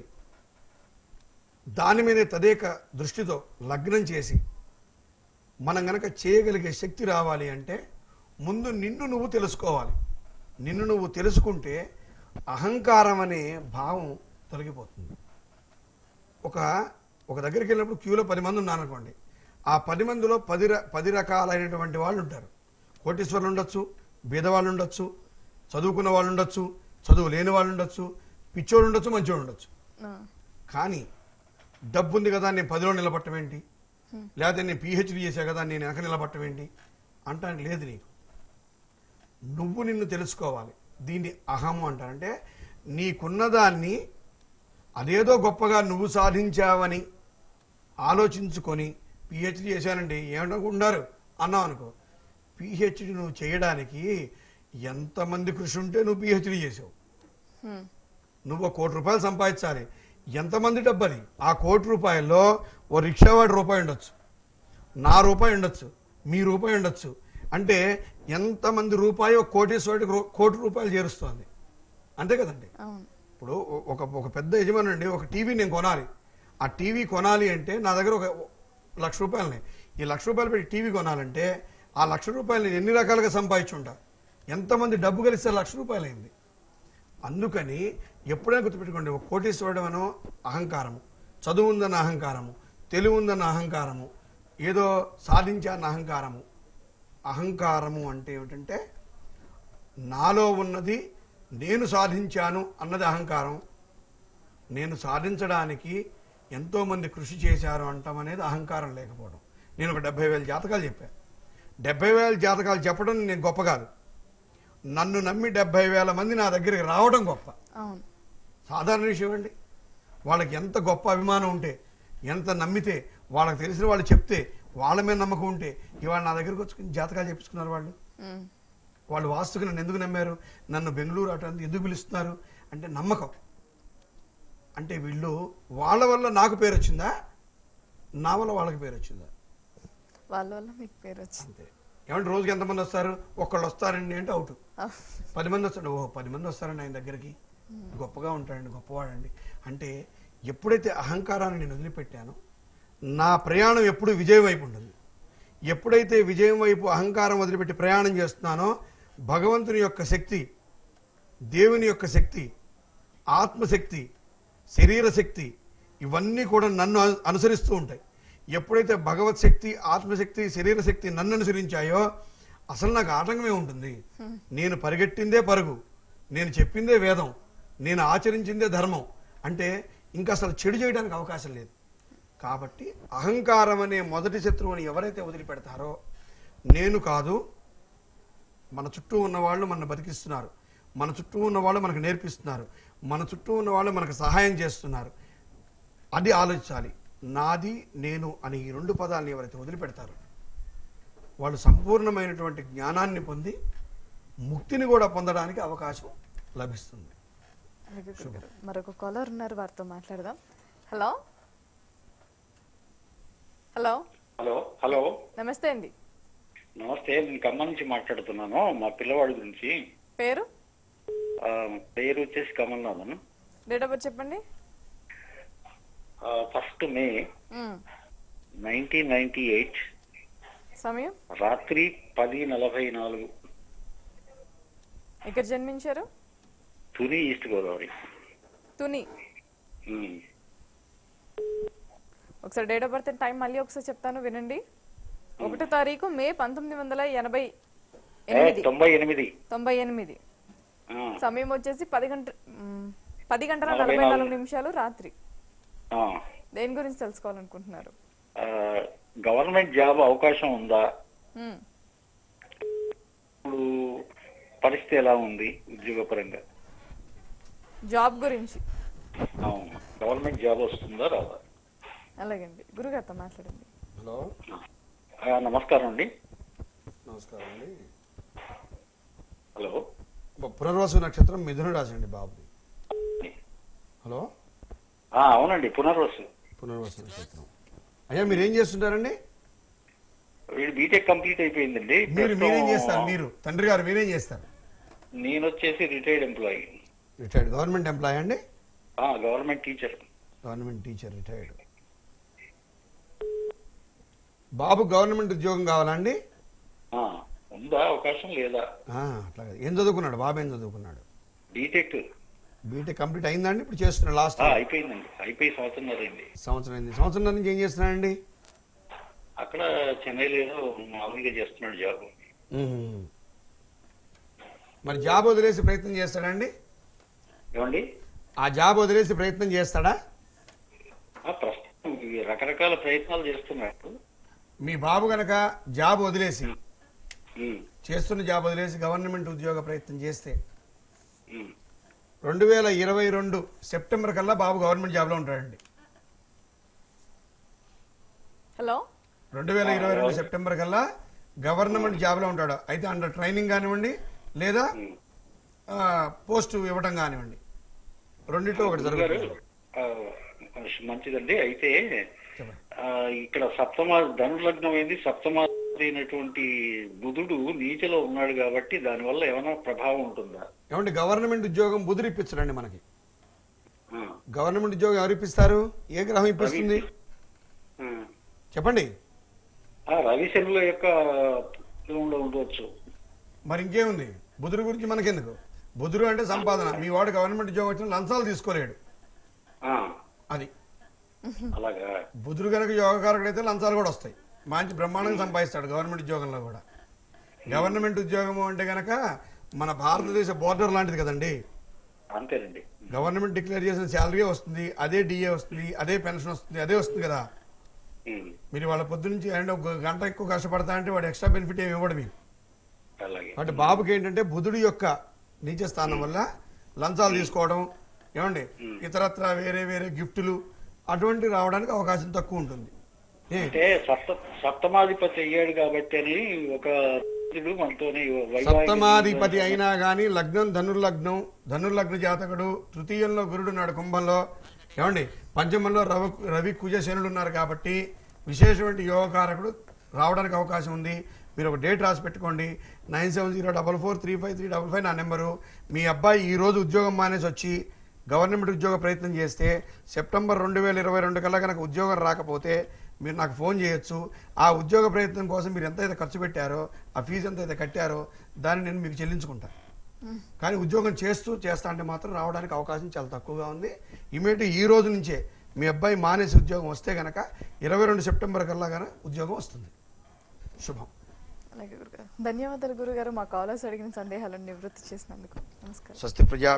దాని మీదే తదేక దృష్టితో లగ్నం చేసి మనం గనక చేయగలిగే శక్తి రావాలి అంటే ముందు నిన్ను నువ్వు తెలుసుకోవాలి. నిన్ను నువ్వు తెలుసుకుంటే అహంకారం అనే భావం తొలగిపోతుంది. ఒక ఒక దగ్గరికి వెళ్ళినప్పుడు క్యూలో పది మంది ఉన్నారనుకోండి, ఆ పది మందిలో పది ర- పది రకాలైనటువంటి వాళ్ళు ఉంటారు. కోటీశ్వరులు ఉండొచ్చు, బీదవాళ్ళు ఉండొచ్చు, చదువుకున్న వాళ్ళు ఉండొచ్చు, చదువు లేని వాళ్ళు ఉండొచ్చు, పిచ్చోడు ఉండొచ్చు, మంచోడు ఉండొచ్చు. కానీ డబ్బు ఉంది కదా నేను పదిలో నిలబట్టం ఏంటి, లేకపోతే నేను పిహెచ్డీ చేశా కదా నేను వెనక నిలబట్టం ఏంటి అంటానికి లేదు. నీకు నువ్వు నిన్ను తెలుసుకోవాలి. దీన్ని అహం అంటారంటే నీకున్నదాన్ని అదేదో గొప్పగా నువ్వు సాధించావని ఆలోచించుకొని పిహెచ్డీ చేశానండి ఏమనుకుంటున్నారు అన్నావు అనుకో, పిహెచ్డీ నువ్వు చేయడానికి ఎంతమంది కృషి ఉంటే నువ్వు పిహెచ్డీ చేసావు. నువ్వు ఒక కోటి రూపాయలు సంపాదించాలి, ఎంతమంది డబ్బని? ఆ కోటి రూపాయల్లో ఓ రిక్షావాడి రూపాయి ఉండొచ్చు, నా రూపాయి ఉండొచ్చు, మీ రూపాయి ఉండొచ్చు. అంటే ఎంతమంది రూపాయి ఒక కోటీశ్వరుడికి రూ- కోటి రూపాయలు చేరుస్తుంది, అంతే కదండి. ఇప్పుడు ఒక ఒక పెద్ద యజమాని అండి ఒక టీవీ నేను కొనాలి, ఆ టీవీ కొనాలి అంటే నా దగ్గర ఒక లక్ష రూపాయలని, ఈ లక్ష రూపాయలు పెట్టి టీవీ కొనాలంటే ఆ లక్ష రూపాయలు నేను ఎన్ని రకాలుగా సంపాదించుంటా, ఎంతమంది డబ్బు కలిస్తే లక్ష రూపాయలు అయింది. అందుకని ఎప్పుడైనా గుర్తుపెట్టుకోండి, ఒక కోటీశ్వరుడు అనో అహంకారము, చదువు ఉందన్న అహంకారము, తెలివి ఉందన్న అహంకారము, ఏదో సాధించాన్న అహంకారము. అహంకారము అంటే ఏమిటంటే నాలో ఉన్నది నేను సాధించాను అన్నది అహంకారం. నేను సాధించడానికి ఎంతోమంది కృషి చేశారు అంటాం అనేది అహంకారం లేకపోవడం. నేను ఒక డెబ్బై వేల జాతకాలు చెప్పాను. డెబ్బై వేల జాతకాలు చెప్పడం నేను గొప్ప కాదు, నన్ను నమ్మి డెబ్బై వేల మంది నా దగ్గరికి రావడం గొప్ప. సాధారణ విషయం అండి. వాళ్ళకి ఎంత గొప్ప అభిమానం ఉంటే, ఎంత నమ్మితే, వాళ్ళకి తెలిసిన వాళ్ళు చెప్తే, వాళ్ళ మీద నమ్మకం ఉంటే ఇవాళ నా దగ్గరకు వచ్చి జాతకాలు చెప్పుకున్నారు. వాళ్ళు వాళ్ళు వాస్తుకు నన్ను ఎందుకు నమ్మారు, నన్ను బెంగళూరు అటు ఎందుకు పిలుస్తున్నారు అంటే నమ్మకం. అంటే వీళ్ళు వాళ్ళ వల్ల నాకు పేరు వచ్చిందా, నా వల్ల వాళ్ళకి పేరు వచ్చిందా? వాళ్ళ వల్ల మీకు పేరు వచ్చింది. ఏమంటే రోజుకి ఎంతమంది వస్తారు, ఒక్కళ్ళు వస్తారండి అంటే అవుట్. పది మంది వస్తాడు, ఓహో పది మంది వస్తారండి ఆయన దగ్గరికి, గొప్పగా ఉంటాడండి, గొప్పవాడండి. అంటే ఎప్పుడైతే అహంకారాన్ని నేను వదిలిపెట్టానో నా ప్రయాణం ఎప్పుడు విజయం వైపు ఉంటుంది. ఎప్పుడైతే విజయం వైపు అహంకారం వదిలిపెట్టి ప్రయాణం చేస్తున్నానో భగవంతుని యొక్క శక్తి, దేవుని యొక్క శక్తి, ఆత్మశక్తి, శరీర శక్తి ఇవన్నీ కూడా నన్ను అనుసరిస్తూ ఉంటాయి. ఎప్పుడైతే భగవత్ శక్తి, ఆత్మశక్తి, శరీర శక్తి నన్ను అనుసరించాయో అసలు నాకు ఆటంకమే ఉంటుంది. నేను పరిగెట్టిందే పరుగు, నేను చెప్పిందే వేదం, నేను ఆచరించిందే ధర్మం అంటే ఇంకా అసలు చెడు చేయడానికి అవకాశం లేదు. కాబట్టి అహంకారం అనే మొదటి శత్రువుని ఎవరైతే వదిలిపెడతారో, నేను కాదు మన చుట్టూ ఉన్న వాళ్ళు మనల్ని బతికిస్తున్నారు, మన చుట్టూ ఉన్న వాళ్ళు మనకు నేర్పిస్తున్నారు, మన చుట్టూ ఉన్న వాళ్ళు మనకు సహాయం చేస్తున్నారు, అది ఆలోచించాలి. నాది నేను అనే ఈ రెండు పదాలను ఎవరైతే వదిలిపెడతారో వాళ్ళు సంపూర్ణమైనటువంటి జ్ఞానాన్ని పొంది ముక్తిని కూడా పొందడానికి అవకాశం లభిస్తుంది. మరొక కాలర్ ఉన్నారు, వారితో మాట్లాడదాం. హలో హలో హలో హలో నమస్తే అండి. నమస్తే, నేను ఖమ్మం నుంచి మాట్లాడుతున్నాను. మా పిల్లవాడి గురించి. పేరు ఆ, పేరు వచ్చేసి కమల్నాథన్. డేట్ ఆఫ్ బర్త్ చెప్పండి. First May nineteen ninety eight సమయం రాత్రి పది నలభై నాలుగు. ఇక్కడ జన్మించారు? తుని, ఈస్ట్ గోదావరి. తుని. ఉమ్. ఒకసారి డేట్ ఆఫ్ బర్త్ టైం మళ్ళీ ఒకసారి చెప్తాను వినండి. ఒకటో తారీఖు మే పంతొమ్మిది వందల ఎనభై ఎనిమిది తొంభై ఎనిమిది తొంభై ఎనిమిది సమయం వచ్చేసి పది గంట పది గంటల నలభై నలభై నాలుగు నాలుగు నిమిషాలు రాత్రి. ఆ. దేని గురించి తెలుసుకోవాలనుకుంటున్నారు? ఆ, గవర్నమెంట్ జాబ్ అవకాశం ఉందా, ఉమ్. ఇప్పుడు పరిస్థితి ఎలా ఉంది ఉద్యోగపరంగా? జాబ్ గురించి. అవును, గవర్నమెంట్ జాబ్ వస్తుందా రాదా? అలాగండి, గురుగారితో మాట్లాడండి. హలో ఆ, నమస్కారం అండి. నమస్కారం అండి. హలో. పునర్వసు నక్షత్రం మిథున రాశి అండి బాబుది. హలో. ఆ, అవునండి, పునర్వసు. పునర్వసు నక్షత్రం. అయ్యా మీరు ఏం చేస్తుంటారండి? వీడు బీటెక్ కంప్లీట్ అయిపోయిందండి. మీరు మీరేం చేస్తారు? మీరు తండ్రి గారు మీరేం చేస్తారు? నేను వచ్చేసి retired employee. Retired government employee అండి? Government teacher. Government teacher retired. బాబు గవర్నమెంట్ ఉద్యోగం కావాలండి? ఉందా అవకాశం లేదా? అట్లాగే. ఏం చదువుకున్నాడు బాబు? ఏం చదువుకున్నాడు? బీటెక్. బీటెక్ కంప్లీట్ అయిందండి? ఇప్పుడు చేస్తున్నారు లాస్ట్ ఆ, అయిపోయిందండి, అయిపోయి సంవత్సరం అయింది. సంవత్సరం అయింది. సంవత్సరం నుంచి ఏం చేస్తున్నారండి? అక్కడ చెన్నైలో ఏదో మామూలుగా చేస్తున్నాడు జాబ్. మ్మ్. మరి జాబ్ వదిలేసి ప్రయత్నం చేస్తాడండి? ఏమండి? ఆ జాబ్ వదిలేసి ప్రయత్నం చేస్తాడా? ఆ, ప్రస్తుతం ఈ రకరకాల ప్రయత్నాలు చేస్తున్నాడు. మీ బాబు గనక జాబ్ వదిలేసి ఉమ్, చేస్తున్న జాబ్ వదిలేసి గవర్నమెంట్ ఉద్యోగ ప్రయత్నం చేస్తే ఉమ్. రెండు వేల ఇరవై రెండు సెప్టెంబర్ కల్లా బాబు గవర్నమెంట్ జాబ్లో ఉంటాడండి. హలో రెండు వేల ఇరవై రెండు సెప్టెంబర్ కల్లా గవర్నమెంట్ జాబ్లో ఉంటాడు. అయితే అండర్ ట్రైనింగ్ కానివ్వండి లేదా పోస్ట్ ఇవ్వడం కానివ్వండి, రెండింటిలో ఒకటి జరుగుతుంది. ఆ, మంచిదండి. అయితే ఆ, ఇక్కడ సప్తమ ధనుర్లగ్నం అయింది, సప్తమైనటువంటి బుధుడు నీచలో ఉన్నాడు కాబట్టి దానివల్ల ఏమైనా ప్రభావం ఉంటుందా? ఏమంటే గవర్నమెంట్ ఉద్యోగం బుధుడు ఇప్పించడండి మనకి. ఆ, గవర్నమెంట్ ఉద్యోగం ఎవరు ఇప్పిస్తారు? ఏ గ్రహం ఇప్పిస్తుంది ఆ. చెప్పండి? ఆ, రవి శనుల యొక్క లో ఉండవచ్చు. మరి ఇంకేముంది, బుధుడు గురించి మనకెందుకు? బుధుడు అంటే సంపాదన. మీ వాడు గవర్నమెంట్ ఉద్యోగం వచ్చిన లంచాలు తీసుకోలేడు, ఆ, అది. అలాగా. బుధుడు కనుక యోగకారకుడు అయితే లంచాలు కూడా వస్తాయి, మంచి బ్రహ్మాండంగా సంపాదిస్తాడు గవర్నమెంట్ ఉద్యోగంలో కూడా. గవర్నమెంట్ ఉద్యోగము అంటే గనక మన భారతదేశ బోర్డర్ లాంటిది కదండి. అంతేనండి. గవర్నమెంట్ డిక్లేర్ చేసిన శాలరీ వస్తుంది, అదే డిఏ వస్తుంది, అదే పెన్షన్ వస్తుంది, అదే వస్తుంది కదా. ఉమ్, మీరు వాళ్ళ పొద్దు నుంచి అండ్ ఒక గంట ఎక్కువ కష్టపడతా అంటే వాడు ఎక్స్ట్రా బెనిఫిట్ ఏమి ఇవ్వడు మీకు. అలాగే. అంటే బాబుకి ఏంటంటే బుధుడి యొక్క నీచ స్థానం వల్ల లంచాలు తీసుకోవడం, ఏమండి ఇతరత్ర వేరే వేరే గిఫ్టులు అటువంటి రావడానికి అవకాశం తక్కువ ఉంటుంది. ఏ అంటే సప్త సప్తమాధిపతి అయ్యాడు కాబట్టి అని ఒక బుధుడు మనతోనే వైవాహిక సప్తమాధిపతి అయినా కానీ లగ్నం ధనుర్లగ్నం, ధనుర్లగ్న జాతకుడు, తృతీయంలో గురుడు ఉన్నాడు కుంభంలో, ఏమండి పంచమంలో రవి రవి కుజ శనుడు ఉన్నారు కాబట్టి విశేషమైన యోగకారకుడు రావడానికి అవకాశం ఉంది. మీరు ఒక డేట్ రాసి పెట్టుకోండి. Nine seven zero double four three five three double five నా నెంబరు. మీ అబ్బాయి ఈ రోజు ఉద్యోగం మానేసి వచ్చి గవర్నమెంట్ ఉద్యోగ ప్రయత్నం చేస్తే సెప్టెంబర్ రెండు వేల ఇరవై రెండు కల్లా కనుక ఉద్యోగం రాకపోతే మీరు నాకు ఫోన్ చేయొచ్చు. ఆ ఉద్యోగ ప్రయత్నం కోసం మీరు ఎంతైతే ఖర్చు పెట్టారో, ఆ ఫీజు ఎంతైతే కట్టారో దాన్ని నేను మీకు చెల్లించుకుంటాను. కానీ ఉద్యోగం చేస్తూ చేస్తా అంటే మాత్రం రావడానికి అవకాశం చాలా తక్కువగా ఉంది. ఇమీడియట్ ఈ రోజు నుంచే మీ అబ్బాయి మానేసి ఉద్యోగం వస్తే కనుక ఇరవై రెండు సెప్టెంబర్ కల్లా కనుక ఉద్యోగం వస్తుంది. శుభం. అలాగే గురుగారు, ధన్యవాదాలు గురుగారు. మా కాలర్స్ అడిగిన సందేహాలను నివృత్తి చేసినందుకు. నమస్కారం. స్వస్తి ప్రజా